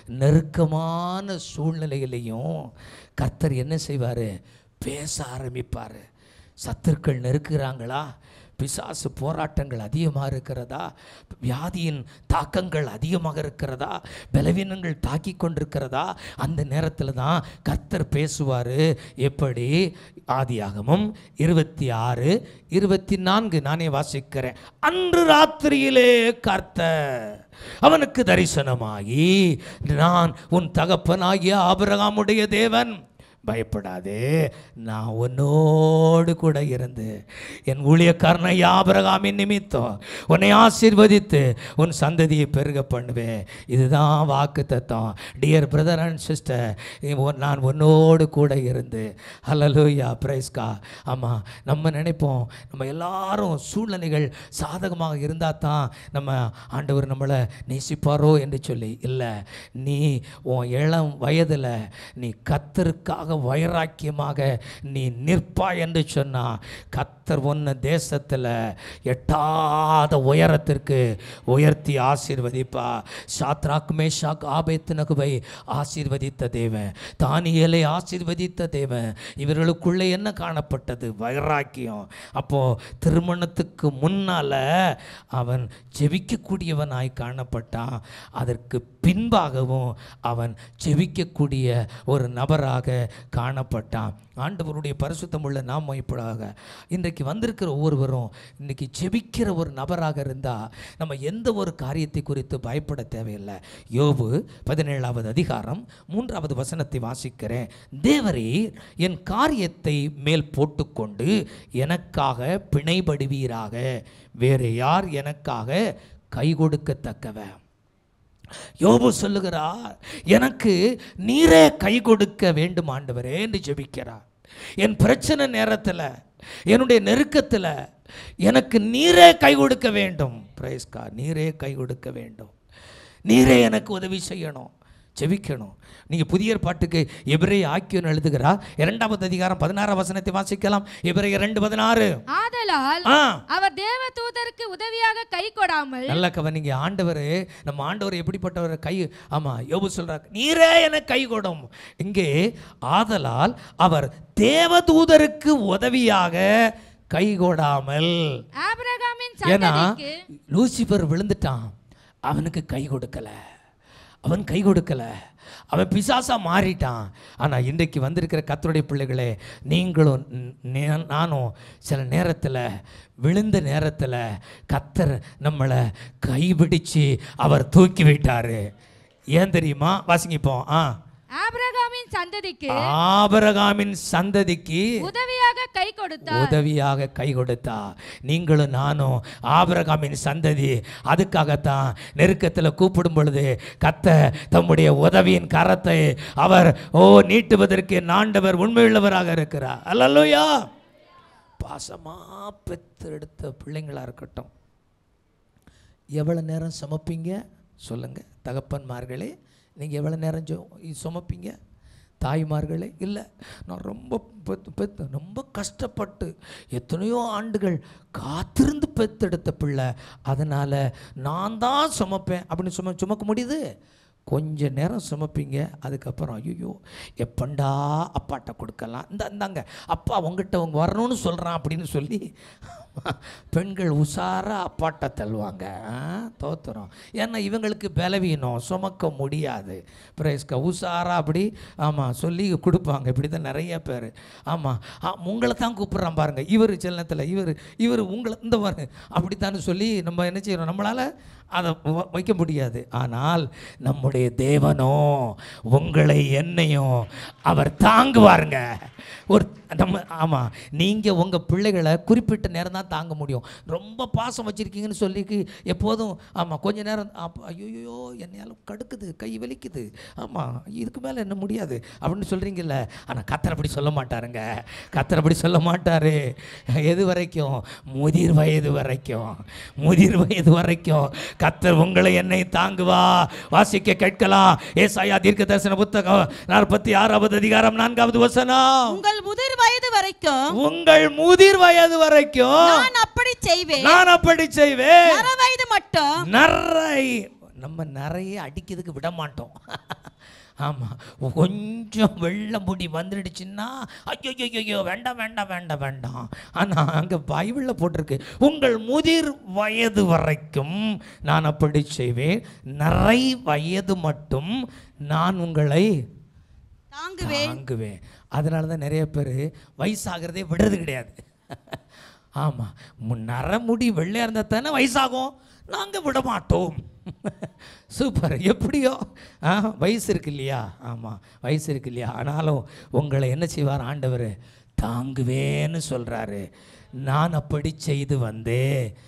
நெருக்கமான சூழ்நிலையிலையும் கர்த்தர் என்ன செய்வார்? பேச ஆரம்பிப்பார். சத்துருக்கள் நெருக்குறாங்களா? பிசாசு போராட்டங்கள் அதிகமாக இருக்கிறதா? வியாதியின் தாக்கங்கள் அதிகமாக இருக்கிறதா? பலவீனங்கள் தாக்கி கொண்டிருக்கிறதா? அந்த நேரத்தில் தான் கர்த்தர் பேசுவார். எப்படி? ஆதியாகமம் இருபத்தி ஆறு இருபத்தி நான்கு நானே வாசிக்கிறேன். அன்று ராத்திரியிலே கர்த்தர் அவனுக்கு தரிசனமாகி, நான் உன் தகப்பனாகிய ஆபிரகாமுடைய தேவன், பயப்படாதே, நான் உன்னோடு கூட இருந்து என் ஊழியக்காரனை ஆபிரகாமின் நிமித்தம் உன்னை ஆசீர்வதித்து உன் சந்ததியை பெருக பண்ணுவேன். இதுதான் வாக்கு தத்தம். டியர் பிரதர் அண்ட் சிஸ்டர், நான் உன்னோடு கூட இருந்து. Hallelujah, praise God. ஆமாம், நம்ம நினைப்போம் நம்ம எல்லாரும் சூழ்நிலைகள் சாதகமாக இருந்தால் தான் நம்ம ஆண்டவர் நம்மளை நேசிப்பாரோ என்று சொல்லி. இல்லை, நீ உன் இளம் வயதில் நீ கர்த்தருக்காக வைராக்கியமாக நீ நிற்பாய் என்று சொன்னா கர்த்தர் உன்னை தேசத்தில் எட்டாத உயரத்திற்கு உயர்த்தி ஆசீர்வதிப்பா. சாத்ராக் மேஷாக் ஆபேத்நேகோவை ஆசீர்வதித்த தேவன், தானியேலை ஆசீர்வதித்த தேவன். இவர்களுக்குள்ளே என்ன காணப்பட்டது? வைராக்கியம். அப்போ திருமணத்துக்கு முன்னால அவன் ஜெபிக்கக்கூடியவனாய் காணப்பட்டான். அதற்கு பின்பாகவும் அவன் ஜெபிக்கக்கூடிய ஒரு நபராக காணப்பட்டான். ஆண்டவருடைய பரிசுத்தம் உள்ள நாம் மகிமைப்படாக இன்றைக்கு வந்திருக்கிற ஒவ்வொருவரும் இன்றைக்கி ஜெபிக்கிற ஒரு நபராக இருந்தால் நம்ம எந்த ஒரு காரியத்தை குறித்து பயப்பட தேவையில்லை. யோபு பதினேழாவது அதிகாரம் மூன்றாவது வசனத்தை வாசிக்கிறேன். தேவரீர் என் காரியத்தை மேல் போட்டுக்கொண்டு எனக்காக பிணைபடுவீராக, வேறு யார் எனக்காக கை கொடுக்கத்தக்கவ? யோபு சொல்லுகிறார், எனக்கு நீரே கை கொடுக்க வேண்டும் ஆண்டவரே என்று ஜெபிக்கிறார். என் பிரச்சனை நேரத்தில், என்னுடைய நெருக்கத்தில் எனக்கு நீரே கை கொடுக்க வேண்டும். Praise God. நீரே கை கொடுக்க வேண்டும், நீரே எனக்கு உதவி செய்யணும், ஜெபிக்கணும். நீங்கள் புதிய பாட்டுக்கு எபிரேய ஆக்கியோன் எழுதுகிறா இரண்டாவது அதிகாரம் பதினாறாம் வசனத்தை வாசிக்கலாம். எபிரேயர் இரண்டு பதினாறு. ஆதலால் அவர் தேவதூதருக்கு உதவியாக கை கொடாமல். நல்ல கவனிங்க. ஆண்டவர், நம்ம ஆண்டவர் எப்படிப்பட்டவர்? கை, ஆமா, யோபு சொல்றார், நீரே என கை கொடும். இங்கே ஆதலால் அவர் தேவதூதருக்கு உதவியாக கை கொடாமல். ஆபிரகாமின் ஏன்னா சந்ததிக்கு லூசிபர் விழுந்துட்டான், அவனுக்கு கை கொடுக்கல, அவன் கை கொடுக்கல, அவன் பிசாசா மாறிட்டான். ஆனால் இன்றைக்கு வந்திருக்கிற கர்த்தருடைய பிள்ளைகளே, நீங்களும் நானும் சில நேரத்தில், விழுந்த நேரத்தில் கர்த்தர் நம்மளை கைபிடிச்சு அவர் தூக்கி விட்டார். ஏன் தெரியுமா? வாசிங்கப்போம். ஆ ஆபிரகாமின் சந்ததிக்கு ஆபிரகாமின் சந்ததிக்கு உதவியாக கை கொடுத்தார். உதவியாக கை கொடுத்தா. நீங்களும் நானும் ஆபிரகாமின் சந்ததி. அதுக்காகத்தான் நெருக்கத்தில் கூப்பிடும் பொழுது கர்த்தர் தம்முடைய உதவியின் கரத்தை அவர் ஓ நீட்டுவதற்கு ஆண்டவர் உண்மையுள்ளவராக இருக்கிறார். அல்லேலூயா. பாசமா பெற்றெடுத்த பிள்ளைங்களா இருக்கட்டும், எவ்வளவு நேரம் சமைப்பீங்க சொல்லுங்க தகப்பன்மார்களே? நீங்கள் எவ்வளோ நேரம் சுமப்பீங்க தாய்மார்களே? இல்லை, நான் ரொம்ப பெத்து பெத்து ரொம்ப கஷ்டப்பட்டு எத்தனையோ ஆண்டுகள் காத்திருந்து பெத்தெடுத்த பிள்ளை, அதனால் நான் தான் சுமப்பேன் அப்படின்னு சும சுமக்க முடியுது? கொஞ்ச நேரம் சுமப்பீங்க, அதுக்கப்புறம் ஐயோ எப்பண்டா அப்பாட்ட கொடுக்கலாம், இந்த இந்தாங்க அப்பா உங்ககிட்ட அவங்க வரணும்னு சொல்கிறான் அப்படின்னு சொல்லி பெண்கள் உஷாராக அப்பாட்ட தள்ளுவாங்க. தோத்துறோம், ஏன்னா இவங்களுக்கு பலவீனம், சுமக்க முடியாது. பிரைஸ்க உஷாராக அப்படி ஆமாம் சொல்லி கொடுப்பாங்க. இப்படி தான் நிறைய பேர். ஆமாம், உங்களை தான் கூப்பிட்றான் பாருங்கள், இவர் சில நேரத்தில் இவர் இவர் உங்களை இந்த பாருங்க அப்படித்தான்னு சொல்லி நம்ம என்ன செய்யணும், நம்மளால் அதை வைக்க முடியாது. ஆனால் நம்முடைய தேவனோ உங்களை என்னையும் அவர் தாங்குவாருங்க. ஒரு நம்ம ஆமாம், நீங்கள் உங்கள் பிள்ளைகளை குறிப்பிட்ட நேரம் தான் தாங்க முடியும். ரொம்ப பாசம் வச்சுருக்கீங்கன்னு சொல்லி எப்போதும் ஆமாம் கொஞ்ச நேரம் அப்போ ஐயோ என்னையால் கடுக்குது, கை வலிக்குது, ஆமாம் இதுக்கு மேலே என்ன முடியாது அப்படின்னு சொல்கிறீங்கல்ல. ஆனால் கர்த்தர் அப்படி சொல்ல மாட்டாருங்க. கர்த்தர் அப்படி சொல்ல மாட்டார். எது வரைக்கும்? முதிர் வயது வரைக்கும். முதிர் வயது வரைக்கும் கர்த்தர் உங்களை என்னை தாங்குவா. வாசிக்க கேட்கலாம். ஏசாயா தீர்க்கதரிசன புத்தகம் நாற்பத்தி ஆறாவது அதிகாரம் நான்காவது வசனம். உங்கள் முதிர் வயது வரைக்கும் உங்கள் முதிர் வயது வரைக்கும் நான் அப்படி செய்வேன். நான் அப்படி செய்வேன். நர வயது மட்டும் நரை நம்ம நிறைய அடிக்கிறதுக்கு விட மாட்டோம். ஆமாம், கொஞ்சம் வெள்ளை முடி வந்துடுச்சுன்னா ஐயோ ஐயோ வேண்டாம் வேண்டாம் வேண்டாம் வேண்டாம். ஆனால் அங்கே பைபிளில் போட்டிருக்கு, உங்கள் முதிர் வயது வரைக்கும் நான் அப்படி செய்வேன், நிறை வயது மட்டும் நான் உங்களை தாங்குவேன் தாங்குவேன். அதனால தான் நிறைய பேர் வயசாகிறதே விடுறது கிடையாது. ஆமாம், நரமுடி வெள்ளையாக இருந்தால் தானே வயசாகும், நாங்கள் விட மாட்டோம். சூப்பர், எப்படியோ ஆ வயசு இருக்கு இல்லையா? ஆமாம் வயசு இருக்கு இல்லையா? ஆனாலும் உங்களை என்ன செய்வார் ஆண்டவர்? தாங்குவேன்னு சொல்கிறாரு. நான் அப்படி செய்து வந்தே,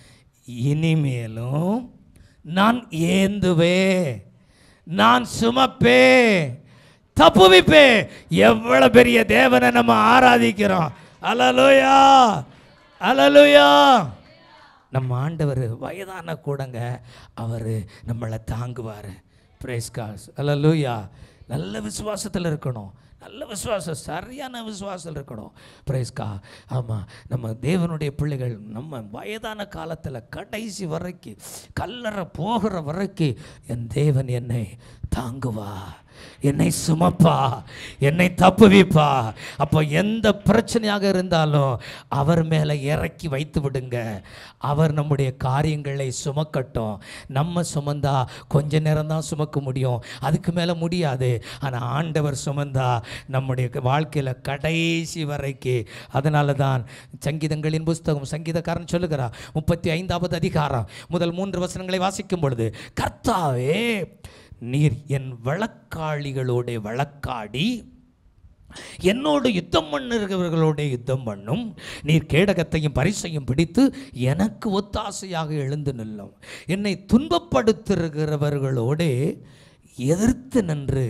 இனிமேலும் நான் ஏந்துவே, நான் சுமப்பே, தப்புவிப்பே. எவ்வளவு பெரிய தேவனை நம்ம ஆராதிக்கிறோம். அல்லேலூயா, அல்லேலூயா. நம்ம ஆண்டவர் வயதான கூடங்க, அவர் நம்மளை தாங்குவார். பிரைஸ் காட், அல்லேலூயா. நல்ல விசுவாசத்தில் இருக்கணும், நல்ல விசுவாசம், சரியான விசுவாசம் இருக்கணும். பிரைஸ்கா. ஆமாம், நம்ம தேவனுடைய பிள்ளைகள் நம்ம வயதான காலத்தில் கடைசி வரைக்கும் கல்லறை போகிற வரைக்கும் என் தேவன் என்னை தாங்குவா, என்னை சுமப்பா, என்னை தப்புவிப்பா. அப்போ எந்த பிரச்சனையாக இருந்தாலும் அவர் மேலே இறக்கி வைத்து விடுங்க. அவர் நம்முடைய காரியங்களை சுமக்கட்டும். நம்ம சுமந்தா கொஞ்ச நேரம் தான் சுமக்க முடியும், அதுக்கு மேலே முடியாது. ஆனால் ஆண்டவர் சுமந்தா நம்முடைய வாழ்க்கையில் கடைசி வரைக்கும். அதனால தான் சங்கீதங்களின் புஸ்தகம் சங்கீதக்காரன் சொல்லுகிறார், முப்பத்தி ஐந்தாவது அதிகாரம் முதல் மூன்று வசனங்களை வாசிக்கும் பொழுது, கர்த்தாவே நீர் என் வழக்காளிகளோட வழக்காடி என்னோடு யுத்தம் பண்ணுகிறவர்களோட யுத்தம் பண்ணும். நீர் கேடகத்தையும் பரிசையும் பிடித்து எனக்கு ஒத்தாசையாக எழுந்து நில்லும். என்னை துன்பப்படுத்துகிறவர்களோடு எதிர்த்து நின்று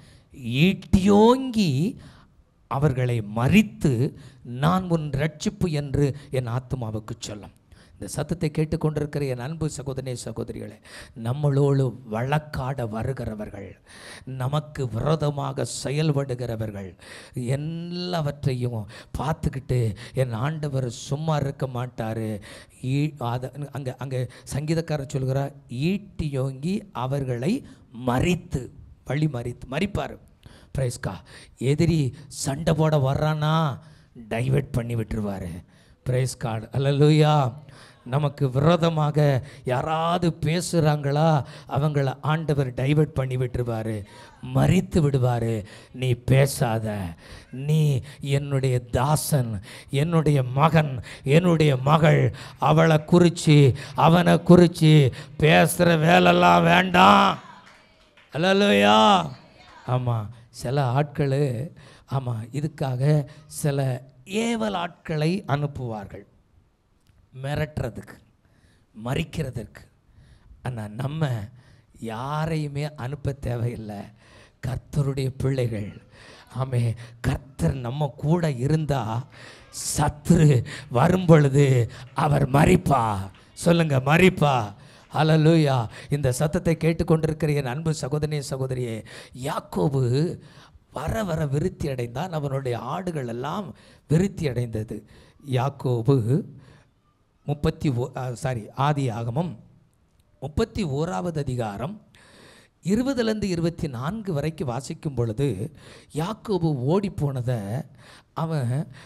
ஈட்டியோங்கி அவர்களை மறித்து நான் உன் ரட்சிப்பு என்று என் ஆத்மாவுக்கு சொல்லும். இந்த சத்தத்தை கேட்டுக்கொண்டிருக்கிற என் அன்பு சகோதரனே சகோதரிகளே, நம்மளோடு வழக்காட வருகிறவர்கள், நமக்கு விரோதமாக செயல்படுகிறவர்கள் எல்லாவற்றையும் பார்த்துக்கிட்டு என் ஆண்டவர் சும்மா இருக்க மாட்டார். ஈ அதை அங்கே அங்கே சங்கீதக்காரர் சொல்கிறார், ஈட்டியோங்கி அவர்களை மறித்து, வழி மறித்து மறிப்பார். பிரைஸ்கா. எதிரி சண்டை போட வர்றானா டைவர்ட் பண்ணி விட்டுருவார். Praise God, hallelujah. நமக்கு விரோதமாக யாராவது பேசுகிறாங்களா, அவங்கள ஆண்டவர் டைவர்ட் பண்ணி விட்டுருவார், மறித்து விடுவார். நீ பேசாத, நீ என்னுடைய தாசன், என்னுடைய மகன், என்னுடைய மகள், அவளை குறித்து அவனை குறித்து பேசுகிற வேலைலாம் வேண்டாம். அல்லேலூயா. ஆமாம், சில ஆட்கள் ஆமாம் இதுக்காக சில ஏவல் ஆட்களை அனுப்புவார்கள், மிரட்டுறதுக்கு, மறிக்கிறதுக்கு. ஆனால் நம்ம யாரையுமே அனுப்ப தேவையில்லை. கர்த்தருடைய பிள்ளைகள், ஆமே, கர்த்தர் நம்ம கூட இருந்தால் சத்துரு வரும் பொழுது அவர் மறிப்பா. சொல்லுங்க, மறிப்பா. ஹல்லேலூயா. இந்த சத்தத்தை கேட்டுக்கொண்டிருக்கிற என் அன்பு சகோதரனே சகோதரியே, யாக்கோபு வர வர விருத்தி அடைந்தான். அவனுடைய ஆடுகள் எல்லாம் விருத்தி அடைந்தது. யாக்கோபு முப்பத்தி ஓ சாரி ஆதி ஆகமம் முப்பத்தி ஓராவது அதிகாரம் இருபதுலேருந்து இருபத்தி நான்கு வரைக்கும் வாசிக்கும் பொழுது, யாக்கோபு ஓடி போனதை அவன்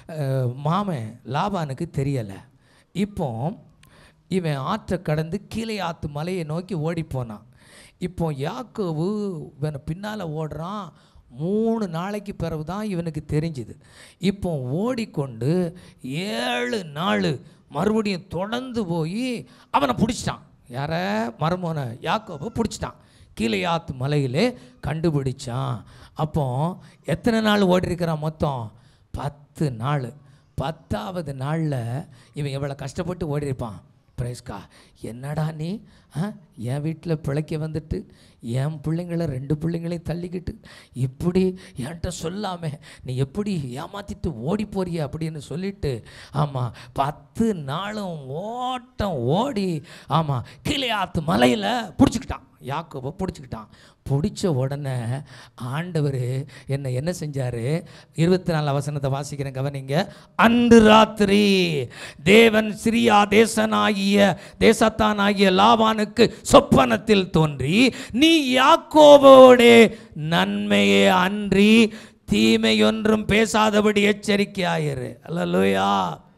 மாமன் லாபானுக்கு தெரியலை. இப்போ இவன் ஆற்றை கடந்து கீழே ஆற்று மலையை நோக்கி ஓடி போனான். இப்போ யாக்கோபு இவனை பின்னால் ஓடுறான். மூணு நாளைக்கு பிறகு தான் இவனுக்கு தெரிஞ்சுது. இப்போ ஓடிக்கொண்டு ஏழு நாள் மறுபடியும் தொடர்ந்து போய் அவனை பிடிச்சிட்டான். யார மருமோனை யாக்கோபை பிடிச்சிட்டான். கீழையாத்து மலையிலே கண்டுபிடிச்சான். அப்போ எத்தனை நாள் ஓடி இருக்கிறான்? மொத்தம் பத்து நாள். பத்தாவது நாளில் இவன் எவ்வளோ கஷ்டப்பட்டு ஓடி இருப்பான். பிரைஸ்கா, என்னடா நீ என் வீட்டில் பிழைக்க வந்துட்டு என் பிள்ளைங்களை ரெண்டு பிள்ளைங்களையும் தள்ளிக்கிட்டு இப்படி என்கிட்ட சொல்லாம நீ எப்படி ஏமாற்றிட்டு ஓடி போறிய அப்படின்னு சொல்லிட்டு, ஆமாம் பத்து நாளும் ஓட்டம் ஓடி ஆமாம் கீழையாத்து மலையில் பிடிச்சிக்கிட்டான். யாக்கோபை பிடிச்சிக்கிட்டான். பிடிச்ச உடனே ஆண்டவர் என்ன என்ன செஞ்சார்? இருபத்தி நாலு வசனத்தை வாசிக்கிறேன், கவனிங்க. அன்று ராத்திரி தேவன் சிரியா தேசனாகிய தேசத்தானாகிய லாபானுக்கு சொப்பனத்தில் தோன்றி, நீ யாக்கோபோடே நன்மையே அன்றி தீமையொன்றும் பேசாதபடி எச்சரிக்கையாயிரு. அல்லேலூயா.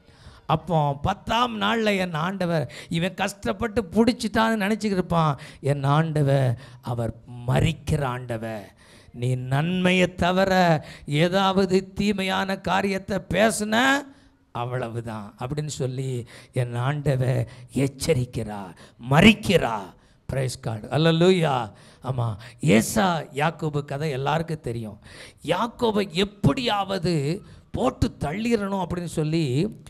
அப்போ பத்தாம் நாளில் என் ஆண்டவர், இவன் கஷ்டப்பட்டு பிடிச்சிட்டான்னு நினச்சிக்கிட்டு இருப்பான். என் ஆண்டவர் அவர் மரிக்கிற ஆண்டவர். நீ நன்மையை தவிர ஏதாவது தீமையான காரியத்தை பேசுன அவ்வளவுதான் அப்படின்னு சொல்லி என் ஆண்டவர் எச்சரிக்கிறார், மரிக்கிறார். Price God. அல்லேலூயா. ஆமாம், ஏசா யாக்கோபு கதை எல்லாருக்கும் தெரியும். யாக்கோபை எப்படியாவது போட்டு தள்ளிடணும் அப்படின்னு சொல்லி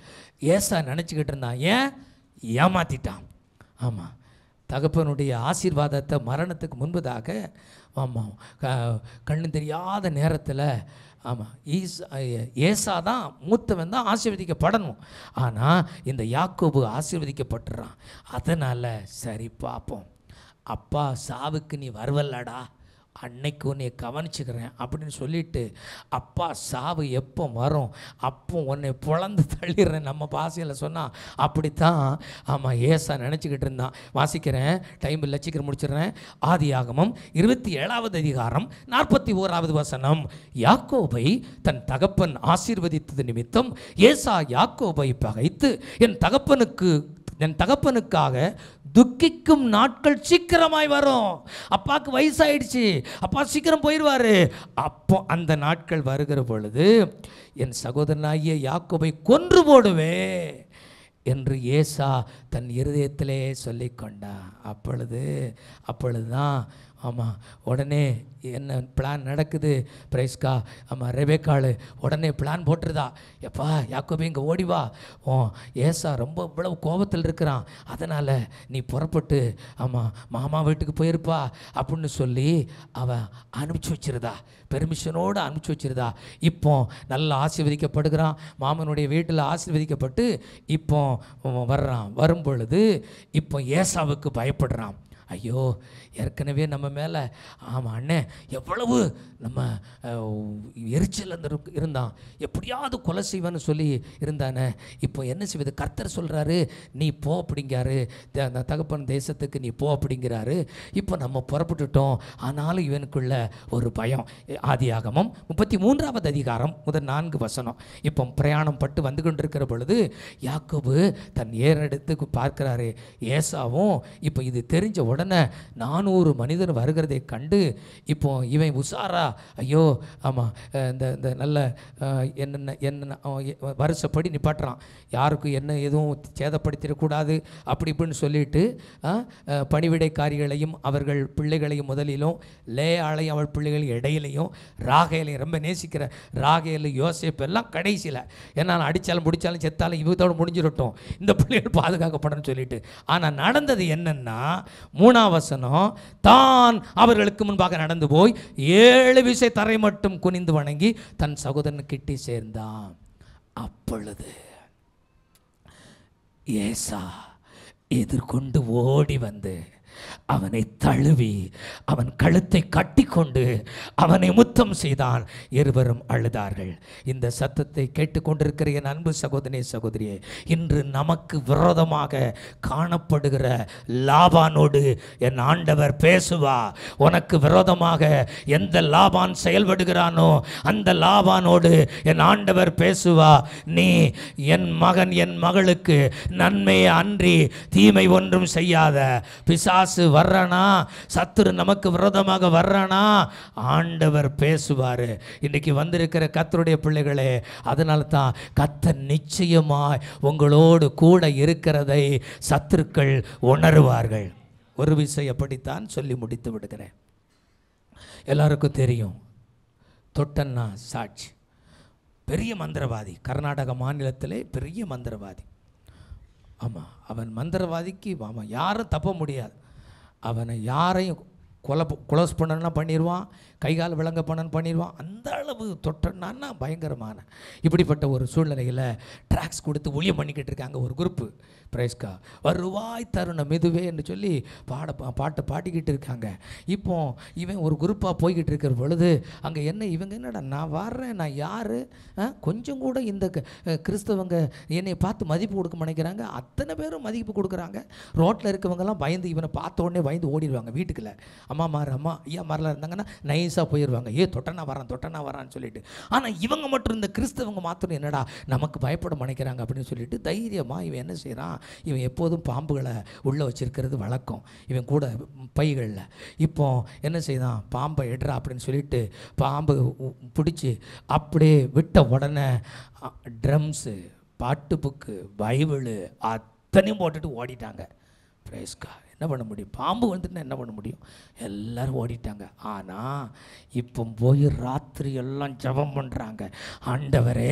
ஏசா நினச்சிக்கிட்டு இருந்தான். ஏன்? ஏமாற்றிட்டான். ஆமாம், தகப்பனுடைய ஆசீர்வாதத்தை மரணத்துக்கு முன்பதாக ஆமாம் கண்ணு தெரியாத நேரத்தில் ஆமாம் ஈஸ் ஏசா தான் மூத்தவன் தான் ஆசீர்வதிக்கப்படணும். ஆனால் இந்த யாக்கோபு ஆசீர்வதிக்கப்பட்டுறான். அதனால் சரி பார்ப்போம், அப்பா சாவுக்கு நீ வருவல்லடா, அன்னைக்கு உன்னை கவனிச்சுக்கிறேன் அப்படின்னு சொல்லிட்டு, அப்பா சாவு எப்போ வரும் அப்போ உன்னை பொழந்து தள்ளிடுறேன் நம்ம பாசையில் சொன்னால் அப்படித்தான் ஆமாம் ஏசா நினச்சிக்கிட்டு இருந்தான். வாசிக்கிறேன், டைம் இல்லை, சீக்கிரம் முடிச்சிடுறேன். ஆதி ஆகமம் இருபத்தி ஏழாவது அதிகாரம் நாற்பத்தி ஓராவது வசனம். யாக்கோபை தன் தகப்பன் ஆசீர்வதித்தது நிமித்தம் ஏசா யாக்கோபை பகைத்து, என் தகப்பனுக்கு என் தகப்பனுக்காக துக்கிக்கும் நாட்கள் சீக்கிரமாய் வரும். அப்பாவுக்கு வயசாயிடுச்சு, அப்பா சீக்கிரம் போயிடுவார். அப்போ அந்த நாட்கள் வருகிற பொழுது என் சகோதரனாகிய யாக்கோபை கொன்று போடுவே என்று ஏசா தன் இருதயத்திலே சொல்லி கொண்டான். அப்பொழுது அப்பொழுதுதான் ஆமாம் உடனே என்ன பிளான் நடக்குது? பிரைஸ்கா. ஆமாம், ரெபேக்காள் உடனே பிளான் போட்டுருதா. எப்பா யாக்கோபே இங்கே ஓடிவா, ஓ ஏசா ரொம்ப இவ்வளவு கோபத்தில் இருக்கிறான், அதனால் நீ புறப்பட்டு ஆமாம் மாமா வீட்டுக்கு போயிருப்பா அப்படின்னு சொல்லி அவன் அனுப்பிச்சி வச்சிருதா, பெர்மிஷனோடு அனுப்பிச்சி வச்சிருதா. இப்போ நல்லா ஆசீர்வதிக்கப்படுகிறான், மாமனுடைய வீட்டில் ஆசீர்வதிக்கப்பட்டு இப்போ வர்றான். வரும் பொழுது இப்போ ஏசாவுக்கு பயப்படுறான். ஐயோ, ஏற்கனவே நம்ம மேலே ஆமாம் அண்ணன் எவ்வளவு நம்ம எரிச்சல் அந்த இருந்தான், எப்படியாவது கொலை செய்வான்னு சொல்லி இருந்தானே, இப்போ என்ன செய்வது? கர்த்தர் சொல்கிறாரு நீ போ அப்படிங்கிறாரு, அந்த தகப்பன் தேசத்துக்கு நீ போ அப்படிங்கிறாரு. இப்போ நம்ம புறப்பட்டுட்டோம். ஆனாலும் இவனுக்குள்ள ஒரு பயம். ஆதி ஆகமம் முப்பத்தி மூன்றாவது அதிகாரம் முதல் நான்கு வசனம். இப்போ பிரயாணம் பட்டு வந்து கொண்டிருக்கிற பொழுது யாக்கோபு தன் ஏறெடுத்து பார்க்கிறாரு. ஏசாவும் இப்போ இது தெரிஞ்ச உடனே நானூறு மனிதர் வருகிறதை கண்டு இப்போ இவன் உஷாரா, ஐயோ ஆமாம் இந்த இந்த நல்ல என்னென்ன என்ன வருஷப்படி நிப்பாட்டுறான், யாருக்கும் என்ன எதுவும் சேதப்படுத்திடக்கூடாது அப்படி இப்படின்னு சொல்லிட்டு பணிவிடைக்காரிகளையும் அவர்கள் பிள்ளைகளையும் முதலிலும், லேயாளையும் அவள் பிள்ளைகளையும் இடையிலையும், ராகேலையும் ரொம்ப நேசிக்கிற ராகேலு யோசேப்பு எல்லாம் கடைசியில், ஏன்னா அடித்தாலும் முடித்தாலும் செத்தாலும் இவத்தோடு முடிஞ்சிடட்டும், இந்த பிள்ளைகள் பாதுகாக்கப்படணும்னு சொல்லிட்டு. ஆனால் நடந்தது என்னன்னா, மூணாம் வசனம், தான் அவர்களுக்கு முன்பாக நடந்து போய் ஏழு விசை தரை மட்டும் குனிந்து வணங்கி தன் சகோதரன் கிட்டி சேர்ந்தான். அப்பொழுது ஏசா எதிர்கொண்டு ஓடி வந்து அவனை தழுவி அவன் கழுத்தை கட்டிக்கொண்டு அவனை முத்தம் செய்தான். இருவரும் அழுதார்கள். இந்த சத்தத்தை கேட்டுக்கொண்டிருக்கிற என் அன்பு சகோதரனே சகோதரியே, இன்று நமக்கு விரோதமாக காணப்படுகிற லாபானோடு என் ஆண்டவர் பேசுவா. உனக்கு விரோதமாக எந்த லாபான் செயல்படுகிறானோ அந்த லாபானோடு என் ஆண்டவர் பேசுவா. நீ என் மகன் என் மகளுக்கு நன்மையை அன்றி தீமை ஒன்றும் செய்யாத. பிசாசு வர்றானா, சத்துரு நமக்கு விரோதமாக வர்றானா, ஆண்டவர் பேசுவார். இன்னைக்கு வந்திருக்கிற கர்த்தருடைய பிள்ளைகளே, அதனால தான் கர்த்தர் நிச்சயமாய் உங்களோடு கூட இருக்கிறதை சத்துருக்கள் உணருவார்கள். ஒரு விஷயம் எப்படித்தான் சொல்லி முடித்து விடுகிறேன். எல்லாருக்கும் தெரியும், தொட்டன்னா சாட்சி பெரிய மந்திரவாதி, கர்நாடக மாநிலத்திலே பெரிய மந்திரவாதி. ஆமாம், அவன் மந்திரவாதிக்கு ஆமாம் யாரும் தப்ப முடியாது. அவனை யாரையும் கொலை குளோஸ் பண்ணனா பண்ணிடுவான், கைகால் விளங்க பண்ணன்னு பண்ணிடுவான். அந்த அளவு தொட்டனான்னா பயங்கரமான. இப்படிப்பட்ட ஒரு சூழ்நிலையில் ட்ராக்ஸ் கொடுத்து ஊழியம் பண்ணிக்கிட்டு இருக்காங்க ஒரு குரூப்பு. பிரைஸ்கா வருவாய் தருணம் மெதுவே என்று சொல்லி பாட பாட்டை பாடிக்கிட்டு இருக்காங்க. இப்போ இவன் ஒரு குரூப்பாக போய்கிட்டு இருக்கிற பொழுது அங்கே என்ன இவங்க என்னடா நான் வர்றேன், நான் யார், கொஞ்சம் கூட இந்த கிறிஸ்தவங்க என்னை பார்த்து மதிப்பு கொடுக்க நினைக்கிறாங்க. அத்தனை பேரும் மதிப்பு கொடுக்குறாங்க. ரோட்டில் இருக்கவங்கெல்லாம் பயந்து இவனை பார்த்த உடனே பயந்து ஓடிடுவாங்க வீட்டுக்குள்ள. அம்மா மாறு அம்மா ஐயா மாரெலாம் இருந்தாங்கன்னா நைஸாக போயிடுவாங்க. ஏ தொட்டனா வரான் தொட்டனா வரான்னு சொல்லிட்டு. ஆனால் இவங்க மட்டும் இந்த கிறிஸ்தவங்க மாத்திரம் என்னடா நமக்கு பயப்பட நினைக்கிறாங்க அப்படின்னு சொல்லிட்டு தைரியமாக இவன் என்ன செய்கிறான், இவன் எப்போதும் பாம்புகளை உள்ளே வச்சிருக்கிறது வழக்கம் இவன் கூட பைகளில். இப்போ என்ன செய்தான், பாம்பை எடுறா அப்படின்னு சொல்லிட்டு பாம்பு பிடிச்சி அப்படியே விட்ட உடனே ட்ரம்ஸு, பாட்டு புக்கு, பைபிளு அத்தனையும் போட்டுட்டு ஓடிட்டாங்க. பிரேஸ்கா என்ன பண்ண முடியும், பாம்பு வந்துட்டுனா என்ன பண்ண முடியும், எல்லோரும் ஓடிட்டாங்க. ஆனால் இப்போ போய் ராத்திரி எல்லாம் ஜெபம் பண்ணுறாங்க. ஆண்டவரே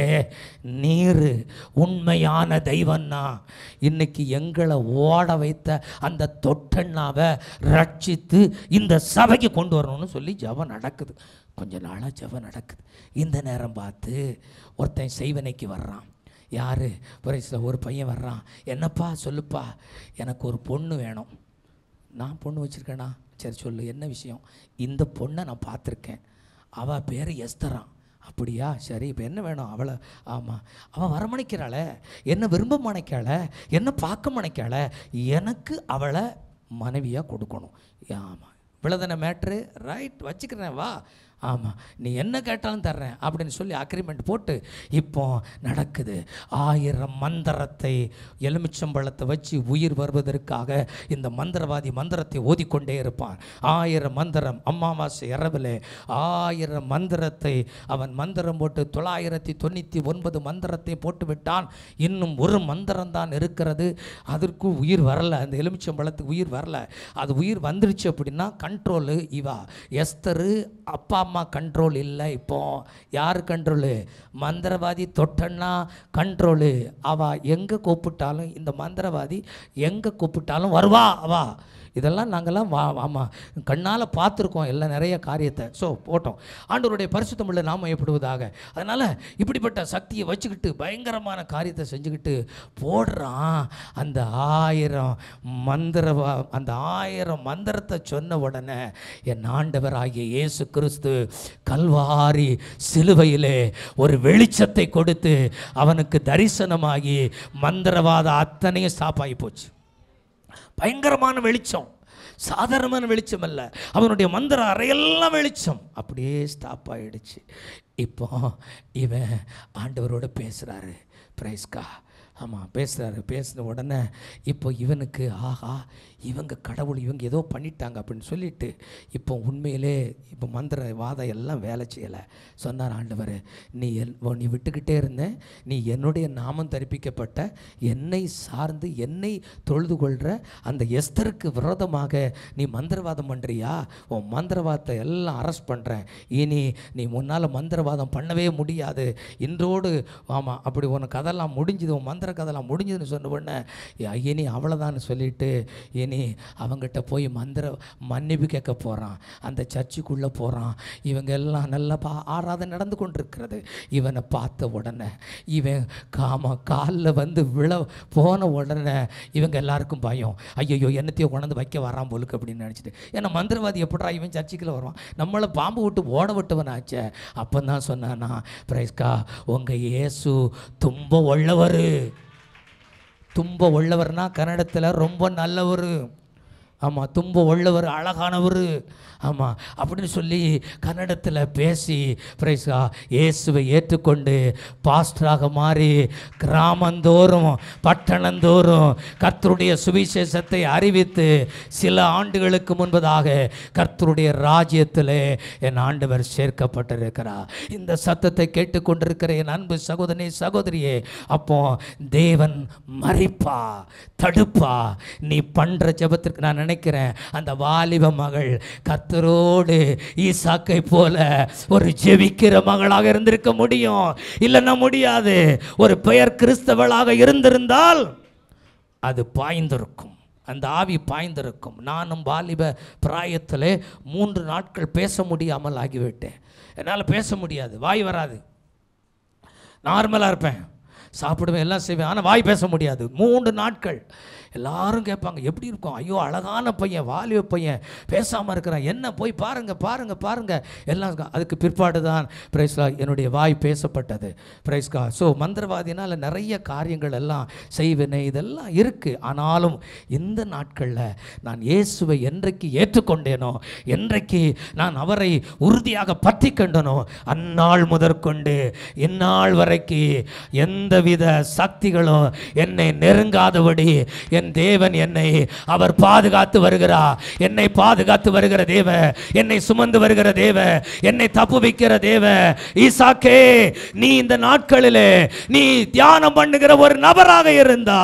நீர் உண்மையான தெய்வன்னா இன்னைக்கு எங்களை ஓட வைத்த அந்த தொட்டண்ணாவை ரட்சித்து இந்த சபைக்கு கொண்டு வரணும்னு சொல்லி ஜெபம் நடக்குது. கொஞ்ச நாளாக ஜெபம் நடக்குது. இந்த நேரம் பார்த்து ஒருத்தன் செய்வனைக்கு வர்றான். யார், ஒரு பையன் வர்றான். என்னப்பா சொல்லுப்பா, எனக்கு ஒரு பொண்ணு வேணும். நான் பொண்ணு வச்சுருக்கேண்ணா. சரி சொல்லு, என்ன விஷயம். இந்த பொண்ணை நான் பார்த்துருக்கேன், அவள் பேர் எஸ்தரான். அப்படியா, சரி இப்போ என்ன வேணும். அவளை ஆமாம் அவள் வரமணிக்கிறாளே, என்ன விரும்ப மனைக்காள, என்ன பார்க்க மனைக்காள, எனக்கு அவளை மனைவியாக கொடுக்கணும். ஆமாம் இவ்வளோதானே மேட்ரு, ரைட் வச்சுக்கிறேன் வா. ஆமாம் நீ என்ன கேட்டாலும் தர்றேன் அப்படின்னு சொல்லி அக்ரிமெண்ட் போட்டு இப்போ நடக்குது. ஆயிரம் மந்திரத்தை எலுமிச்சம்பழத்தை வச்சு உயிர் வருவதற்காக இந்த மந்திரவாதி மந்திரத்தை ஓதிக்கொண்டே இருப்பான். ஆயிரம் மந்திரம், அமாவாசை இரவில் ஆயிரம் மந்திரத்தை அவன் மந்திரம் போட்டு தொள்ளாயிரத்தி தொண்ணூற்றி ஒன்பது மந்திரத்தை போட்டு விட்டான். இன்னும் ஒரு மந்திரம் தான் இருக்கிறது, அதற்கு உயிர் வரலை, அந்த எலுமிச்சம்பழத்துக்கு உயிர் வரலை. அது உயிர் வந்துடுச்சு அப்படின்னா கண்ட்ரோலு இவா எஸ்தரு. அப்பா அம்மா கண்ட்ரோல் இல்லை. இப்போ யார் கண்ட்ரோலு, மந்திரவாதி தொட்டன்னா கண்ட்ரோலு. அவ எங்கே கூப்பிட்டாலும், இந்த மந்திரவாதி எங்கே கூப்பிட்டாலும் வருவா அவா. இதெல்லாம் நாங்கள்லாம் வா ஆமாம் கண்ணால் பார்த்துருக்கோம் எல்லாம் நிறைய காரியத்தை. ஸோ போட்டோம். ஆண்டவருடைய பரிசுத்தமுள்ள நாமம் ஏற்படுவதாக. அதனால் இப்படிப்பட்ட சக்தியை வச்சுக்கிட்டு பயங்கரமான காரியத்தை செஞ்சுக்கிட்டு போடுறான். அந்த ஆயிரம் மந்திரவா அந்த ஆயிரம் மந்திரத்தை சொன்ன உடனே என் ஆண்டவர் ஆகிய இயேசு கிறிஸ்து கல்வாரி சிலுவையிலே ஒரு வெளிச்சத்தை கொடுத்து அவனுக்கு தரிசனமாகி மந்திரவாத அத்தனையும் ஸ்டாப் ஆகி போச்சு. பயங்கரமான வெளிச்சம், சாதாரணமான வெளிச்சம் அல்ல, அவனுடைய மந்திர அறையெல்லாம் வெளிச்சம் அப்படியே ஸ்டாப் ஆகிடுச்சு. இப்போ இவன் ஆண்டவரோடு பேசுகிறாரு. பிரைஸ்கா ஆமாம் பேசுகிறாரு. பேசின உடனே இப்போ இவனுக்கு ஆஹா இவங்க கடவுள் இவங்க ஏதோ பண்ணிட்டாங்க அப்படின்னு சொல்லிட்டு இப்போ உண்மையிலே இப்போ மந்திர வாதம் எல்லாம் வேலை செய்யலை. சொன்னார் ஆண்டவர், நீ என் நீ விட்டுக்கிட்டே இருந்தேன், நீ என்னுடைய நாமம் தரிப்பிக்கப்பட்ட என்னை சார்ந்து என்னை தொழுது கொள்கிற அந்த எஸ்தருக்கு விரோதமாக நீ மந்திரவாதம் பண்ணுறியா, உன் மந்திரவாதத்தை எல்லாம் அரெஸ்ட் பண்ணுறேன். இனி நீ முன்னால் மந்திரவாதம் பண்ணவே முடியாது. இன்றோடு ஆமாம் அப்படி உனக்கு அதெல்லாம் முடிஞ்சுது, உன் மந்திர மந்திர கதைலாம் முடிஞ்சதுன்னு சொன்ன உடனே இனி அவ்வளோதான்னு சொல்லிட்டு இனி அவங்ககிட்ட போய் மந்திர மன்னிப்பு கேட்க போகிறான். அந்த சர்ச்சுக்குள்ளே போகிறான். இவங்க எல்லாம் நல்லா பா ஆராதனை நடந்து கொண்டிருக்கிறது. இவனை பார்த்த உடனே இவன் காம காலில் வந்து விழ போன உடனே இவங்க எல்லாருக்கும் பயம். ஐயோ என்னத்தையோ கொண்டாந்து வைக்க வரான் போலுக்கு அப்படின்னு நினச்சிட்டு. ஏன்னா மந்திரவாதி எப்படா இவன் சர்ச்சுக்குள்ளே வருவான், நம்மளை பாம்பு விட்டு ஓட விட்டவனாச்சே. அப்போ தான் சொன்னானா, பிரைஸ்கா உங்கள் இயேசு தும்ப உள்ளவர். தும்ப உள்ளவர்னா கன்னடத்தில் ரொம்ப நல்லவர். ஆமாம், தும்ப உள்ளவர், அழகானவர். ஆமாம் அப்படின்னு சொல்லி கன்னடத்தில் பேசி பிரைஸா இயேசுவை ஏற்றுக்கொண்டு பாஸ்டராக மாறி கிராமந்தோறும் பட்டணந்தோறும் கர்த்தருடைய சுவிசேஷத்தை அறிவித்து சில ஆண்டுகளுக்கு முன்பதாக கர்த்தருடைய ராஜ்யத்தில் என் ஆண்டவர் சேர்க்கப்பட்டிருக்கிறார். இந்த சத்தத்தை கேட்டுக்கொண்டிருக்கிற என் அன்பு சகோதரனே சகோதரியே, அப்போ தேவன் மறிப்பா தடுப்பா. நீ பண்ணுற ஜெபத்திற்கு நான் நினைக்கிறேன் அந்த வாலிப மகள் கர்த்தரோடு ஈசாக்கை போல ஒரு ஜெபிக்கிற மகளாக இருந்திருக்க முடியும். இல்லைன்னா முடியாது. ஒரு பெயர் கிறிஸ்தவளாக இருந்திருந்தால் அது பாய்ந்திருக்கும், அந்த ஆவி பாய்ந்திருக்கும். நானும் வாலிப பிராயத்தில் மூன்று நாட்கள் பேச முடியாமல் ஆகிவிட்டேன். என்னால் பேச முடியாது, வாய் வராது. நார்மலாக இருப்பேன், சாப்பிடுவேன், எல்லாம் செய்வேன், ஆனால் வாய் பேச முடியாது. மூன்று நாட்கள் எல்லாரும் கேட்பாங்க எப்படி இருக்கும், ஐயோ அழகான பையன், வாலிப பையன், பேசாமல் இருக்கிறான், என்ன போய் பாருங்கள் பாருங்கள் பாருங்கள் எல்லாம். அதுக்கு பிற்பாடு தான் பிரைஸ்கா என்னுடைய வாய் பேசப்பட்டது. பிரைஸ்கா ஸோ மந்திரவாதினால் நிறைய காரியங்கள் எல்லாம் செய்வேனே, இதெல்லாம் இருக்குது. ஆனாலும் இந்த நாட்களில் நான் இயேசுவை என்றைக்கு ஏற்றுக்கொண்டேனோ, என்றைக்கு நான் அவரை உறுதியாக பற்றி கண்டனோ, அந்நாள் முதற்கொண்டு இந்நாள் வரைக்கு எந்தவித சக்திகளும் என்னை நெருங்காதபடி என் தேவன் என்னை அவர் பாதுகாத்து வருகிறார். என்னை பாதுகாத்து வருகிற தேவ, என்னை சுமந்து வருகிற தேவ, என்னை தப்புவிக்கிற தேவ. ஈசாக்கே, நீ இந்த நாட்களிலே நீ தியானம் பண்ணுகிற ஒரு நபராக இருந்தா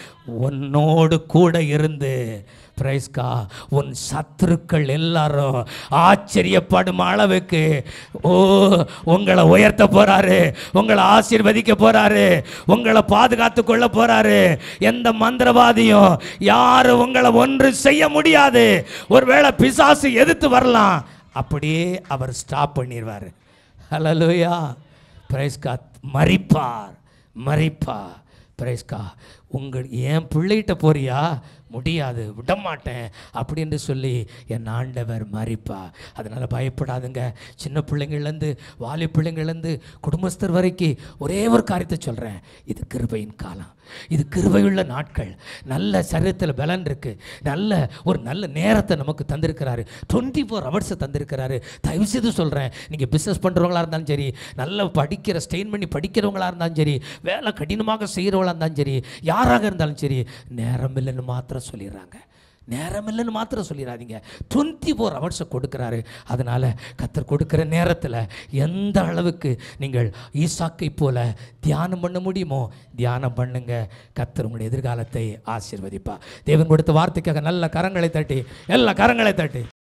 உன்னோடு கூட இருந்து பிரைஸ்கா உன் சத்துருக்கள் எல்லாரும் ஆச்சரியப்படும் அளவுக்கு ஓ உங்களை உயர்த்த போறாரு, உங்களை ஆசீர்வதிக்க போறாரு, உங்களை பாதுகாத்து கொள்ள போறாரு. எந்த மந்திரவாதியும் யாரும் உங்களை ஒன்று செய்ய முடியாது. ஒருவேளை பிசாசு எதிர்த்து வரலாம், அப்படியே அவர் ஸ்டாப் பண்ணிடுவார். ஹல்லேலூயா. பிரைஸ்கா மரிப்பார் மரிப்பார். பிரைஸ்கா உங்கள் என் பிள்ளைகிட்ட போறியா, முடியாது, விடமாட்டேன் அப்படின்னு சொல்லி என் ஆண்டவர் மறிப்பா. அதனால் பயப்படாதுங்க. சின்ன பிள்ளைங்கள்லேருந்து வாலி பிள்ளைங்கள்லேருந்து குடும்பஸ்தர் வரைக்கும் ஒரே ஒரு காரியத்தை சொல்கிறேன், இது கிருபையின் காலம், இது கிருபையுள்ள நாட்கள். நல்ல சரீரத்தில் பலன் இருக்குது, நல்ல ஒரு நல்ல நேரத்தை நமக்கு தந்திருக்கிறாரு, டுவெண்ட்டி ஃபோர் ஹவர்ஸை தந்திருக்கிறாரு. தயவுசெய்து சொல்கிறேன், நீங்கள் பிஸ்னஸ் பண்ணுறவங்களா இருந்தாலும் சரி, நல்லா படிக்கிற ஸ்டெயின் பண்ணி படிக்கிறவங்களா இருந்தாலும் சரி, வேலை கடினமாக செய்கிறவங்களா இருந்தாலும் சரி, யாராக இருந்தாலும் சரி, நேரம் இல்லைன்னு மாத்திரம் சொல்லிடுறாங்க. நேரம் இல்லைன்னு மாத்திரம் சொல்லிடாதீங்க. டுவெண்ட்டி ஃபோர் ஹவர்ஸை கொடுக்குறாரு. அதனால் கர்த்தர் கொடுக்குற நேரத்தில் எந்த அளவுக்கு நீங்கள் ஈசாக்கை போல தியானம் பண்ண முடியுமோ தியானம் பண்ணுங்க. கர்த்தர் உங்களுடைய எதிர்காலத்தை ஆசீர்வதிப்பா. தேவன் கொடுத்த வார்த்தைக்காக நல்ல கரங்களை தட்டி, எல்லா கரங்களை தட்டி